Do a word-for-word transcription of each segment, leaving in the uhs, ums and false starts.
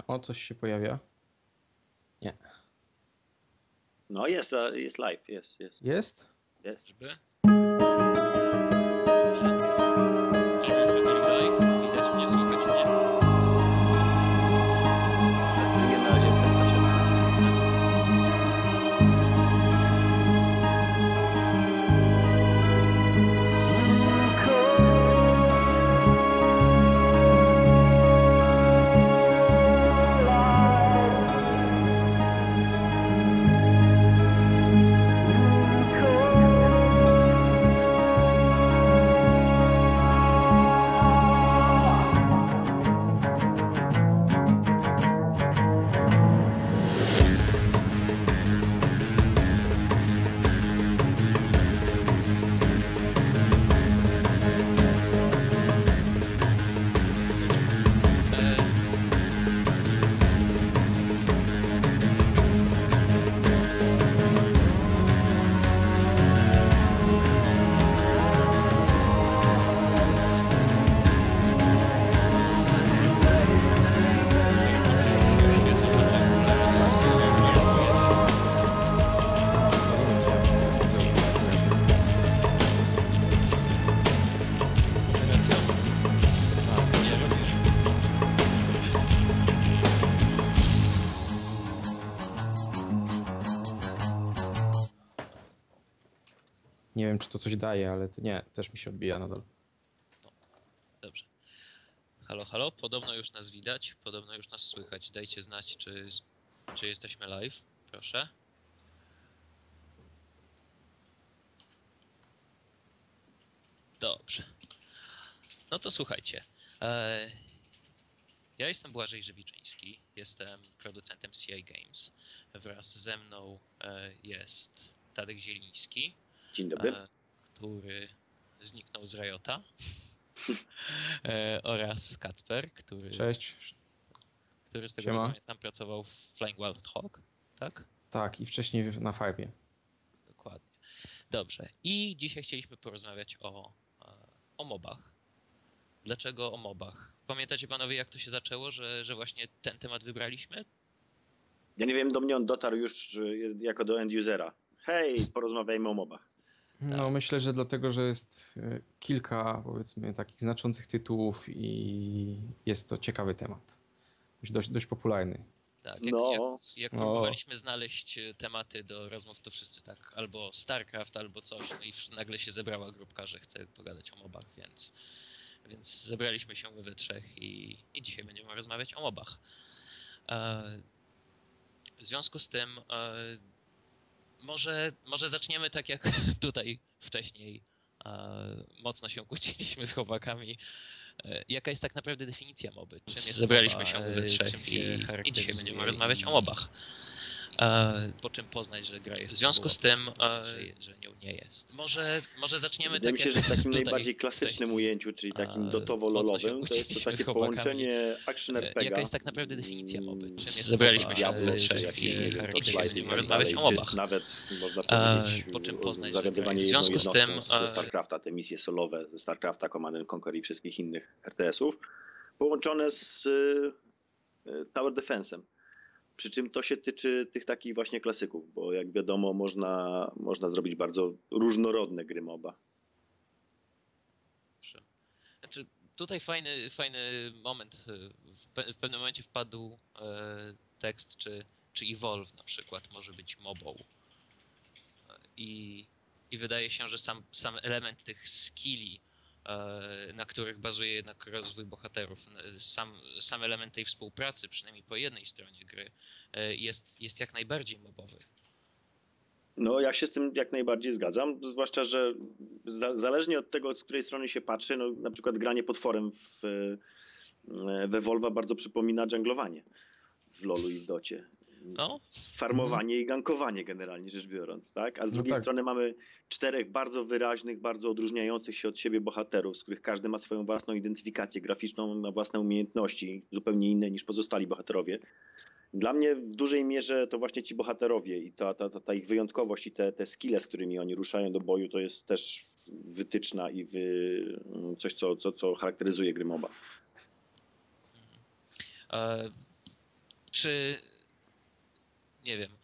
O, coś się pojawia. Nie. No jest, uh, jest live, jest, jest. Jest? Jest. Żeby? Live, widać mnie, słychać mnie. Na streamie na razie jestem tak. Nie wiem, czy to coś daje, ale to nie, też mi się odbija nadal. Dobrze. Halo, halo, podobno już nas widać, podobno już nas słychać. Dajcie znać, czy, czy jesteśmy live, proszę. Dobrze. No to słuchajcie. E, ja jestem Błażej Żywiczyński, jestem producentem C I Games. Wraz ze mną e, jest Tadek Zieliński, Dzień dobry. e, który zniknął z Riota. e, oraz Kacper, który, Cześć. który z tego Siema. co pamiętam pracował w Flying Wild Hog, tak? Tak, i wcześniej na Five'ie. Dokładnie. Dobrze. I dzisiaj chcieliśmy porozmawiać o, o mobach. Dlaczego o mobach? Pamiętacie panowie, jak to się zaczęło, że, że właśnie ten temat wybraliśmy? Ja nie wiem, do mnie on dotarł już y, jako do end-usera. Hej, porozmawiajmy o mobach. No myślę, że dlatego, że jest y, kilka, powiedzmy, takich znaczących tytułów i jest to ciekawy temat. Dość, dość popularny. Tak, jak, No. jak, jak No. próbowaliśmy znaleźć tematy do rozmów, to wszyscy tak albo StarCraft, albo coś, no i nagle się zebrała grupka, że chce pogadać o mobach, więc, więc zebraliśmy się we trzech i, i dzisiaj będziemy rozmawiać o mobach. E, w związku z tym e, może, może zaczniemy tak jak tutaj wcześniej e, mocno się kłóciliśmy z chłopakami. E, jaka jest tak naprawdę definicja moby? Czym jest zebraliśmy moba, się e, we trzech czym się i, i charakteryzuje dzisiaj będziemy i- rozmawiać o mobach. E, po czym poznać, że gra jest w związku z tym, e, że, że nią nie jest. Może, może zaczniemy Wydaje mi tak się, że jak w takim tutaj najbardziej klasycznym wcześniej. ujęciu, czyli takim A, dotowo-lolowym, mocno się to jest to kłóciliśmy takie z chłopakami. połączenie action R P G. Jaka jest tak naprawdę definicja moby? Czym jest zebraliśmy moba? się Diablo, E, czy trzech jakieś, i- nie wiem, i Torchlight dzisiaj i będziemy tak rozmawiać dalej, o czy mobach. nawet można E, powiedzieć po czym o poznać, że zawiadywanie gra jedną jest- w związku z jednostką tym, ze e, StarCrafta, te misje solowe ze StarCrafta, Command and Conquer i wszystkich innych R T S-ów, połączone z y, y, Tower Defense'em. Przy czym to się tyczy tych takich właśnie klasyków, bo jak wiadomo można, można zrobić bardzo różnorodne gry MOBA. Znaczy, tutaj fajny, fajny moment. W, pe w pewnym momencie wpadł e, tekst, czy, czy Evolve na przykład może być mobą. I, i wydaje się, że sam, sam element tych skilli, e, na których bazuje jednak rozwój bohaterów, sam, sam element tej współpracy, przynajmniej po jednej stronie gry, e, jest, jest jak najbardziej mobowy. No ja się z tym jak najbardziej zgadzam, zwłaszcza, że za, zależnie od tego, z której strony się patrzy, no na przykład granie potworem w, we Volva bardzo przypomina dżunglowanie w LoLu i w Docie. No. Farmowanie i gankowanie generalnie rzecz biorąc, tak? A z No drugiej tak. strony mamy czterech bardzo wyraźnych, bardzo odróżniających się od siebie bohaterów, z których każdy ma swoją własną identyfikację graficzną, ma własne umiejętności, zupełnie inne niż pozostali bohaterowie. Dla mnie w dużej mierze to właśnie ci bohaterowie i ta, ta, ta, ta ich wyjątkowość i te, te skille, z którymi oni ruszają do boju, to jest też wytyczna i wy... coś, co, co, co charakteryzuje gry MOBA. E, czy... Nie wiem.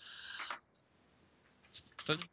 W pewnym...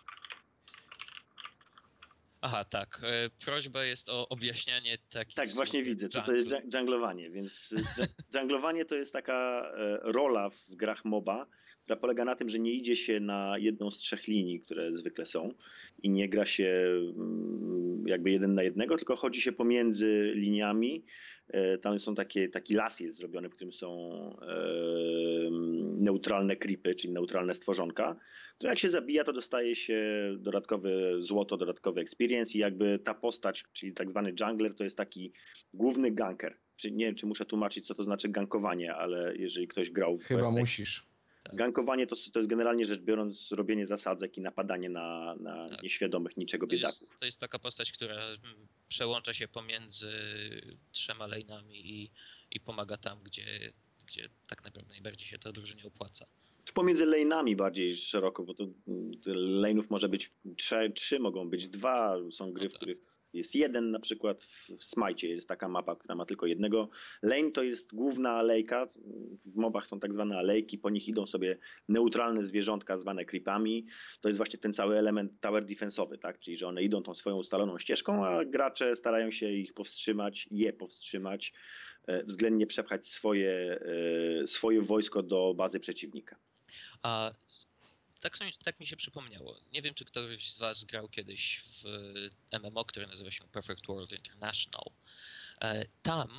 Aha, tak. e, Prośba jest o objaśnianie takich Tak, słów właśnie jak widzę, co to jest jungle. dżang- dżunglowanie, więc y, dża- dżunglowanie to jest taka e, rola w grach MOBA, która polega na tym, że nie idzie się na jedną z trzech linii, które zwykle są i nie gra się mm, jakby jeden na jednego, tylko chodzi się pomiędzy liniami. E, Tam są takie, taki las jest zrobiony, w którym są e, neutralne creepy, czyli neutralne stworzonka, które jak się zabija, to dostaje się dodatkowe złoto, dodatkowy experience i jakby ta postać, czyli tak zwany jungler, to jest taki główny ganker. Czy nie wiem, czy muszę tłumaczyć, co to znaczy gankowanie, ale jeżeli ktoś grał w Chyba musisz. gankowanie, to, to jest generalnie rzecz biorąc robienie zasadzek i napadanie na, na Tak. nieświadomych niczego To biedaków. jest, to jest taka postać, która mm, przełącza się pomiędzy trzema lane'ami i, i pomaga tam, gdzie, gdzie tak naprawdę najbardziej się to drużynie opłaca. Czy pomiędzy lane'ami bardziej szeroko, bo to to lane'ów może być trzy, trzy mogą być dwa, są gry, No w tak. których jest jeden, na przykład w, w Smite jest taka mapa, która ma tylko jednego. Lane to jest główna alejka, w mobach są tak zwane alejki, po nich idą sobie neutralne zwierzątka zwane creepami. To jest właśnie ten cały element tower defensowy, tak? Czyli że one idą tą swoją ustaloną ścieżką, a gracze starają się ich powstrzymać, je powstrzymać, e, względnie przepchać swoje, e, swoje wojsko do bazy przeciwnika. A tak, sobie, tak mi się przypomniało. Nie wiem, czy ktoś z was grał kiedyś w M M O, które nazywa się Perfect World International. E, Tam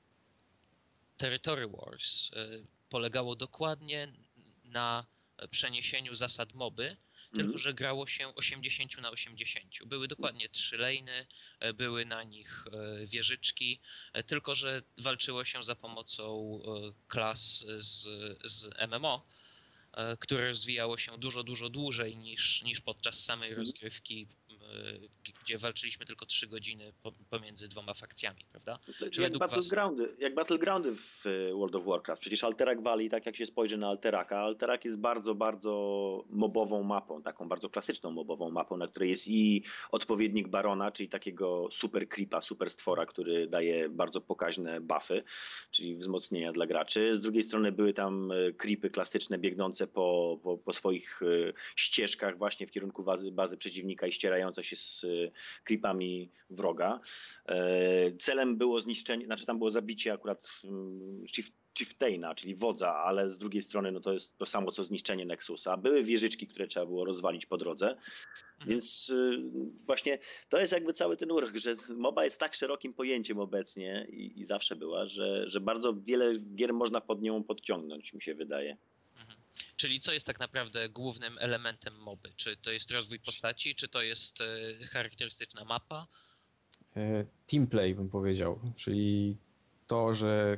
Territory Wars e, polegało dokładnie na przeniesieniu zasad moby, tylko Mhm. że grało się osiemdziesiąt na osiemdziesiąt. Były dokładnie trzy lane'y, e, były na nich e, wieżyczki, e, tylko że walczyło się za pomocą e, klas z, z M M O, e, które rozwijało się dużo, dużo dłużej niż, niż podczas samej Mhm. rozgrywki, e, gdzie walczyliśmy tylko trzy godziny po, pomiędzy dwoma fakcjami, prawda? To Czy jak według was... Battlegroundy, jak Battlegroundy w e, World of Warcraft. Przecież Alterac Valley, tak jak się spojrzy na Alteraka, Alterac jest bardzo, bardzo mobową mapą, taką bardzo klasyczną mobową mapą, na której jest i odpowiednik Barona, czyli takiego super creepa, super stwora, który daje bardzo pokaźne buffy, czyli wzmocnienia dla graczy. Z drugiej strony były tam e, creepy klasyczne biegnące po, po, po swoich e, ścieżkach właśnie w kierunku bazy, bazy przeciwnika i ścierające się z e, creepami wroga. E, Celem było zniszczenie, znaczy tam było zabicie akurat mm, chief, chieftaina, czyli wodza, ale z drugiej strony no to jest to samo co zniszczenie Nexusa. Były wieżyczki, które trzeba było rozwalić po drodze, Mhm. więc y, właśnie to jest jakby cały ten urok, że MOBA jest tak szerokim pojęciem obecnie i, i zawsze była, że, że bardzo wiele gier można pod nią podciągnąć, mi się wydaje. Mhm. Czyli co jest tak naprawdę głównym elementem moby? Czy to jest rozwój postaci, czy to jest e, charakterystyczna mapa? E, Teamplay bym powiedział, czyli to, że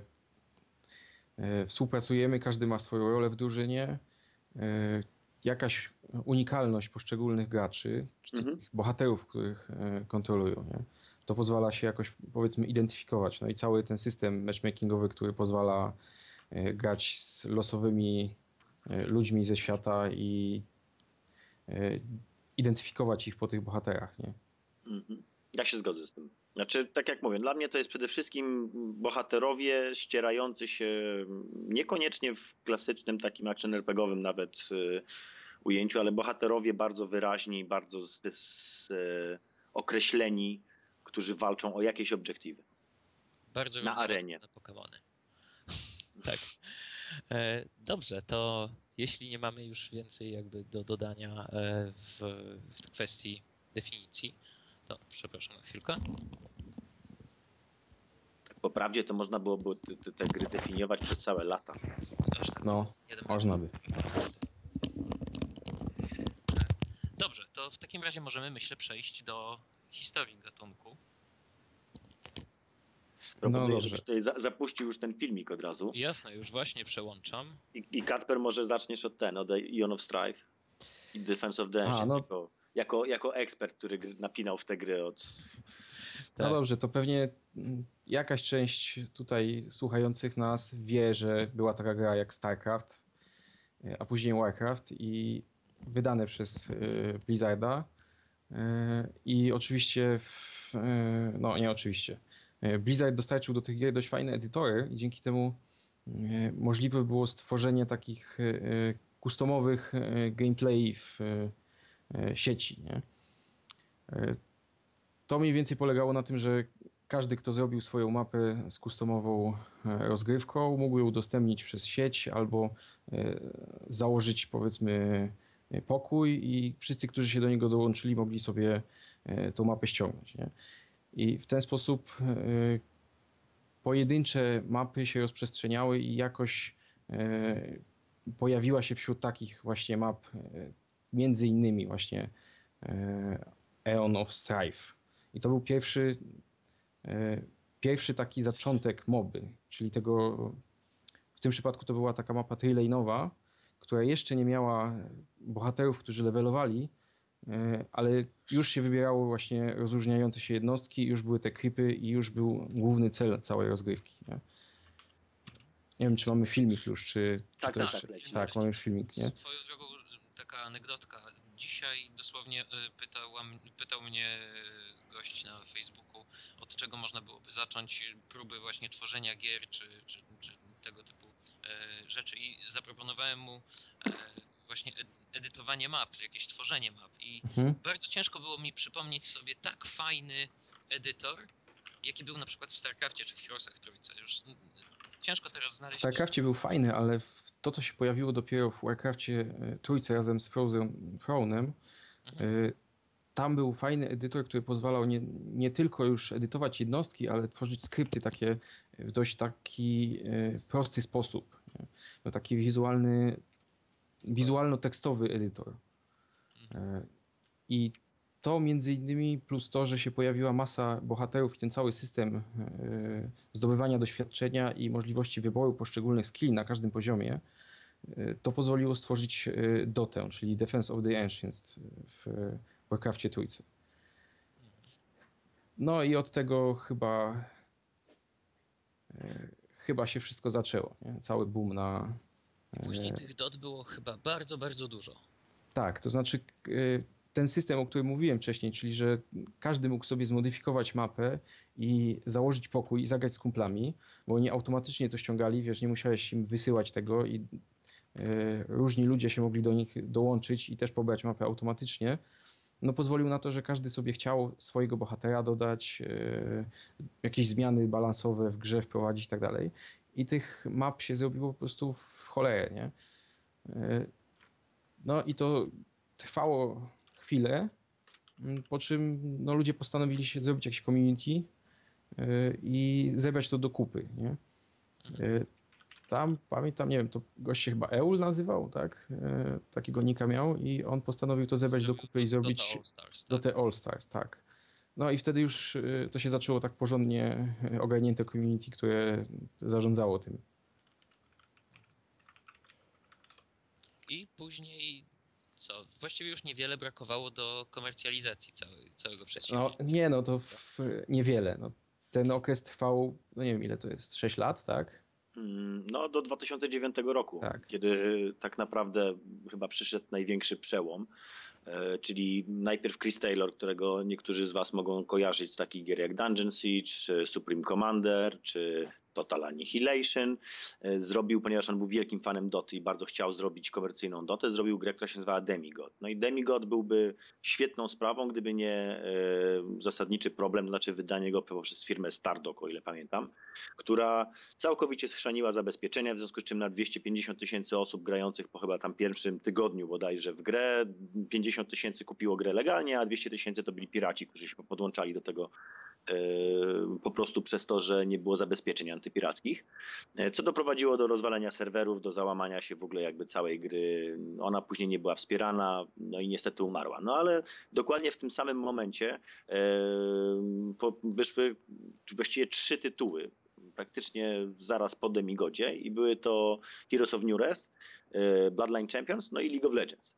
e, współpracujemy, każdy ma swoją rolę w drużynie, e, jakaś unikalność poszczególnych graczy, czy Mhm. tych bohaterów, których e, kontrolują, nie? To pozwala się jakoś, powiedzmy, identyfikować. No i cały ten system matchmakingowy, który pozwala e, grać z losowymi e, ludźmi ze świata i e, identyfikować ich po tych bohaterach, nie? Mhm. Ja się zgodzę z tym. Znaczy, tak jak mówię, dla mnie to jest przede wszystkim bohaterowie ścierający się niekoniecznie w klasycznym takim action er pe gie owym nawet y, ujęciu, ale bohaterowie bardzo wyraźni, bardzo z, z, y, określeni, którzy walczą o jakieś obiektywy. Bardzo Na różnorodne arenie. Pokemony. Tak. E, dobrze, to jeśli nie mamy już więcej jakby do dodania e, w, w kwestii definicji, to przepraszam na chwilkę. Po prawdzie to można byłoby te, te, te gry definiować przez całe lata. Aż tak No, jeden można by. Dobrze, to w takim razie możemy, myślę, przejść do historii gatunku. Proponuję, dobrze. żebyś tutaj za, zapuścił już ten filmik od razu. Jasne, już właśnie przełączam. I, i Kacper, może zaczniesz od ten, od Ion of Strife i Defense of the A, Ancients no. jako, jako, jako ekspert, który gry, napinał w te gry od... No Tak. dobrze, to pewnie mm, jakaś część tutaj słuchających nas wie, że była taka gra jak StarCraft, y, a później Warcraft i wydane przez y, Blizzarda. Y, I oczywiście, w, y, no nie oczywiście, y, Blizzard dostarczył do tych gier dość fajne edytory i dzięki temu e, możliwe było stworzenie takich e, customowych e, gameplay w e, e, sieci. Nie? E, To mniej więcej polegało na tym, że każdy, kto zrobił swoją mapę z customową e, rozgrywką, mógł ją udostępnić przez sieć albo e, założyć, powiedzmy, e, pokój i wszyscy, którzy się do niego dołączyli, mogli sobie e, tą mapę ściągnąć. Nie? I w ten sposób e, pojedyncze mapy się rozprzestrzeniały i jakoś e, pojawiła się wśród takich właśnie map e, między innymi właśnie e, Aeon of Strife. I to był pierwszy, e, pierwszy taki zaczątek moby, czyli tego, w tym przypadku to była taka mapa trilane'owa, która jeszcze nie miała bohaterów, którzy levelowali, e, ale już się wybierało właśnie rozróżniające się jednostki, już były te creepy i już był główny cel całej rozgrywki. Nie, nie wiem, czy mamy filmik już, czy, czy Tak, to tak, jeszcze... tak, leci, Tak, leci. mamy już filmik, nie? Swoją drogą taka anegdotka. Dzisiaj dosłownie y, pytała, pytał mnie y, gość na Facebooku, od czego można byłoby zacząć próby właśnie tworzenia gier czy, czy, czy tego typu e, rzeczy i zaproponowałem mu e, właśnie ed- edytowanie map, jakieś tworzenie map i Mhm. bardzo ciężko było mi przypomnieć sobie tak fajny edytor, jaki był na przykład w StarCraftie czy w Heroesach Trójce. Już mm, ciężko teraz W znaleźć. StarCraftie był fajny, ale w to, co się pojawiło dopiero w Warcraftie e, trójce razem z Frozen Throne'em, Mhm. e, tam był fajny edytor, który pozwalał nie, nie tylko już edytować jednostki, ale tworzyć skrypty takie w dość taki e, prosty sposób. Nie? No, taki wizualny, wizualno-tekstowy edytor. E, I to między innymi plus to, że się pojawiła masa bohaterów i ten cały system e, zdobywania doświadczenia i możliwości wyboru poszczególnych skilli na każdym poziomie, e, to pozwoliło stworzyć e, Dotę, czyli Defense of the Ancients w Warcraftie trójce. No i od tego chyba e, chyba się wszystko zaczęło. Nie? Cały boom na... Później e, tych dot było chyba bardzo, bardzo dużo. Tak, to znaczy k- y, ten system, o którym mówiłem wcześniej, czyli że każdy mógł sobie zmodyfikować mapę i założyć pokój i zagrać z kumplami, bo oni automatycznie to ściągali, wiesz, nie musiałeś im wysyłać tego i y, różni ludzie się mogli do nich dołączyć i też pobrać mapę automatycznie, no pozwolił na to, że każdy sobie chciał swojego bohatera dodać, y, jakieś zmiany balansowe w grze wprowadzić i tak dalej. I tych map się zrobiło po prostu w cholerę, nie? Y, No i to trwało chwilę, m, po czym no, ludzie postanowili się zrobić jakieś community y, i zebrać to do kupy, nie? Y, Tam pamiętam, nie wiem, to gość się chyba Eul nazywał, tak? Y, Takiego nika miał i on postanowił to zebrać do kupy i zrobić Dota All Stars, do tak? te All Stars, tak. No i wtedy już y, to się zaczęło tak porządnie y, ogarnięte community, które zarządzało tym. I później co? Właściwie już niewiele brakowało do komercjalizacji całej, całego No przedsięwzięcia. nie, no to w, niewiele. No, ten okres trwał, no nie wiem ile to jest, sześć lat, tak? Mm, No, do dwa tysiące dziewiątego roku, Tak. kiedy tak naprawdę chyba przyszedł największy przełom, e, czyli najpierw Chris Taylor, którego niektórzy z was mogą kojarzyć z takich gier jak Dungeon Siege, czy Supreme Commander, czy Total Annihilation. E, Zrobił, ponieważ on był wielkim fanem Doty i bardzo chciał zrobić komercyjną Dotę, zrobił grę, która się nazywała Demigod. No i Demigod byłby świetną sprawą, gdyby nie e, zasadniczy problem, to znaczy wydanie go poprzez firmę Stardock, o ile pamiętam, która całkowicie schrzaniła zabezpieczenia, w związku z czym na dwieście pięćdziesiąt tysięcy osób grających po chyba tam pierwszym tygodniu bodajże w grę, pięćdziesiąt tysięcy kupiło grę legalnie, a dwieście tysięcy to byli piraci, którzy się podłączali do tego e, po prostu przez to, że nie było zabezpieczeń antypirackich, e, co doprowadziło do rozwalenia serwerów, do załamania się w ogóle jakby całej gry. Ona później nie była wspierana, no i niestety umarła. No ale dokładnie w tym samym momencie e, po, wyszły właściwie trzy tytuły, praktycznie zaraz po Demigodzie i były to Heroes of New Earth, e, Bloodline Champions, no i League of Legends. W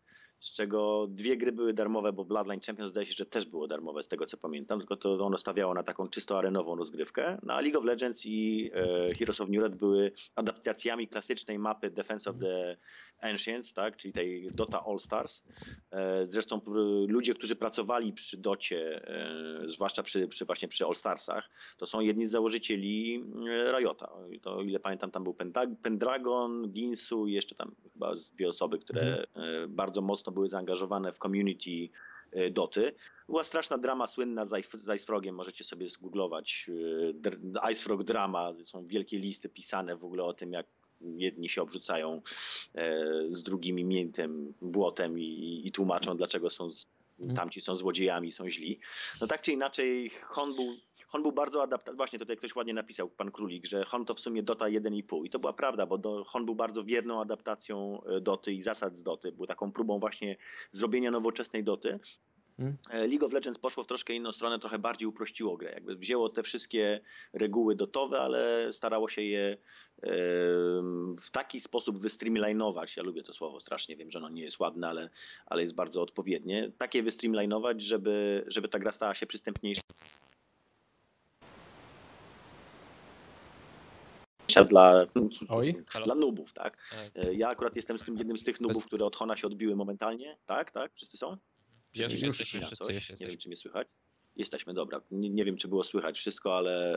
z czego dwie gry były darmowe, bo Bloodline Champions zdaje się, że też było darmowe z tego co pamiętam, tylko to ono stawiało na taką czysto arenową rozgrywkę. No a League of Legends i e, Heroes of New Red były adaptacjami klasycznej mapy Defense of the Ancients, tak, czyli tej Dota All Stars. E, zresztą p- ludzie, którzy pracowali przy Docie, e, zwłaszcza przy, przy właśnie przy All Starsach, to są jedni z założycieli e, Riota. I to, o ile pamiętam, tam był Penta- Pendragon, Ginsu i jeszcze tam chyba z dwie osoby, które e, bardzo mocno były zaangażowane w community e, Doty. Była straszna drama słynna z Ice- z Ice Frogiem, możecie sobie zgooglować. e, dr- Ice Frog drama, są wielkie listy pisane w ogóle o tym, jak jedni się obrzucają e, z drugimi miętem, błotem i, i tłumaczą, dlaczego są z, tamci są złodziejami, są źli. No tak czy inaczej, Hon był, Hon był bardzo adaptowany. Właśnie tutaj ktoś ładnie napisał, pan Królik, że Hon to w sumie Dota jeden i pół. I to była prawda, bo do, Hon był bardzo wierną adaptacją e, Doty i zasad z Doty. Był taką próbą właśnie zrobienia nowoczesnej Doty. Mm. E, League of Legends poszło w troszkę inną stronę, trochę bardziej uprościło grę. Jakby wzięło te wszystkie reguły dotowe, ale starało się je e, w taki sposób wystreamlinować. Ja lubię to słowo strasznie, wiem, że ono nie jest ładne, ale, ale jest bardzo odpowiednie. Takie wystreamlinować, żeby, żeby ta gra stała się przystępniejsza dla, Oj. dla nubów, tak? Tak. E, Ja akurat jestem z tym jednym z tych nubów, które od Hona się odbiły momentalnie. Tak, tak? Wszyscy są? Już Czy już jesteśmy na wszyscy, coś? już Nie jesteśmy. wiem, czy mnie słychać. Jesteśmy, dobra. Nie, nie wiem, czy było słychać wszystko, ale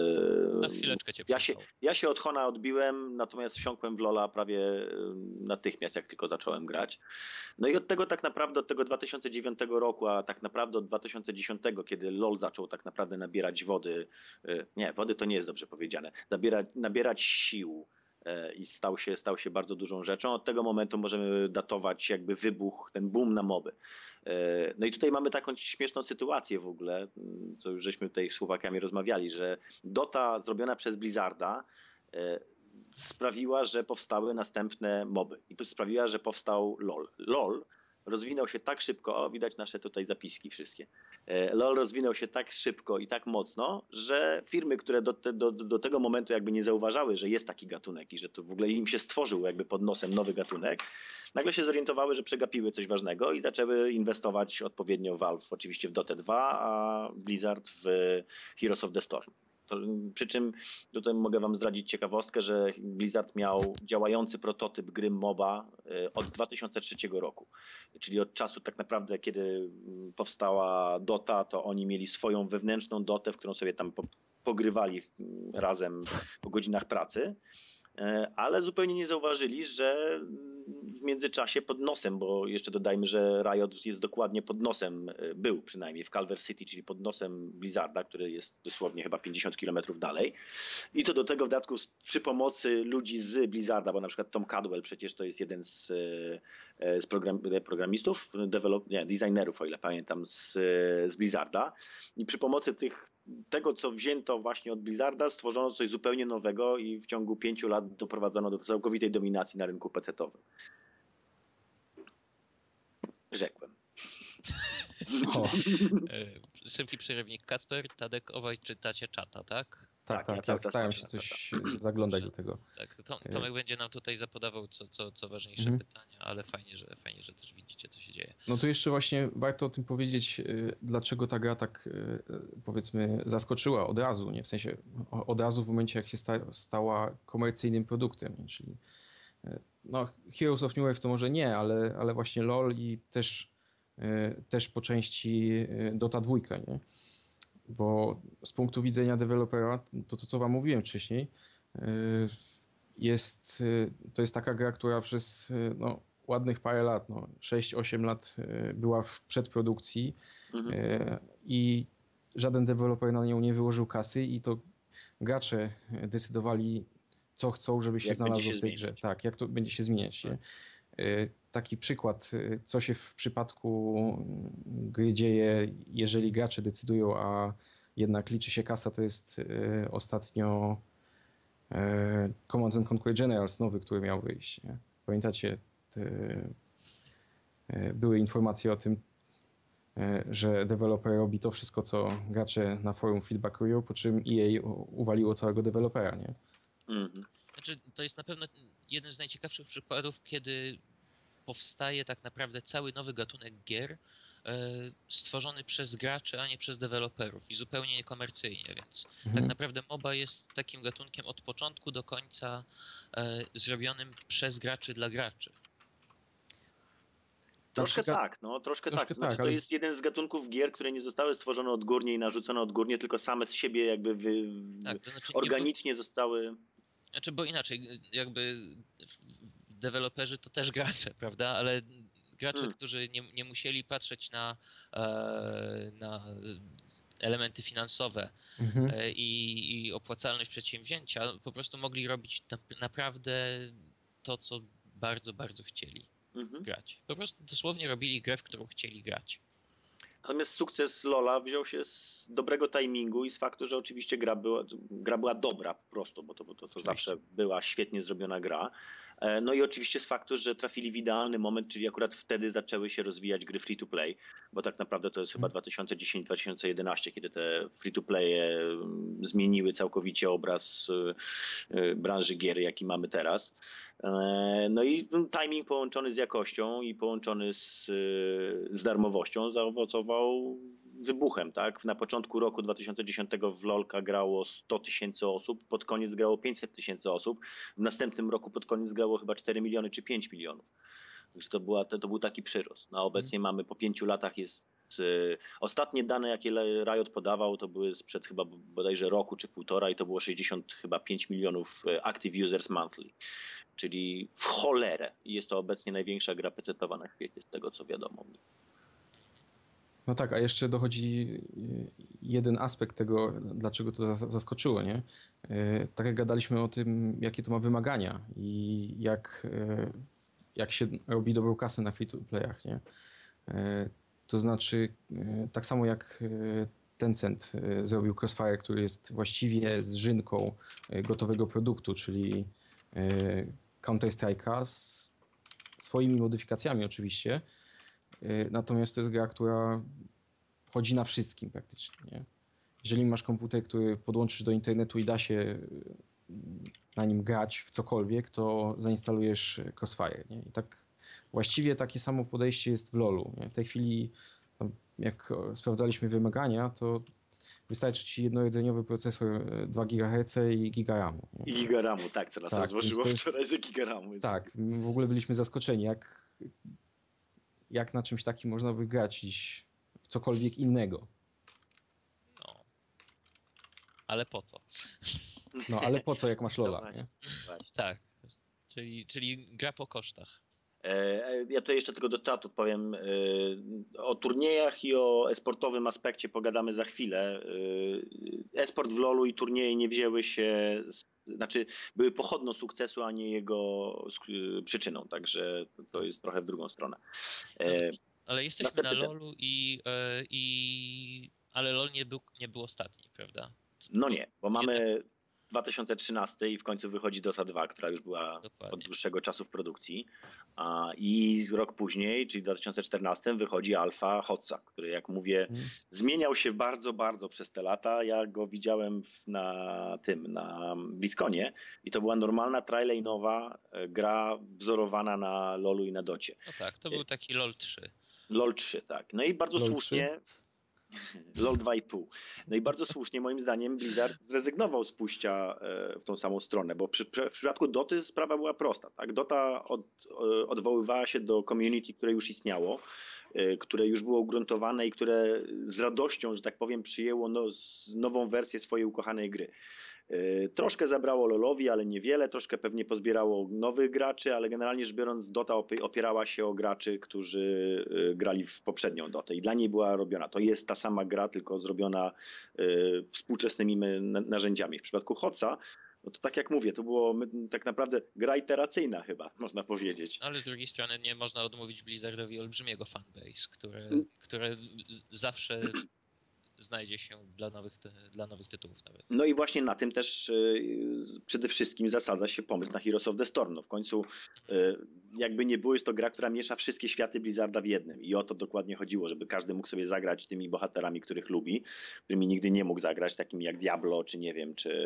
Na e, chwileczkę cię ja się, przerwał. ja się od Hona odbiłem, natomiast wsiąkłem w Lola prawie e, natychmiast, jak tylko zacząłem grać. No i od tego tak naprawdę, od tego dwa tysiące dziewiątego roku, a tak naprawdę od dwa tysiące dziesiątego, kiedy LoL zaczął tak naprawdę nabierać wody, e, nie, wody to nie jest dobrze powiedziane, nabierać, nabierać sił e, i stał się, stał się bardzo dużą rzeczą. Od tego momentu możemy datować jakby wybuch, ten boom na moby. E, No i tutaj mamy taką śmieszną sytuację w ogóle, m, co już żeśmy tutaj z chłopakami rozmawiali, że Dota zrobiona przez Blizzarda e, sprawiła, że powstały następne moby i sprawiła, że powstał LoL. LoL rozwinął się tak szybko, o, widać nasze tutaj zapiski wszystkie. E, LoL rozwinął się tak szybko i tak mocno, że firmy, które do, te, do, do tego momentu jakby nie zauważały, że jest taki gatunek i że to w ogóle im się stworzył jakby pod nosem nowy gatunek, nagle się zorientowały, że przegapiły coś ważnego i zaczęły inwestować odpowiednio Valve oczywiście w Dotę dwa, a Blizzard w Heroes of the Storm. To, przy czym tutaj mogę wam zdradzić ciekawostkę, że Blizzard miał działający prototyp gry MOBA e, od dwa tysiące trzeciego roku. Czyli od czasu tak naprawdę, kiedy mm, powstała Dota, to oni mieli swoją wewnętrzną Dotę, w którą sobie tam po, pogrywali mm, razem po godzinach pracy. E, Ale zupełnie nie zauważyli, że w międzyczasie pod nosem, bo jeszcze dodajmy, że Riot jest dokładnie pod nosem, e, był przynajmniej w Culver City, czyli pod nosem Blizzarda, który jest dosłownie chyba pięćdziesiąt kilometrów dalej. I to do tego w dodatku z- przy pomocy ludzi z Blizzarda, bo na przykład Tom Cadwell przecież to jest jeden z, e, z program, programistów, develop, nie, designerów, o ile pamiętam, z, z Blizzarda. I przy pomocy tych tego, co wzięto właśnie od Blizzarda, stworzono coś zupełnie nowego i w ciągu pięciu lat doprowadzono do całkowitej dominacji na rynku pecetowym. Rzekłem. O, E, Szybki przerywnik. Kacper, Tadek, obaj czytacie czata, tak? tak, Tak, tak, ja ja cały czas starałem patrzę się na coś e, zaglądać do tego. Tak. Tom, Tomek będzie nam tutaj zapodawał co, co, co ważniejsze Mhm. pytania, ale fajnie, że fajnie, że też widzicie, co się dzieje. No to jeszcze właśnie warto o tym powiedzieć, y, dlaczego ta gra tak, y, y, powiedzmy, zaskoczyła od razu, nie? W sensie o- od razu w momencie, jak się sta, stała komercyjnym produktem, nie? Czyli y, no, Heroes of New Wave to może nie, ale, ale właśnie LoL i też, y, też po części y, Dota dwa, nie? Bo z punktu widzenia dewelopera, to to co wam mówiłem wcześniej, y, jest, y, to jest taka gra, która przez y, no, ładnych parę lat, no, sześć osiem lat y, była w przedprodukcji Mhm. y, i żaden deweloper na nią nie wyłożył kasy i to gracze decydowali, co chcą, żeby się Jak będzie znalazło się w tej grze. zmieniać. Tak, jak to będzie się zmieniać. Nie? Y, Taki przykład, y, co się w przypadku mm, gry dzieje, jeżeli gracze decydują, a jednak liczy się kasa, to jest y, ostatnio e, Command and Conquer Generals nowy, który miał wyjść. Nie? Pamiętacie, te, e, były informacje o tym, e, że deweloper robi to wszystko, co gracze na forum feedbackują, po czym E A u- uwaliło całego dewelopera, nie? Mhm. Znaczy, to jest na pewno jeden z najciekawszych przykładów, kiedy powstaje tak naprawdę cały nowy gatunek gier e, stworzony przez graczy, a nie przez deweloperów i zupełnie niekomercyjnie, więc tak Mhm. naprawdę MOBA jest takim gatunkiem od początku do końca e, zrobionym przez graczy dla graczy. Troszkę Znaczy, ga- tak, no, troszkę, troszkę tak. To znaczy, tak, to ale jest z- jeden z gatunków gier, które nie zostały stworzone odgórnie i narzucone odgórnie, tylko same z siebie jakby wy, w, Tak, to znaczy nie bu- organicznie zostały. Znaczy, bo inaczej, jakby deweloperzy to też gracze, prawda? Ale gracze, Hmm. którzy nie, nie musieli patrzeć na, e, na elementy finansowe mhm. e, i, i opłacalność przedsięwzięcia, po prostu mogli robić na, naprawdę to, co bardzo, bardzo chcieli Mhm. grać. Po prostu dosłownie robili grę, w którą chcieli grać. Natomiast sukces Lola wziął się z dobrego timingu i z faktu, że oczywiście gra była, gra była dobra po prostu, bo to, bo to, to zawsze była świetnie zrobiona gra. E, No i oczywiście z faktu, że trafili w idealny moment, czyli akurat wtedy zaczęły się rozwijać gry free to play, bo tak naprawdę to jest chyba dwa tysiące dziesiąty dwa tysiące jedenaście, kiedy te free to playe mm, zmieniły całkowicie obraz y, y, branży gier, jaki mamy teraz. E, No i timing połączony z jakością i połączony z, y, z darmowością zaowocował wybuchem, tak? Na początku roku dwa tysiące dziesiątego w LoLka grało sto tysięcy osób, pod koniec grało pięćset tysięcy osób, w następnym roku pod koniec grało chyba cztery miliony czy pięć milionów. Także to, była, to, to był taki przyrost. No, a obecnie mamy po pięciu latach jest y, ostatnie dane, jakie Riot podawał, to były sprzed chyba bodajże roku czy półtora i to było sześćdziesiąt chyba pięć milionów y, active users monthly, czyli w cholerę. I jest to obecnie największa gra pecetowa na świecie, z tego co wiadomo. No tak, a jeszcze dochodzi y, jeden aspekt tego, dlaczego to zas- zaskoczyło, nie? Y, Tak jak gadaliśmy o tym, jakie to ma wymagania i jak, y, jak się robi dobrą kasę na free-to-playach, nie? Y, To znaczy, y, tak samo jak y, Tencent y, zrobił Crossfire, który jest właściwie zżynką y, gotowego produktu, czyli y, Counter-Strike'a z swoimi modyfikacjami oczywiście. Y, Natomiast to jest gra, która chodzi na wszystkim praktycznie. Nie? Jeżeli masz komputer, który podłączysz do internetu i da się y, na nim grać w cokolwiek, to zainstalujesz Crossfire. Nie? I tak właściwie takie samo podejście jest w LoLu. Nie? W tej chwili, tam, jak o, sprawdzaliśmy wymagania, to wystarczy ci jednorodzeniowy procesor y, dwa gigaherce i giga ramu. I Nie? giga ramu, tak, co nas Tak, rozłożyło więc to jest- wczoraj, że giga ramu jest. Tak, w ogóle byliśmy zaskoczeni, jak, jak na czymś takim można by grać dziś w cokolwiek innego. No. Ale po co? No ale po co, jak masz No Lola, właśnie, nie? właśnie. Tak. Czyli, czyli gra po kosztach. E, Ja tutaj jeszcze tylko do czatu powiem e, o turniejach i o esportowym aspekcie pogadamy za chwilę. E, Esport w LoLu i turnieje nie wzięły się, z, znaczy były pochodną sukcesu, a nie jego sk- przyczyną, także to jest trochę w drugą stronę. E, Ale jesteśmy Następny na ten. LoLu i, e, i... Ale LoL nie był, nie był ostatni, prawda? No nie, bo mamy dwa tysiące trzynasty i w końcu wychodzi Dota dwa, która już była Dokładnie. od dłuższego czasu w produkcji. A, I rok później, czyli w dwa tysiące czternastym, wychodzi Alpha Hotsa, który, jak mówię, Mhm. zmieniał się bardzo, bardzo przez te lata. Ja go widziałem w, na tym, na BlizzConie i to była normalna trilane-owa e, gra wzorowana na LoLu i na Docie. No tak, to był taki LoL trzy. LoL trzy, tak. No i bardzo LoL słusznie... LoL dwa i pół. No i bardzo słusznie moim zdaniem Blizzard zrezygnował z pójścia e, w tą samą stronę, bo przy, przy, w przypadku Doty sprawa była prosta. Tak? Dota od, e, odwoływała się do community, które już istniało, e, które już było ugruntowane i które z radością, że tak powiem, przyjęło no, nową wersję swojej ukochanej gry. Troszkę zabrało LoLowi, ale niewiele, troszkę pewnie pozbierało nowych graczy, ale generalnie rzecz biorąc Dota opierała się o graczy, którzy grali w poprzednią Dotę i dla niej była robiona. To jest ta sama gra, tylko zrobiona współczesnymi narzędziami. W przypadku Hotsa, no to tak jak mówię, to było tak naprawdę gra iteracyjna chyba, można powiedzieć. Ale z drugiej strony nie można odmówić Blizzardowi olbrzymiego fanbase, które, które zawsze znajdzie się dla nowych, dla nowych tytułów nawet. No i właśnie na tym też y, przede wszystkim zasadza się pomysł na Heroes of the Storm. No w końcu y, jakby nie było, jest to gra, która miesza wszystkie światy Blizzarda w jednym i o to dokładnie chodziło, żeby każdy mógł sobie zagrać tymi bohaterami, których lubi, którymi nigdy nie mógł zagrać, takimi jak Diablo, czy nie wiem, czy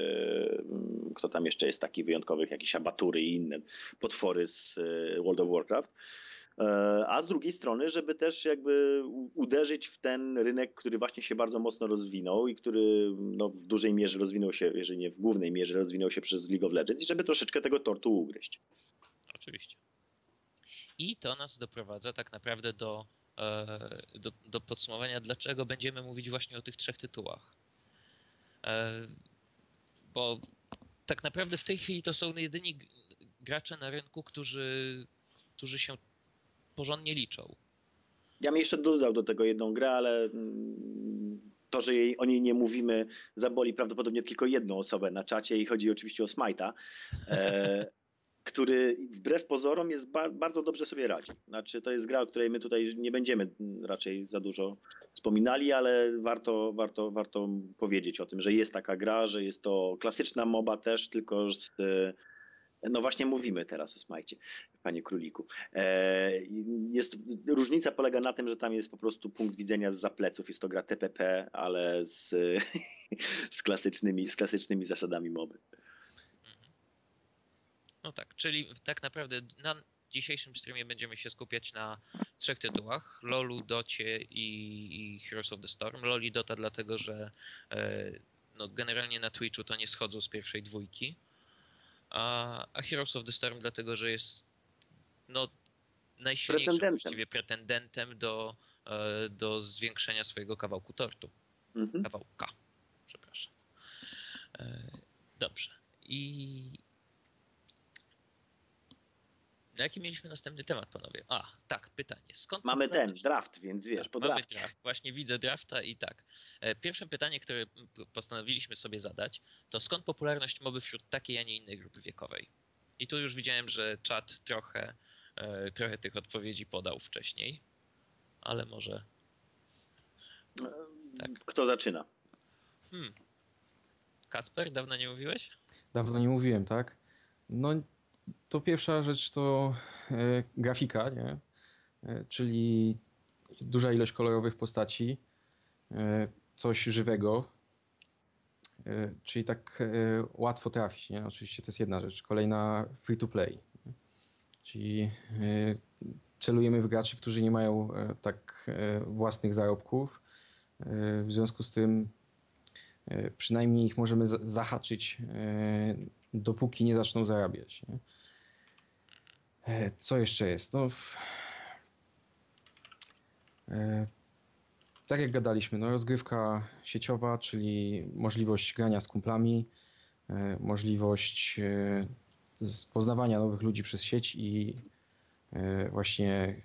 y, kto tam jeszcze jest taki wyjątkowych, jakieś abatury i inne potwory z y, World of Warcraft. E, A z drugiej strony, żeby też jakby u- uderzyć w ten rynek, który właśnie się bardzo mocno rozwinął i który no, w dużej mierze rozwinął się, jeżeli nie w głównej mierze, rozwinął się przez League of Legends i żeby troszeczkę tego tortu ugryźć. Oczywiście. I to nas doprowadza tak naprawdę do, e, do, do podsumowania, dlaczego będziemy mówić właśnie o tych trzech tytułach. E, Bo tak naprawdę w tej chwili to są jedyni g- gracze na rynku, którzy, którzy się porządnie liczą. Ja bym jeszcze dodał do tego jedną grę, ale mm, to, że jej, o niej nie mówimy, zaboli prawdopodobnie tylko jedną osobę na czacie i chodzi oczywiście o Smite'a, e, który wbrew pozorom jest ba bardzo dobrze sobie radzi. Znaczy, to jest gra, o której my tutaj nie będziemy raczej za dużo wspominali, ale warto, warto, warto powiedzieć o tym, że jest taka gra, że jest to klasyczna MOBA też, tylko z no właśnie mówimy teraz o Smajcie, panie króliku. E, Jest, różnica polega na tym, że tam jest po prostu punkt widzenia zza pleców. Jest to gra T P P, ale z, z, klasycznymi, z klasycznymi zasadami moby. No tak, czyli tak naprawdę na dzisiejszym streamie będziemy się skupiać na trzech tytułach. LoLu, Docie i, i Heroes of the Storm. LoL i Dota dlatego, że e, no, generalnie na Twitchu to nie schodzą z pierwszej dwójki. A, a Heroes of the Storm dlatego, że jest no, najsilniejszym Pretendentem. właściwie pretendentem do, e, do zwiększenia swojego kawałku tortu. Mhm. Kawałka, przepraszam. E, Dobrze. I jaki mieliśmy następny temat, panowie? A, tak, pytanie. Skąd Mamy ten popularność- draft, więc wiesz, Tak, po mamy drafcie. draft. Właśnie widzę drafta i tak. E, Pierwsze pytanie, które p- postanowiliśmy sobie zadać, to skąd popularność moby wśród takiej, a nie innej grupy wiekowej? I tu już widziałem, że czat trochę, e, trochę tych odpowiedzi podał wcześniej, ale może... Tak. Kto zaczyna? Hmm. Kacper, dawno nie mówiłeś? Dawno nie mówiłem, tak? No, to pierwsza rzecz to e, grafika, nie? E, czyli duża ilość kolorowych postaci, e, coś żywego, e, czyli tak e, łatwo trafić, nie? Oczywiście to jest jedna rzecz. Kolejna free to play, nie? Czyli e, celujemy w graczy, którzy nie mają e, tak e, własnych zarobków. E, w związku z tym e, przynajmniej ich możemy za- zahaczyć, e, dopóki nie zaczną zarabiać, nie? E, Co jeszcze jest? No, w- e, tak jak gadaliśmy, no rozgrywka sieciowa, czyli możliwość grania z kumplami, e, możliwość e, z- poznawania nowych ludzi przez sieć i e, właśnie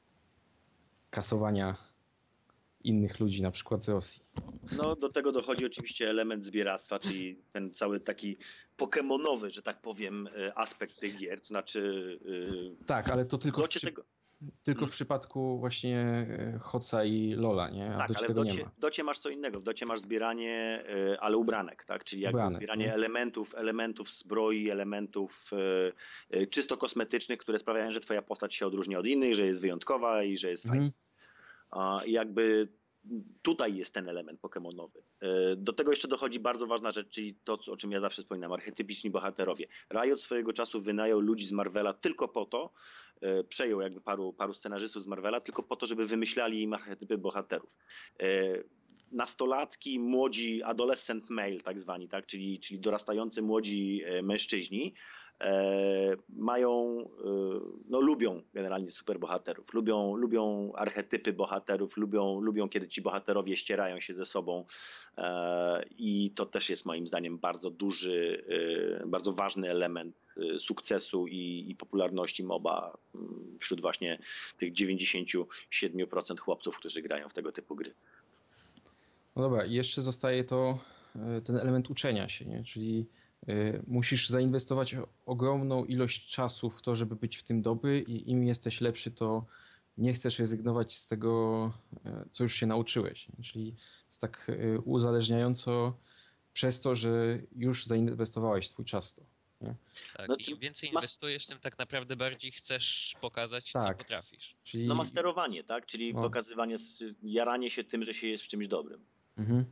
kasowania innych ludzi, na przykład z Rosji. No, do tego dochodzi oczywiście element zbieractwa, czyli ten cały taki pokemonowy, że tak powiem, e, aspekt tych gier. To znaczy. e, Tak, ale to w tylko w, docie przy... tego. tylko w Mm. przypadku właśnie e, Hoca i Lola, nie? A w Tak, Docie ale w tego nie docie, ma. w docie masz co innego. W docie masz zbieranie, e, ale ubranek, tak? Czyli jakby Ubranek, zbieranie nie? elementów, elementów zbroi, elementów e, e, czysto kosmetycznych, które sprawiają, że twoja postać się odróżnia od innych, że jest wyjątkowa i że jest fajna. Mhm. A jakby tutaj jest ten element pokemonowy. E, Do tego jeszcze dochodzi bardzo ważna rzecz, czyli to, o czym ja zawsze wspominam, archetypiczni bohaterowie. Riot swojego czasu wynajął ludzi z Marvela tylko po to, e, przejął jakby paru, paru scenarzystów z Marvela, tylko po to, żeby wymyślali im archetypy bohaterów. E, Nastolatki, młodzi, adolescent male tak zwani, tak? Czyli, czyli dorastający młodzi e, mężczyźni, e, mają, e, no lubią generalnie superbohaterów, lubią, lubią archetypy bohaterów, lubią, lubią kiedy ci bohaterowie ścierają się ze sobą e, i to też jest moim zdaniem bardzo duży, e, bardzo ważny element e, sukcesu i, i popularności MOBA m, wśród właśnie tych dziewięćdziesiąt siedem procent chłopców, którzy grają w tego typu gry. No dobra, i jeszcze zostaje to e, ten element uczenia się, nie? Czyli e, musisz zainwestować o- ogromną ilość czasu w to, żeby być w tym dobry i im jesteś lepszy, to nie chcesz rezygnować z tego, e, co już się nauczyłeś, nie? Czyli jest tak e, uzależniająco przez to, że już zainwestowałeś swój czas w to, nie? Tak, No, i czy im więcej mas- inwestujesz, tym tak naprawdę bardziej chcesz pokazać, co Tak. potrafisz. Czyli No masterowanie, tak? Czyli No. pokazywanie, s- jaranie się tym, że się jest w czymś dobrym. Mhm.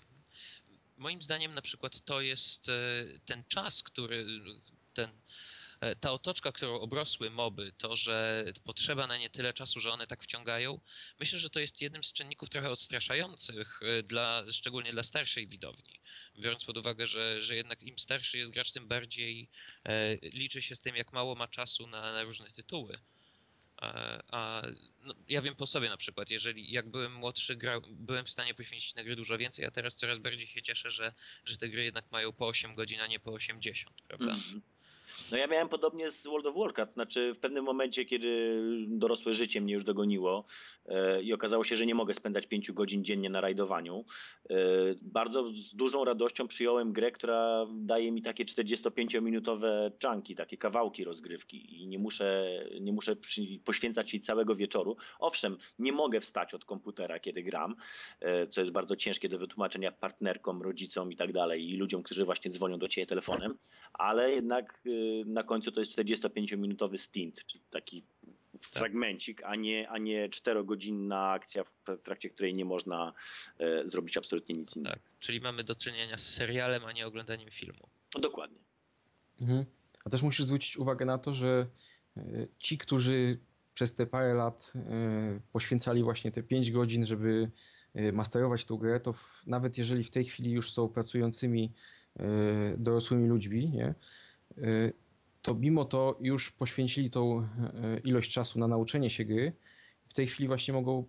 Moim zdaniem na przykład to jest e, ten czas, który ten e, ta otoczka, którą obrosły moby, to, że potrzeba na nie tyle czasu, że one tak wciągają, myślę, że to jest jednym z czynników trochę odstraszających, e, dla, szczególnie dla starszej widowni. Biorąc pod uwagę, że, że jednak im starszy jest gracz, tym bardziej e, liczy się z tym, jak mało ma czasu na, na różne tytuły. A, a no, ja wiem po sobie na przykład, jeżeli jak byłem młodszy, grał, byłem w stanie poświęcić na gry dużo więcej, a teraz coraz bardziej się cieszę, że, że te gry jednak mają po osiem godzin, a nie po osiemdziesiąt, prawda? No ja miałem podobnie z World of Warcraft, znaczy w pewnym momencie, kiedy dorosłe życie mnie już dogoniło e, i okazało się, że nie mogę spędzać pięciu godzin dziennie na rajdowaniu, e, bardzo z dużą radością przyjąłem grę, która daje mi takie czterdziestopięciominutowe chunki, takie kawałki rozgrywki i nie muszę, nie muszę przy, poświęcać jej całego wieczoru. Owszem, nie mogę wstać od komputera, kiedy gram, e, co jest bardzo ciężkie do wytłumaczenia partnerkom, rodzicom i tak dalej i ludziom, którzy właśnie dzwonią do ciebie telefonem, ale jednak y, na końcu to jest czterdziestopięciominutowy stint, czy taki fragmencik, a nie, a nie czterogodzinna akcja, w trakcie której nie można e, zrobić absolutnie nic innego. Tak, czyli mamy do czynienia z serialem, a nie oglądaniem filmu. Dokładnie. Mhm. A też musisz zwrócić uwagę na to, że e, ci, którzy przez te parę lat e, poświęcali właśnie te pięć godzin, żeby e, masterować tą grę, to w, nawet jeżeli w tej chwili już są pracującymi e, dorosłymi ludźmi, nie, e, to mimo to już poświęcili tą e, ilość czasu na nauczenie się gry. W tej chwili właśnie mogą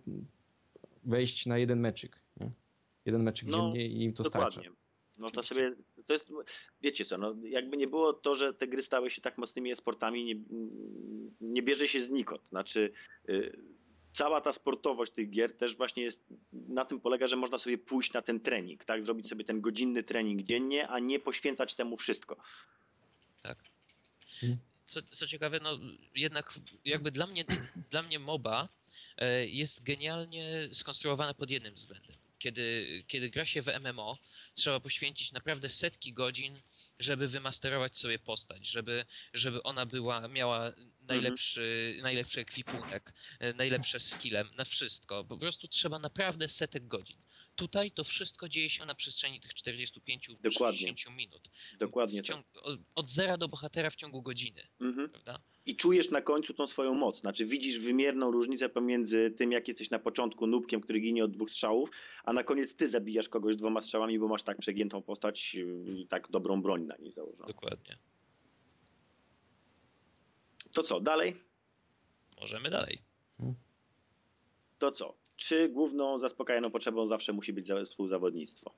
wejść na jeden meczyk. Nie? Jeden meczyk No, dziennie i im to dokładnie. starcza. Można sobie, to jest, wiecie co, no, jakby nie było to, że te gry stały się tak mocnymi e-sportami, nie, nie bierze się znikąd. Znaczy, y, cała ta sportowość tych gier też właśnie jest, na tym polega, że można sobie pójść na ten trening, tak? Zrobić sobie ten godzinny trening dziennie, a nie poświęcać temu wszystko. Tak. Mhm. Co, co ciekawe, no jednak jakby dla mnie, dla mnie MOBA e, jest genialnie skonstruowana pod jednym względem. Kiedy, kiedy gra się w M M O, trzeba poświęcić naprawdę setki godzin, żeby wymasterować sobie postać, żeby, żeby ona była, miała najlepszy, najlepszy ekwipunek, e, najlepsze skille, na wszystko. Po prostu trzeba naprawdę setek godzin. Tutaj to wszystko dzieje się na przestrzeni tych czterdziestu pięciu do Dokładnie. sześćdziesięciu minut. Dokładnie W ciągu, tak. od, od zera do bohatera w ciągu godziny, Mhm. prawda? I czujesz na końcu tą swoją moc. Znaczy widzisz wymierną różnicę pomiędzy tym, jak jesteś na początku nubkiem, który ginie od dwóch strzałów, a na koniec ty zabijasz kogoś dwoma strzałami, bo masz tak przegiętą postać i tak dobrą broń na niej założoną. Dokładnie. To co, dalej? Możemy dalej. To co? Czy główną zaspokajaną potrzebą zawsze musi być za- współzawodnictwo?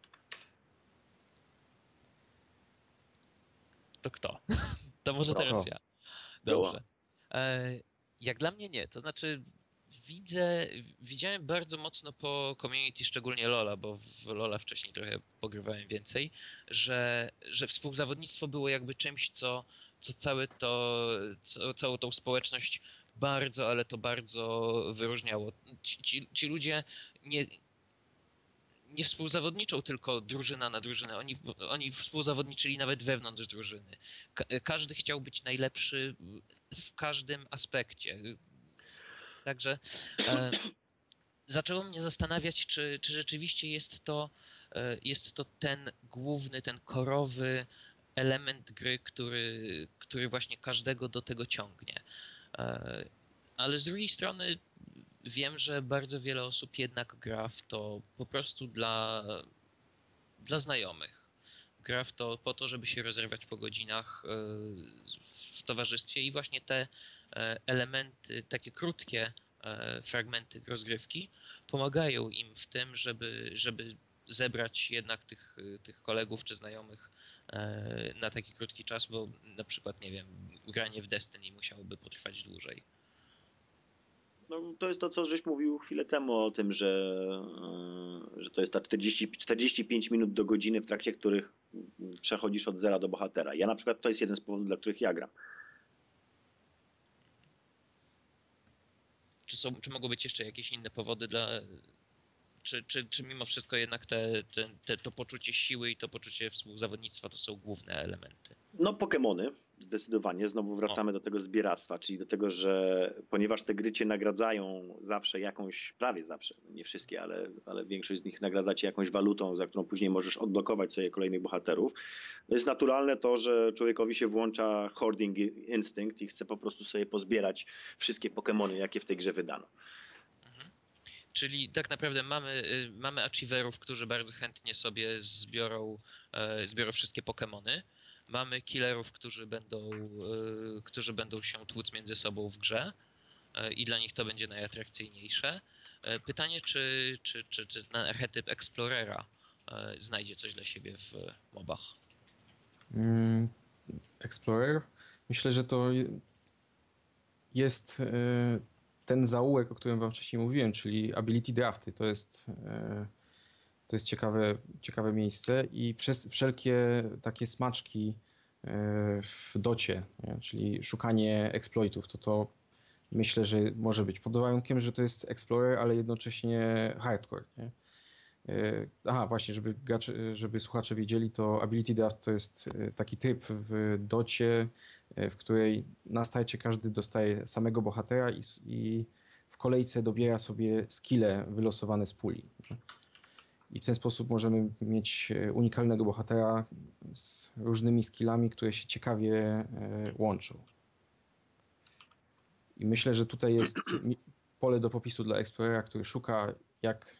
To kto? To może No. teraz ja. Było. Dobrze. E, jak dla mnie nie. To znaczy widzę, widziałem bardzo mocno po community, szczególnie Lola, bo w Lola wcześniej trochę pogrywałem więcej, że, że współzawodnictwo było jakby czymś, co, co całe to, co, całą tą społeczność bardzo, ale to bardzo wyróżniało. Ci, ci, ci ludzie nie, nie współzawodniczą tylko drużyna na drużynę, oni, oni współzawodniczyli nawet wewnątrz drużyny. Ka każdy chciał być najlepszy w każdym aspekcie. Także e, zaczęło mnie zastanawiać, czy, czy rzeczywiście jest to, e, jest to ten główny, ten korowy element gry, który, który właśnie każdego do tego ciągnie. E, ale z drugiej strony wiem, że bardzo wiele osób jednak gra w to po prostu dla, dla znajomych. Gra w to po to, żeby się rozerwać po godzinach e, w towarzystwie i właśnie te e, elementy, takie krótkie e, fragmenty rozgrywki pomagają im w tym, żeby, żeby zebrać jednak tych, tych kolegów czy znajomych e, na taki krótki czas, bo na przykład, nie wiem, granie w Destiny musiałoby potrwać dłużej. No, to jest to, co żeś mówił chwilę temu o tym, że, e, że to jest ta czterdzieści, czterdzieści pięć minut do godziny, w trakcie których przechodzisz od zera do bohatera. Ja na przykład to jest jeden z powodów, dla których ja gram. Czy, są, czy mogą być jeszcze jakieś inne powody dla... Czy, czy, czy mimo wszystko jednak te, te, te, to poczucie siły i to poczucie współzawodnictwa to są główne elementy? No, Pokemony zdecydowanie. Znowu wracamy do tego zbieractwa, czyli do tego, że ponieważ te gry cię nagradzają zawsze jakąś, prawie zawsze, nie wszystkie, ale, ale większość z nich nagradza cię jakąś walutą, za którą później możesz odblokować sobie kolejnych bohaterów, to jest naturalne to, że człowiekowi się włącza hoarding instynkt i chce po prostu sobie pozbierać wszystkie Pokemony, jakie w tej grze wydano. Czyli tak naprawdę mamy, y, mamy achieverów, którzy bardzo chętnie sobie zbiorą, e, zbiorą wszystkie Pokemony. Mamy killerów, którzy będą, y, którzy będą się tłuc między sobą w grze e, i dla nich to będzie najatrakcyjniejsze. E, Pytanie, czy, czy, czy, czy ten archetyp Explorera e, znajdzie coś dla siebie w mobach? Mm, Explorer. Myślę, że to je- jest e, ten zaułek, o którym wam wcześniej mówiłem, czyli ability drafty. To jest, e, to jest ciekawe, ciekawe miejsce i przez wszelkie takie smaczki e, w docie, nie? Czyli szukanie exploitów, to to myślę, że może być pod warunkiem, że to jest Explorer, ale jednocześnie hardcore. Nie? E, Aha, właśnie, żeby, gracze, żeby słuchacze wiedzieli, to Ability Draft to jest e, taki tryb w docie, e, w której na starcie każdy dostaje samego bohatera i, s- i w kolejce dobiera sobie skille wylosowane z puli. I w ten sposób możemy mieć e, unikalnego bohatera z różnymi skillami, które się ciekawie e, łączą. I myślę, że tutaj jest mi- pole do popisu dla Explorera, który szuka jak,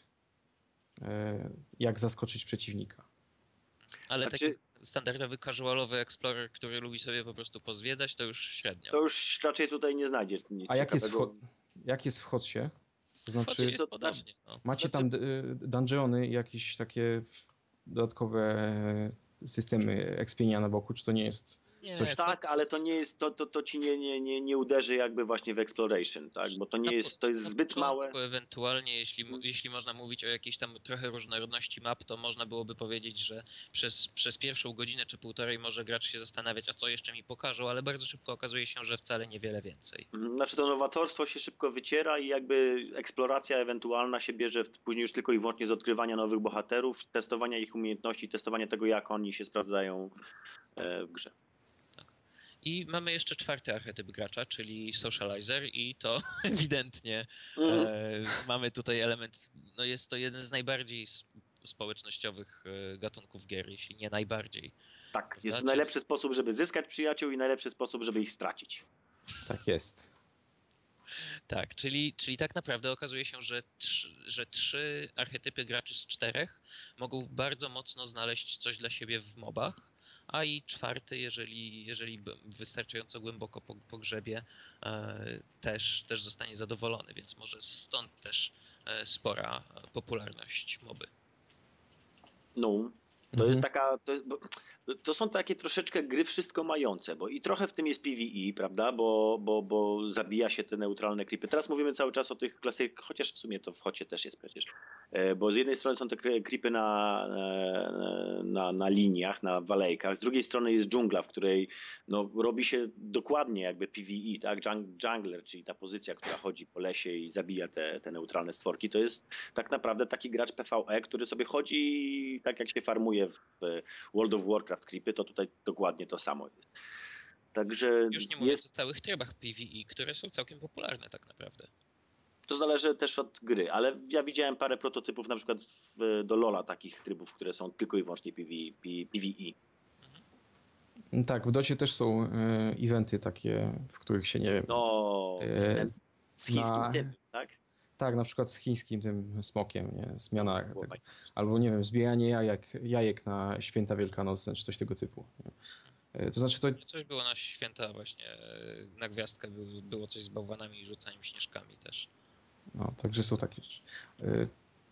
e, jak zaskoczyć przeciwnika. Ale Znaczy- taki standardowy, casualowy Explorer, który lubi sobie po prostu pozwiedzać, to już średnio. To już raczej tutaj nie znajdziesz nic A jak jest, w, ciekawego. Ho- jak jest w Hotsie? To Znaczy, znaczy, jest to- podobnie. No. macie znaczy- tam y, dungeony, jakieś takie w- dodatkowe e, systemy expienia na boku, czy to nie jest Nie, coś... to- Tak, ale to nie jest, to, to, to ci nie, nie, nie, nie uderzy jakby właśnie w exploration, tak? Bo to nie Na jest, po- to jest na zbyt początku małe. Ewentualnie, jeśli, mo- jeśli można mówić o jakiejś tam trochę różnorodności map, to można byłoby powiedzieć, że przez, przez pierwszą godzinę czy półtorej może gracz się zastanawiać, a co jeszcze mi pokażą, ale bardzo szybko okazuje się, że wcale niewiele więcej. Mhm. Znaczy to nowatorstwo się szybko wyciera i jakby eksploracja ewentualna się bierze w, później już tylko i wyłącznie z odkrywania nowych bohaterów, testowania ich umiejętności, testowania tego, jak oni się sprawdzają e, w grze. I mamy jeszcze czwarty archetyp gracza, czyli socializer i to ewidentnie Mhm. e, mamy tutaj element, no jest to jeden z najbardziej s- społecznościowych e, gatunków gier, jeśli nie najbardziej. Tak, jest to Znaczy- najlepszy sposób, żeby zyskać przyjaciół i najlepszy sposób, żeby ich stracić. Tak jest. Tak, czyli, czyli tak naprawdę okazuje się, że, trzy, że trzy archetypy graczy z czterech mogą bardzo mocno znaleźć coś dla siebie w mobach, a i czwarty, jeżeli, jeżeli b- wystarczająco głęboko po- pogrzebie, e, też, też zostanie zadowolony, więc może stąd też e, spora e, popularność moby. No. To Mhm. jest taka, to, jest, bo, to są takie troszeczkę gry wszystko mające, bo i trochę w tym jest PvE, prawda, bo, bo, bo zabija się te neutralne klipy. Teraz mówimy cały czas o tych klasykach, chociaż w sumie to w Hocie też jest przecież, E, bo z jednej strony są te klipy na, e, na, na liniach, na walejkach, z drugiej strony jest dżungla, w której no, robi się dokładnie jakby PvE, tak, Jung- jungler, czyli ta pozycja, która chodzi po lesie i zabija te, te neutralne stworki, to jest tak naprawdę taki gracz PvE, który sobie chodzi tak jak się farmuje w World of Warcraft creepy, to tutaj dokładnie to samo jest. Także Już nie mówiąc jest, o całych trybach PvE, które są całkiem popularne tak naprawdę. to zależy też od gry, ale ja widziałem parę prototypów na przykład w, do LoL'a takich trybów, które są tylko i wyłącznie PvE. PvE. Tak, w docie też są e, eventy takie, w których się, nie wiem... No, E, ten z chińskim na- tym, tak? Tak, na przykład z chińskim tym smokiem, nie? Zmiana Było tego. fajnie. Albo nie wiem, zbieranie jajek, jajek na święta wielkanocne, czy coś tego typu. Nie? E, To znaczy to, Coś było na święta właśnie, e, na gwiazdkę było, było coś z bałwanami i rzucaniem śnieżkami też. no, także są takie rzeczy. E,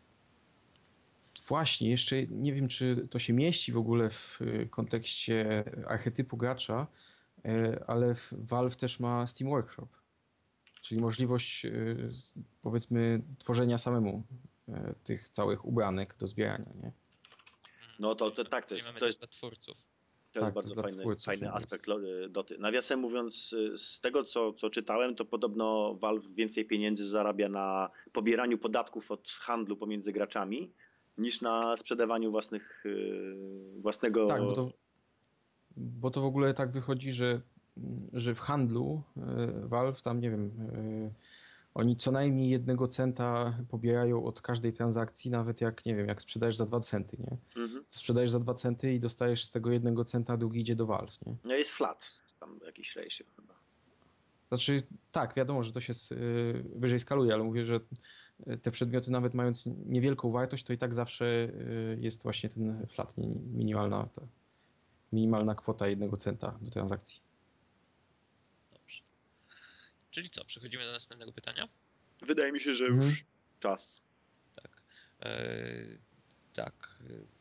Właśnie, jeszcze nie wiem, czy to się mieści w ogóle w e, kontekście archetypu gracza, e, ale w- Valve też ma Steam Workshop, czyli możliwość, e, z- powiedzmy, tworzenia samemu e, tych całych ubranek do zbierania, nie? No to, to tak, to Czyli jest, mamy to też jest dla twórców. To Tak, jest to bardzo jest dla fajny, twórców, fajny więc- aspekt lo- doty. Nawiasem mówiąc, y, z tego co, co czytałem, to podobno Valve więcej pieniędzy zarabia na pobieraniu podatków od handlu pomiędzy graczami, niż na sprzedawaniu własnych, y, własnego... Tak, bo to, bo to w ogóle tak wychodzi, że że w handlu y, Valve tam, nie wiem, y, oni co najmniej jednego centa pobierają od każdej transakcji, nawet jak, nie wiem, jak sprzedajesz za dwa centy, nie? Mhm. To sprzedajesz za dwa centy i dostajesz z tego jednego centa, a drugi idzie do Valve, nie? No jest flat, tam jakiś ratio chyba. Znaczy, tak, wiadomo, że to się s- y, wyżej skaluje, ale mówię, że y, te przedmioty nawet mając niewielką wartość, to i tak zawsze y, jest właśnie ten flat, nie- minimalna, ta, minimalna kwota jednego centa do transakcji. Dobrze. Czyli co, przechodzimy do następnego pytania? Wydaje mi się, że Mhm. już czas. Tak. Eee, tak.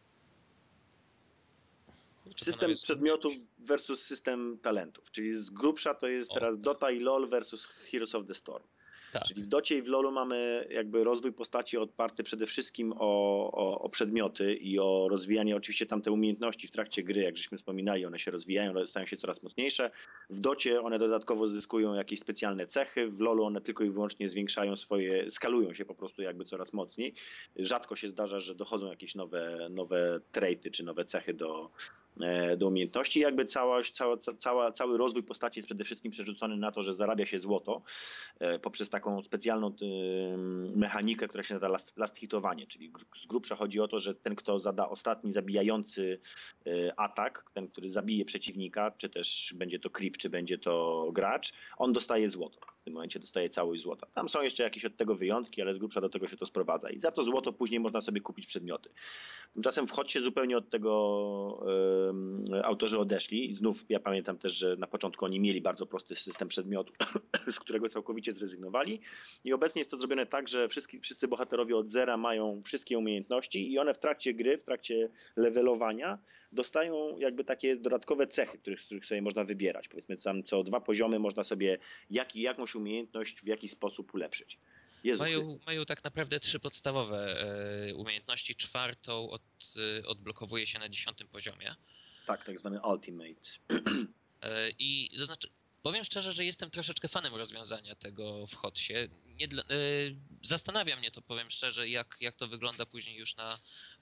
Kurczę, System panowie, przedmiotów versus system talentów, czyli z grubsza to jest O, teraz tak. Dota i LoL versus Heroes of the Storm. Tak. Czyli w Docie i w LoLu mamy jakby rozwój postaci oparty przede wszystkim o, o, o przedmioty i o rozwijanie oczywiście tamte umiejętności w trakcie gry, jak żeśmy wspominali, one się rozwijają, stają się coraz mocniejsze. W Docie one dodatkowo zyskują jakieś specjalne cechy, w LoLu one tylko i wyłącznie zwiększają swoje, skalują się po prostu jakby coraz mocniej. Rzadko się zdarza, że dochodzą jakieś nowe, nowe traity czy nowe cechy do, do umiejętności. Jakby całość, cała, cała, cały rozwój postaci jest przede wszystkim przerzucony na to, że zarabia się złoto poprzez taką specjalną mechanikę, która się nazywa last, last hitowanie, czyli z grubsza chodzi o to, że ten, kto zada ostatni zabijający atak, ten, który zabije przeciwnika, czy też będzie to creep, czy będzie to gracz, on dostaje złoto. W tym momencie dostaje całość złota. Tam są jeszcze jakieś od tego wyjątki, ale z grubsza do tego się to sprowadza. I za to złoto później można sobie kupić przedmioty. Tymczasem w Hocie zupełnie od tego y, autorzy odeszli. Znów ja pamiętam też, że na początku oni mieli bardzo prosty system przedmiotów, z którego całkowicie zrezygnowali. I obecnie jest to zrobione tak, że wszyscy, wszyscy bohaterowie od zera mają wszystkie umiejętności i one w trakcie gry, w trakcie levelowania dostają jakby takie dodatkowe cechy, których, z których sobie można wybierać. Powiedzmy tam co dwa poziomy można sobie jak, jakąś umiejętność w jakiś sposób ulepszyć. Jezu Mają, Chryste. mają tak naprawdę trzy podstawowe e, umiejętności. Czwartą od, e, odblokowuje się na dziesiątym poziomie. Tak, tak zwany ultimate. E, I to znaczy, powiem szczerze, że jestem troszeczkę fanem rozwiązania tego w Hotsie. Nie dla, e, zastanawia mnie to, powiem szczerze, jak, jak to wygląda później już na,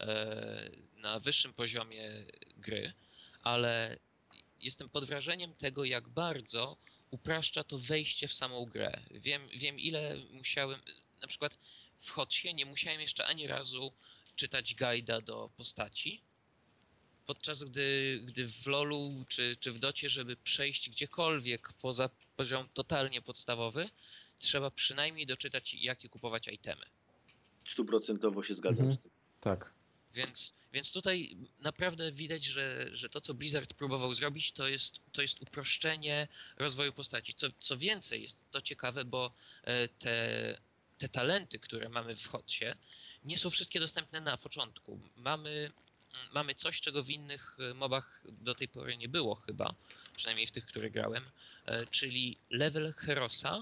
e, na wyższym poziomie gry, ale jestem pod wrażeniem tego, jak bardzo upraszcza to wejście w samą grę. Wiem, wiem ile musiałem, na przykład w Hotsie nie musiałem jeszcze ani razu czytać guida do postaci, podczas gdy, gdy w LoLu czy, czy w Docie, żeby przejść gdziekolwiek poza poziom totalnie podstawowy, trzeba przynajmniej doczytać, jakie kupować itemy. Stuprocentowo się zgadzam Mhm. z tym. Tak. Więc, więc tutaj naprawdę widać, że, że to, co Blizzard próbował zrobić, to jest, to jest uproszczenie rozwoju postaci. Co, co więcej, jest to ciekawe, bo e, te, te talenty, które mamy w Hotsie, nie są wszystkie dostępne na początku. Mamy, mamy coś, czego w innych mobach do tej pory nie było chyba, przynajmniej w tych, które grałem, e, czyli level Herosa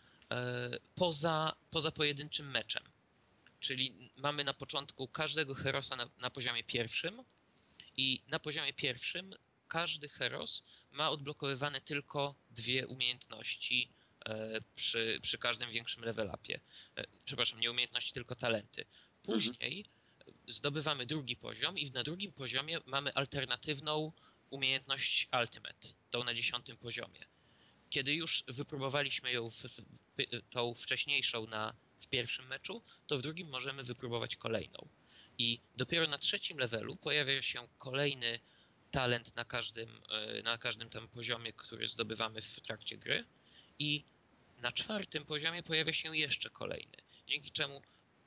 e, poza, poza pojedynczym meczem. Czyli mamy na początku każdego herosa na, na poziomie pierwszym i na poziomie pierwszym każdy heros ma odblokowywane tylko dwie umiejętności e, przy, przy każdym większym level upie. E, przepraszam, nie umiejętności, tylko talenty. Później zdobywamy drugi poziom i na drugim poziomie mamy alternatywną umiejętność Ultimate, tą na dziesiątym poziomie. Kiedy już wypróbowaliśmy ją, w, w, tą wcześniejszą na, w pierwszym meczu, to w drugim możemy wypróbować kolejną. I dopiero na trzecim levelu pojawia się kolejny talent na każdym, na każdym tam poziomie, który zdobywamy w trakcie gry. I na czwartym poziomie pojawia się jeszcze kolejny. Dzięki czemu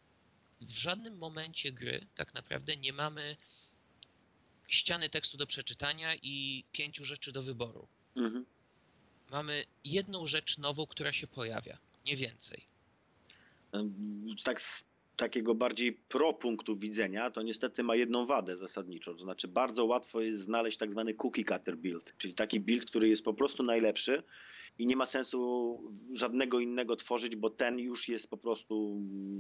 w żadnym momencie gry tak naprawdę nie mamy ściany tekstu do przeczytania i pięciu rzeczy do wyboru. Mhm. Mamy jedną rzecz nową, która się pojawia, nie więcej. Tak z takiego bardziej pro punktu widzenia, to niestety ma jedną wadę zasadniczą. To znaczy bardzo łatwo jest znaleźć tak zwany cookie cutter build, czyli taki build, który jest po prostu najlepszy i nie ma sensu żadnego innego tworzyć, bo ten już jest po prostu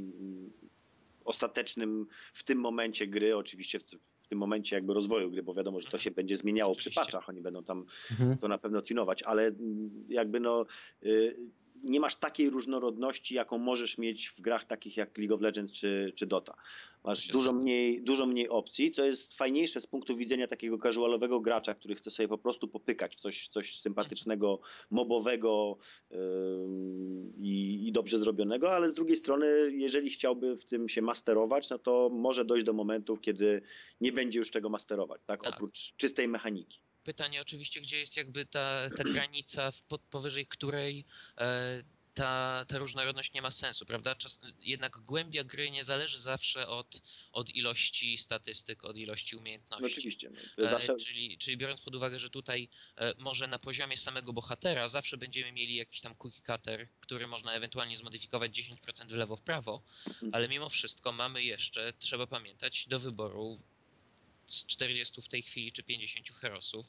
ostatecznym w tym momencie gry, oczywiście w, w tym momencie jakby rozwoju gry, bo wiadomo, że to się będzie zmieniało Oczywiście. przy patchach, oni będą tam Mhm. to na pewno tunować, ale jakby no nie masz takiej różnorodności, jaką możesz mieć w grach takich jak League of Legends czy, czy Dota. Masz dużo mniej, dużo mniej opcji, co jest fajniejsze z punktu widzenia takiego casualowego gracza, który chce sobie po prostu popykać w coś, coś sympatycznego, mobowego yy, i, i dobrze zrobionego, ale z drugiej strony, jeżeli chciałby w tym się masterować, no to może dojść do momentów, kiedy nie będzie już czego masterować, tak? Tak. Oprócz czystej mechaniki. Pytanie oczywiście, gdzie jest jakby ta, ta granica, w- pod, powyżej której e, ta, ta różnorodność nie ma sensu, prawda? Czas, jednak głębia gry nie zależy zawsze od, od ilości statystyk, od ilości umiejętności. No oczywiście. No, zawsze... E, czyli, czyli biorąc pod uwagę, że tutaj e, może na poziomie samego bohatera zawsze będziemy mieli jakiś tam cookie cutter, który można ewentualnie zmodyfikować dziesięć procent w lewo, w prawo, ale mimo wszystko mamy jeszcze, trzeba pamiętać, do wyboru z czterdziestu w tej chwili czy pięćdziesięciu herosów.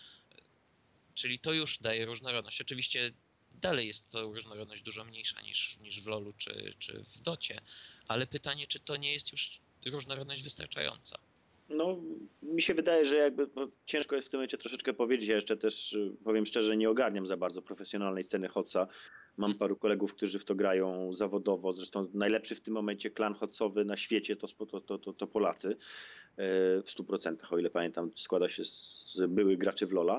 Czyli to już daje różnorodność. Oczywiście dalej jest to różnorodność dużo mniejsza niż, niż w LoLu czy, czy w Docie, ale pytanie, czy to nie jest już różnorodność wystarczająca? No, mi się wydaje, że jakby no, ciężko jest w tym momencie troszeczkę powiedzieć. Ja jeszcze też y, powiem szczerze, nie ogarniam za bardzo profesjonalnej sceny Hotsa. Mam paru kolegów, którzy w to grają zawodowo. Zresztą najlepszy w tym momencie klan Hotsowy na świecie to, to, to, to, to Polacy. Y, w stu procentach, o ile pamiętam, składa się z byłych graczy w LoLa.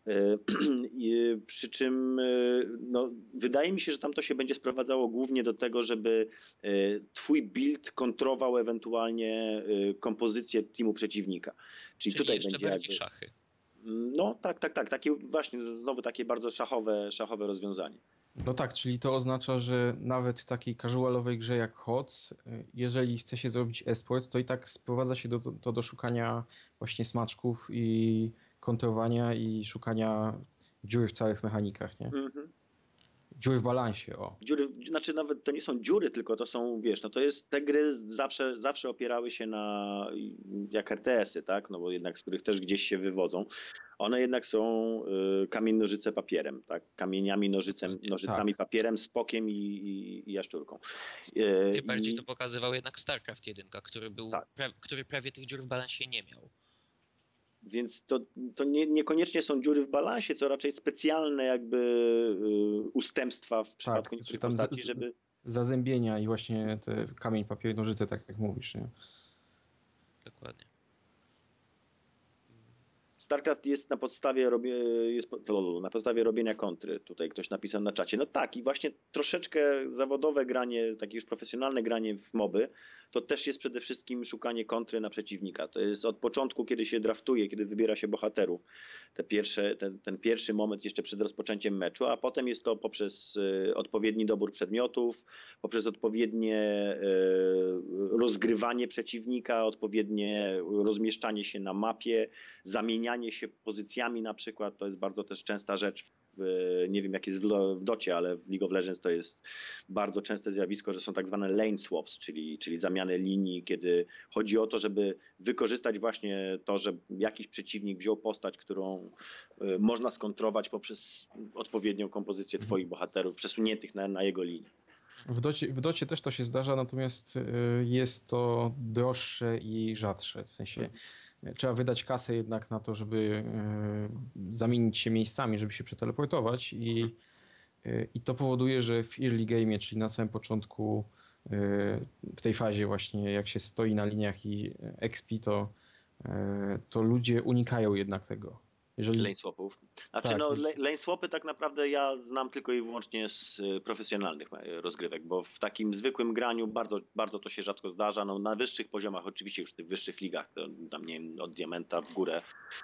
I przy czym no, wydaje mi się, że tam to się będzie sprowadzało głównie do tego, żeby twój build kontrował ewentualnie kompozycję teamu przeciwnika. Czyli, Czyli tutaj jeszcze będzie bardziej jakby... szachy. No tak, tak, tak. Takie właśnie znowu takie bardzo szachowe, szachowe rozwiązanie. No tak, czyli to oznacza, że nawet w takiej casualowej grze jak H O T S, jeżeli chce się zrobić esport, to i tak sprowadza się do, to do szukania właśnie smaczków i kontrowania i szukania dziury w całych mechanikach, nie? Mhm. Dziury w balansie, o. Dziury, znaczy nawet to nie są dziury, tylko to są, wiesz, no to jest, te gry zawsze, zawsze opierały się na, jak R T S-y, tak, no bo jednak z których też gdzieś się wywodzą. One jednak są y, kamień, nożyce, papierem, tak, kamieniami, nożycem, nożycami, Tak. papierem, spokiem i, i, i jaszczurką. Y, Najbardziej i- to pokazywał jednak StarCraft jeden, który, był, Tak. pra, który prawie tych dziur w balansie nie miał. Więc to, to nie, niekoniecznie są dziury w balansie, co raczej specjalne jakby y, ustępstwa w przypadku czy niektórych tam z- postaci, z- żeby... Zazębienia i właśnie te kamień, papier, nożyce, tak jak mówisz, nie? Dokładnie. StarCraft jest na podstawie, robie, jest po- na podstawie robienia kontry. Tutaj ktoś napisał na czacie. No tak, i właśnie troszeczkę zawodowe granie, takie już profesjonalne granie w moby, to też jest przede wszystkim szukanie kontry na przeciwnika. To jest od początku, kiedy się draftuje, kiedy wybiera się bohaterów, te pierwsze, ten, ten pierwszy moment jeszcze przed rozpoczęciem meczu, a potem jest to poprzez y, odpowiedni dobór przedmiotów, poprzez odpowiednie y, rozgrywanie przeciwnika, odpowiednie rozmieszczanie się na mapie, zamienianie się pozycjami na przykład. To jest bardzo też częsta rzecz w, nie wiem jak jest w, lo- w Docie, ale w League of Legends to jest bardzo częste zjawisko, że są tak zwane lane swaps, czyli, czyli zamiany linii, kiedy chodzi o to, żeby wykorzystać właśnie to, że jakiś przeciwnik wziął postać, którą y, można skontrować poprzez odpowiednią kompozycję twoich bohaterów przesuniętych na, na jego linię. W docie, w docie też to się zdarza, natomiast y, jest to droższe i rzadsze. W sensie y, trzeba wydać kasę jednak na to, żeby y, zamienić się miejscami, żeby się przeteleportować i, y, i to powoduje, że w early game, czyli na samym początku, y, w tej fazie właśnie jak się stoi na liniach i expi, to, y, to ludzie unikają jednak tego. Jeżeli... Lane swapów. Znaczy Tak. no, la- lane swapy tak naprawdę ja znam tylko i wyłącznie z y, profesjonalnych e, rozgrywek, bo w takim zwykłym graniu bardzo, bardzo to się rzadko zdarza. No, na wyższych poziomach, oczywiście już w tych wyższych ligach, to tam nie wiem, od diamenta w górę,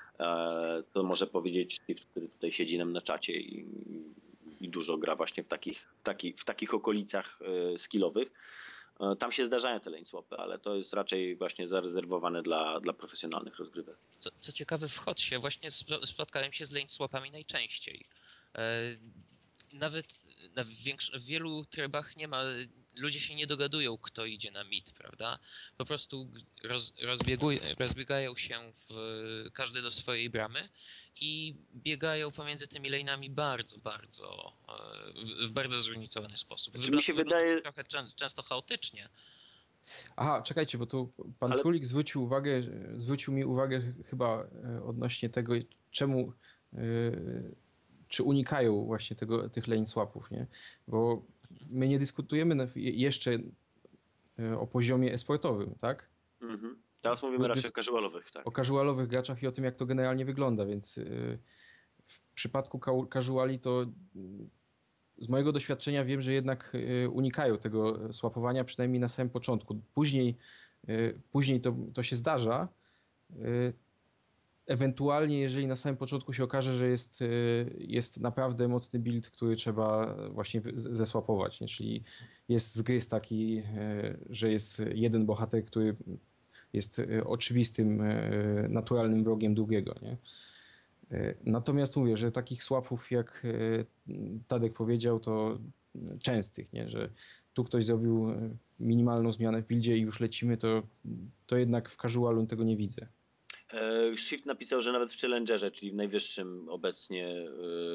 e, to może powiedzieć Steve, który tutaj siedzi nam na czacie i, i dużo gra właśnie w takich, taki, w takich okolicach e, skillowych. E, Tam się zdarzają te lane swapy, ale to jest raczej właśnie zarezerwowane dla, dla profesjonalnych rozgrywek. Co, co ciekawe, w Hotsie właśnie spo- spotkałem się z lane swapami najczęściej. E, nawet na większ- w wielu trybach nie ma, ludzie się nie dogadują, kto idzie na mid, prawda? Po prostu roz, rozbieguj- rozbiegają się w, każdy do swojej bramy i biegają pomiędzy tymi lane'ami bardzo, bardzo, e, w, w bardzo zróżnicowany sposób. Znaczy, mi się Wygląda wydaje- trochę czę- często chaotycznie. Aha, czekajcie, bo tu pan Ale- Królik zwrócił uwagę, zwrócił mi uwagę chyba e, odnośnie tego, czemu, e, czy unikają właśnie tego, tych lane swapów, nie? Bo my nie dyskutujemy na- jeszcze e, o poziomie e-sportowym, tak? Mhm. Teraz mówimy Bo raczej dys- o casualowych, tak. O casualowych graczach i o tym, jak to generalnie wygląda, więc y, w przypadku cau- casuali to y, z mojego doświadczenia wiem, że jednak y, unikają tego swapowania, przynajmniej na samym początku. Później, y, później to, to się zdarza. y, Ewentualnie, jeżeli na samym początku się okaże, że jest, y, jest naprawdę mocny build, który trzeba właśnie wy- z- zeswapować, nie? Czyli jest zgryz taki, y, że jest jeden bohater, który jest y, oczywistym, y, naturalnym wrogiem drugiego, nie? Y, Natomiast mówię, że takich swapów, jak y, Tadek powiedział, to częstych, nie? Że tu ktoś zrobił y, minimalną zmianę w buildzie i już lecimy, to, to jednak w casualu tego nie widzę. E, Shift napisał, że nawet w Challengerze, czyli w najwyższym obecnie, e,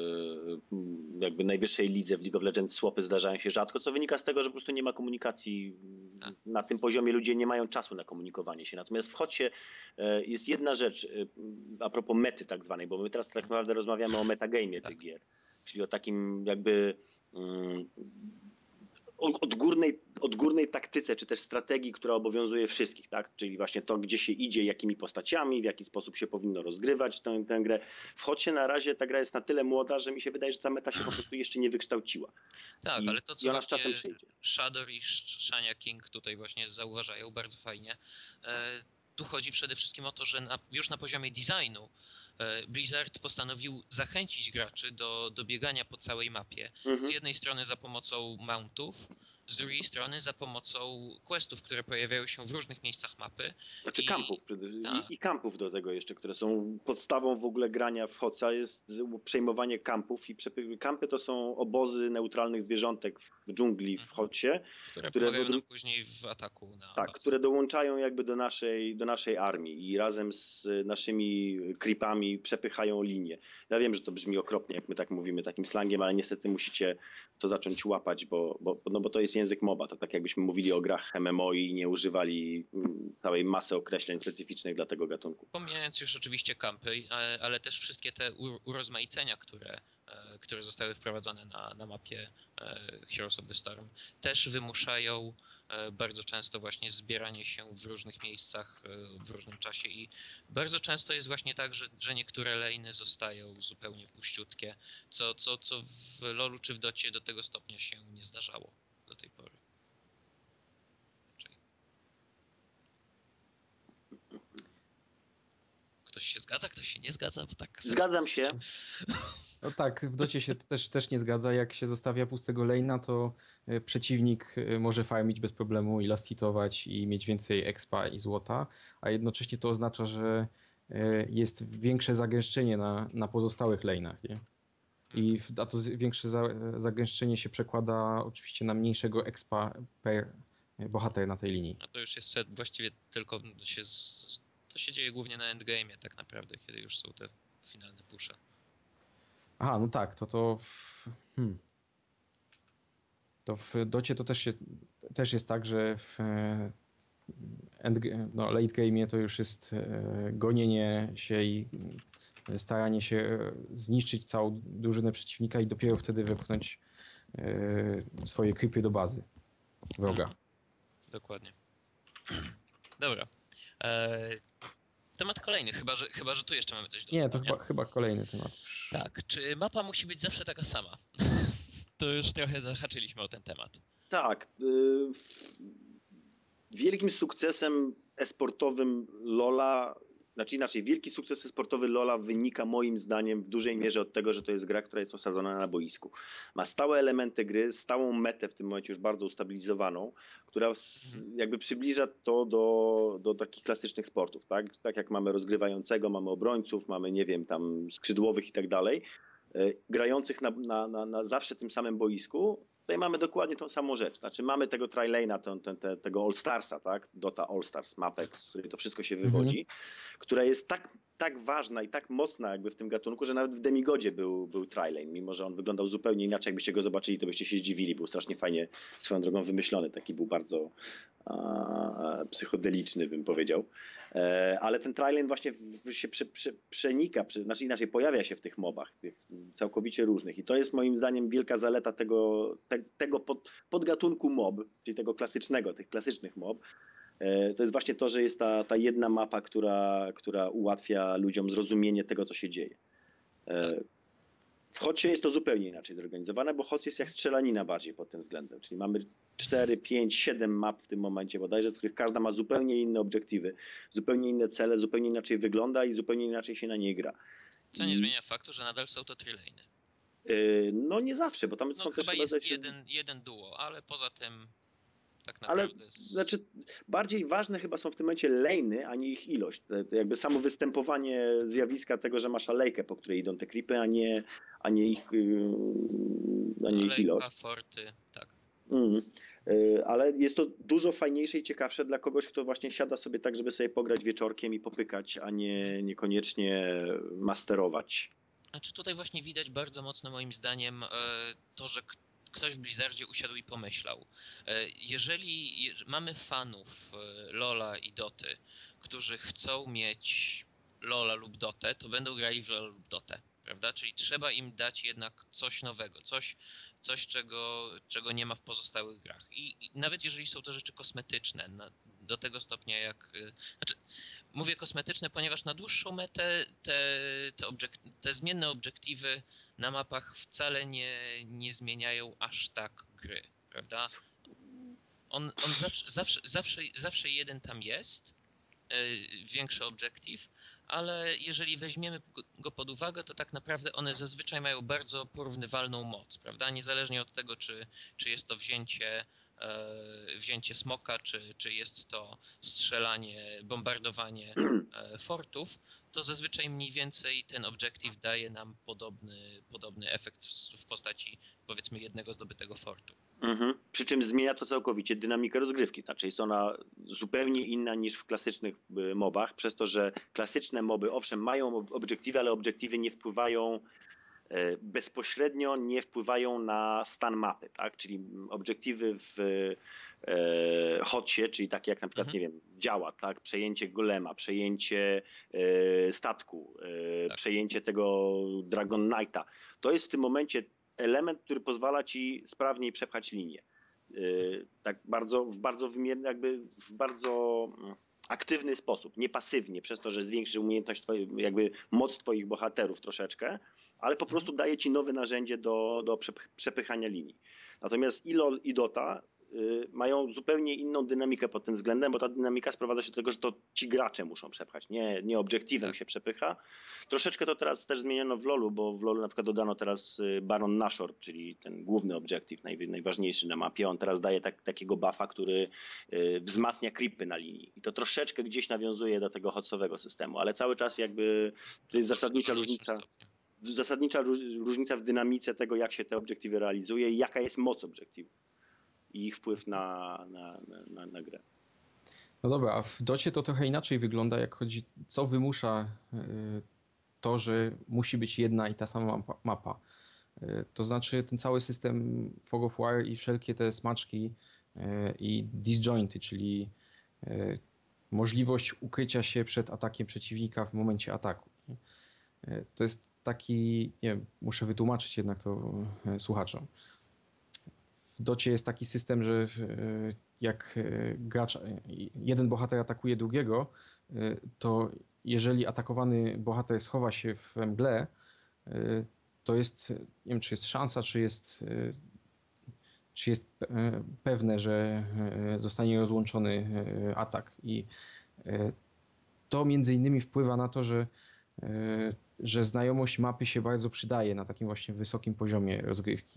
jakby najwyższej lidze w League of Legends swapy zdarzają się rzadko, co wynika z tego, że po prostu nie ma komunikacji na tym poziomie, ludzie nie mają czasu na komunikowanie się. Natomiast w Hocie e, jest jedna rzecz, e, a propos mety tak zwanej, bo my teraz tak naprawdę rozmawiamy o metagame'ie tych gier, czyli o takim jakby mm, o- odgórnej, odgórnej taktyce, czy też strategii, która obowiązuje wszystkich, tak? Czyli właśnie to, gdzie się idzie, jakimi postaciami, w jaki sposób się powinno rozgrywać tę, tę grę. W Hocie na razie ta gra jest na tyle młoda, że mi się wydaje, że ta meta się po prostu jeszcze nie wykształciła. Tak, I, ale to i co ona z właśnie czasem przyjdzie. Shador i Shania King tutaj właśnie zauważają bardzo fajnie. E, tu chodzi przede wszystkim o to, że na, już na poziomie designu e, Blizzard postanowił zachęcić graczy do, do biegania po całej mapie. Z Mhm. jednej strony za pomocą mountów, z drugiej strony za pomocą questów, które pojawiają się w różnych miejscach mapy. Znaczy I- kampów przede- tak. i, i kampów do tego jeszcze, które są podstawą w ogóle grania w Hoca, jest przejmowanie kampów i przepy- kampy to są obozy neutralnych zwierzątek w dżungli w Mhm. Hocie, które, które pomagają w odró- nam później w ataku na tak, bazę. które dołączają jakby do naszej, do naszej armii i razem z naszymi creepami przepychają linię. Ja wiem, że to brzmi okropnie, jak my tak mówimy takim slangiem, ale niestety musicie to zacząć łapać, bo, bo, no bo to jest język moba. To tak jakbyśmy mówili o grach M M O i nie używali mm, całej masy określeń specyficznych dla tego gatunku. Pomijając już oczywiście kampy, ale, ale też wszystkie te u- urozmaicenia, które, e, które zostały wprowadzone na, na mapie e, Heroes of the Storm, też wymuszają e, bardzo często właśnie zbieranie się w różnych miejscach e, w różnym czasie i bardzo często jest właśnie tak, że, że niektóre lejny zostają zupełnie puściutkie, co, co, co w lolu czy w docie do tego stopnia się nie zdarzało do tej pory. Czyli... Ktoś się zgadza, ktoś się nie zgadza, bo tak... Zgadzam się. No tak, w docie się też, też nie zgadza. Jak się zostawia pustego lane'a, to e, przeciwnik e, może farmić bez problemu i last hitować i mieć więcej expa i złota, a jednocześnie to oznacza, że e, jest większe zagęszczenie na, na pozostałych lane'ach, nie? I w, a to z- większe za, zagęszczenie się przekłada oczywiście na mniejszego expa per bohater na tej linii. No to już jest wtedy właściwie tylko się z... to się dzieje głównie na endgame'ie tak naprawdę, kiedy już są te finalne pusze. Aha, no tak, to to w, hmm. To w docie to też, się, też jest tak, że w e, end, no, late game'ie to już jest e, gonienie się i e, staranie się e, zniszczyć całą drużynę przeciwnika i dopiero wtedy wepchnąć e, swoje creepy do bazy wroga. Mhm. Dokładnie. Dobra. Eee, temat kolejny, chyba że, chyba że tu jeszcze mamy coś do Nie, to dodania. chyba, chyba kolejny temat już. Tak, czy mapa musi być zawsze taka sama? To już trochę zahaczyliśmy o ten temat. Tak. y, w- Wielkim sukcesem esportowym LoL'a, znaczy inaczej, wielki sukces esportowy LoL'a wynika moim zdaniem w dużej mierze od tego, że to jest gra, która jest osadzona na boisku. Ma stałe elementy gry, stałą metę w tym momencie już bardzo ustabilizowaną, która s- jakby przybliża to do, do takich klasycznych sportów, tak? Tak jak mamy rozgrywającego, mamy obrońców, mamy, nie wiem, tam skrzydłowych i tak dalej, e, grających na, na, na, na zawsze tym samym boisku. Tutaj mamy dokładnie tą samą rzecz. Znaczy mamy tego Trilane'a, ten, ten, ten, tego All Starsa, tak? Dota All Stars, mapę, z której to wszystko się wywodzi, która jest tak tak ważna i tak mocna jakby w tym gatunku, że nawet w Demigodzie był, był trilane, mimo że on wyglądał zupełnie inaczej. Jakbyście go zobaczyli, to byście się zdziwili. Był strasznie fajnie swoją drogą wymyślony. Taki był bardzo a, psychodeliczny, bym powiedział. E, ale ten trilane właśnie w, się prze, prze, przenika, prze, znaczy inaczej pojawia się w tych mobach, tych całkowicie różnych. I to jest moim zdaniem wielka zaleta tego, te, tego pod, podgatunku mob, czyli tego klasycznego, tych klasycznych mob. To jest właśnie to, że jest ta, ta jedna mapa, która, która ułatwia ludziom zrozumienie tego, co się dzieje. W Hocie jest to zupełnie inaczej zorganizowane, bo Hoc jest jak strzelanina bardziej pod tym względem. Czyli mamy cztery, pięć, siedem map w tym momencie bodajże, z których każda ma zupełnie inne obiektywy, zupełnie inne cele, zupełnie inaczej wygląda i zupełnie inaczej się na niej gra. Co nie zmienia faktu, że nadal są to trilane. No nie zawsze, bo tam No są chyba też... jest dość... jeden, jeden duo, ale poza tym tak Ale naprawdę... znaczy, bardziej ważne chyba są w tym momencie lane'y, a nie ich ilość. To jakby samo występowanie zjawiska tego, że masz alejkę, po której idą te creepy, a nie, a nie ich, yy, a nie ich Alejka, ilość. forty, tak. Mm. Yy, ale jest to dużo fajniejsze i ciekawsze dla kogoś, kto właśnie siada sobie tak, żeby sobie pograć wieczorkiem i popykać, a nie niekoniecznie masterować. Znaczy tutaj właśnie widać bardzo mocno moim zdaniem e, to, że k- ktoś w Blizzardzie usiadł i pomyślał. E, Jeżeli je- mamy fanów e, LoLa i Doty, którzy chcą mieć LoLa lub Dotę, to będą grali w LoLa lub Dotę, prawda? Czyli trzeba im dać jednak coś nowego, coś, coś czego, czego nie ma w pozostałych grach. I, i nawet jeżeli są to rzeczy kosmetyczne, na, do tego stopnia jak... e, Znaczy, mówię kosmetyczne, ponieważ na dłuższą metę te, te, obiek- te zmienne obiektywy na mapach wcale nie, nie zmieniają aż tak gry, prawda? On, on zawsze, zawsze, zawsze, zawsze jeden tam jest, yy, większy obiektyw, ale jeżeli weźmiemy go- go pod uwagę, to tak naprawdę one zazwyczaj mają bardzo porównywalną moc, prawda? Niezależnie od tego, czy, czy jest to wzięcie, e, wzięcie smoka, czy, czy jest to strzelanie, bombardowanie e, fortów, to zazwyczaj mniej więcej ten obiektyw daje nam podobny, podobny efekt w, w postaci powiedzmy jednego zdobytego fortu. Mhm. Przy czym zmienia to całkowicie dynamikę rozgrywki. Znaczy jest ona zupełnie inna niż w klasycznych y, mobach, przez to, że klasyczne moby owszem mają ob- obiektywy, ale obiektywy nie wpływają e, bezpośrednio, nie wpływają na stan mapy, tak? Czyli obiektywy w e, Hocie, czyli takie jak na przykład, Mhm. nie wiem, działa, tak? Przejęcie golema, przejęcie e, statku, e, Tak. przejęcie tego Dragon Knighta. To jest w tym momencie element, który pozwala ci sprawniej przepchać linię. Yy, tak bardzo, w bardzo wymierny, jakby w bardzo mm, aktywny sposób, nie pasywnie, przez to, że zwiększy umiejętność, twoje, jakby moc twoich bohaterów troszeczkę, ale po prostu daje ci nowe narzędzie do, do przepych- przepychania linii. Natomiast i LoL i Dota y, mają zupełnie inną dynamikę pod tym względem, bo ta dynamika sprowadza się do tego, że to ci gracze muszą przepchać, nie, nie obiektywem Tak. się przepycha. Troszeczkę to teraz też zmieniono w LoLu, bo w LoLu na przykład dodano teraz y, Baron Nashor, czyli ten główny obiektyw, naj, najważniejszy na mapie. On teraz daje tak, takiego buffa, który y, wzmacnia creepy na linii. I to troszeczkę gdzieś nawiązuje do tego hocowego systemu, ale cały czas jakby to jest zasadnicza W dużo różnica. mniejszym stopniu. Zasadnicza róż- różnica w dynamice tego, jak się te obiektywy realizuje i jaka jest moc obiektywów i ich wpływ na, na, na, na, na grę. No dobra, a w docie to trochę inaczej wygląda, jak chodzi, co wymusza y, to, że musi być jedna i ta sama mapa. mapa. Y, To znaczy ten cały system Fog of War i wszelkie te smaczki y, i disjointy, czyli y, możliwość ukrycia się przed atakiem przeciwnika w momencie ataku. Y, To jest taki, nie wiem, muszę wytłumaczyć jednak to y, słuchaczom. W docie jest taki system, że y, jak y, gracz, y, jeden bohater atakuje drugiego, y, to jeżeli atakowany bohater schowa się w mgle, y, to jest, nie wiem czy jest szansa, czy jest, y, czy jest pe- y, pewne, że y, zostanie rozłączony y, atak. I y, to między innymi wpływa na to, że, y, że znajomość mapy się bardzo przydaje na takim właśnie wysokim poziomie rozgrywki.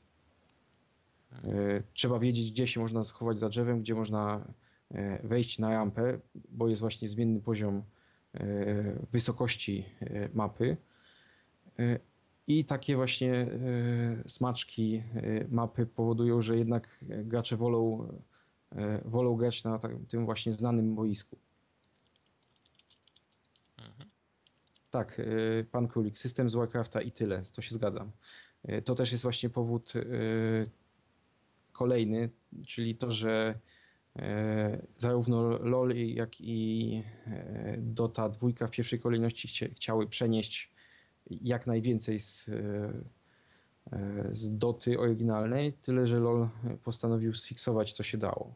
Y, Trzeba wiedzieć, gdzie się można schować za drzewem, gdzie można y, wejść na rampę, bo jest właśnie zmienny poziom y, wysokości y, mapy. Y, I takie właśnie y, smaczki y, mapy powodują, że jednak gracze wolą, y, wolą grać na tak- tym właśnie znanym boisku. Mhm. Tak, y, pan Królik, system z Warcrafta i tyle, to się zgadzam. Y, To też jest właśnie powód y, kolejny, czyli to, że y, zarówno LoL, jak i y, Dota dwójka w pierwszej kolejności chcia, chciały przenieść jak najwięcej z, y, y, z Doty oryginalnej, tyle że LoL postanowił sfiksować, co się dało.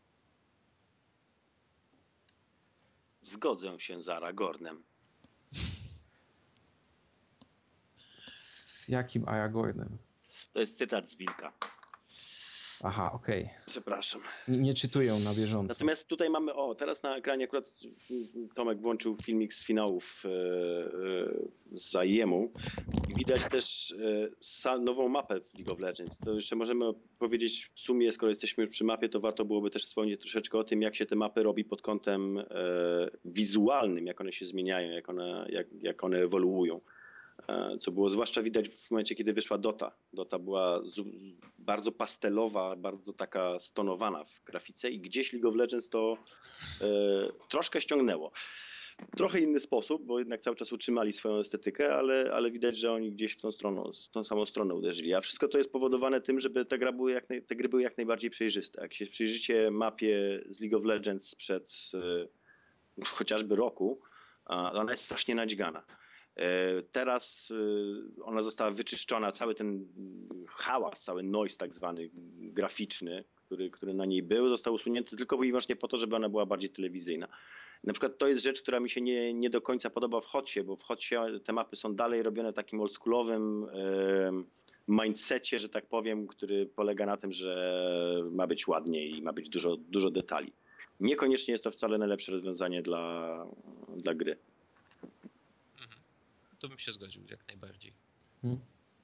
Zgodzę się z Aragornem. Z jakim Aragornem? To jest cytat z Wilka. Aha, okej. Przepraszam. Nie, nie czytuję na bieżąco. Natomiast tutaj mamy, o, teraz na ekranie akurat Tomek włączył filmik z finałów e, e, z I E M-u. Widać też e, sa, nową mapę w League of Legends. To jeszcze możemy powiedzieć w sumie, skoro jesteśmy już przy mapie, to warto byłoby też wspomnieć troszeczkę o tym, jak się te mapy robi pod kątem e, wizualnym, jak one się zmieniają, jak one, jak, jak one ewoluują. Co było zwłaszcza widać w momencie, kiedy wyszła Dota. Dota była z, bardzo pastelowa, bardzo taka stonowana w grafice i gdzieś League of Legends to e, troszkę ściągnęło. Trochę inny sposób, bo jednak cały czas utrzymali swoją estetykę, ale, ale widać, że oni gdzieś w tą, stronę, w tą samą stronę uderzyli. A wszystko to jest powodowane tym, żeby te, gra były jak naj, te gry były jak najbardziej przejrzyste. Jak się przyjrzycie mapie z League of Legends sprzed e, chociażby roku, a ona jest strasznie nadźgana. Teraz ona została wyczyszczona, cały ten hałas, cały noise tak zwany graficzny, który, który na niej był, został usunięty tylko i wyłącznie po to, żeby ona była bardziej telewizyjna. Na przykład to jest rzecz, która mi się nie, nie do końca podoba w Hotsie, bo w Hotsie te mapy są dalej robione w takim oldschoolowym mindsetie, że tak powiem, który polega na tym, że ma być ładniej i ma być dużo, dużo detali. Niekoniecznie jest to wcale najlepsze rozwiązanie dla, dla gry. To bym się zgodził jak najbardziej. Hmm.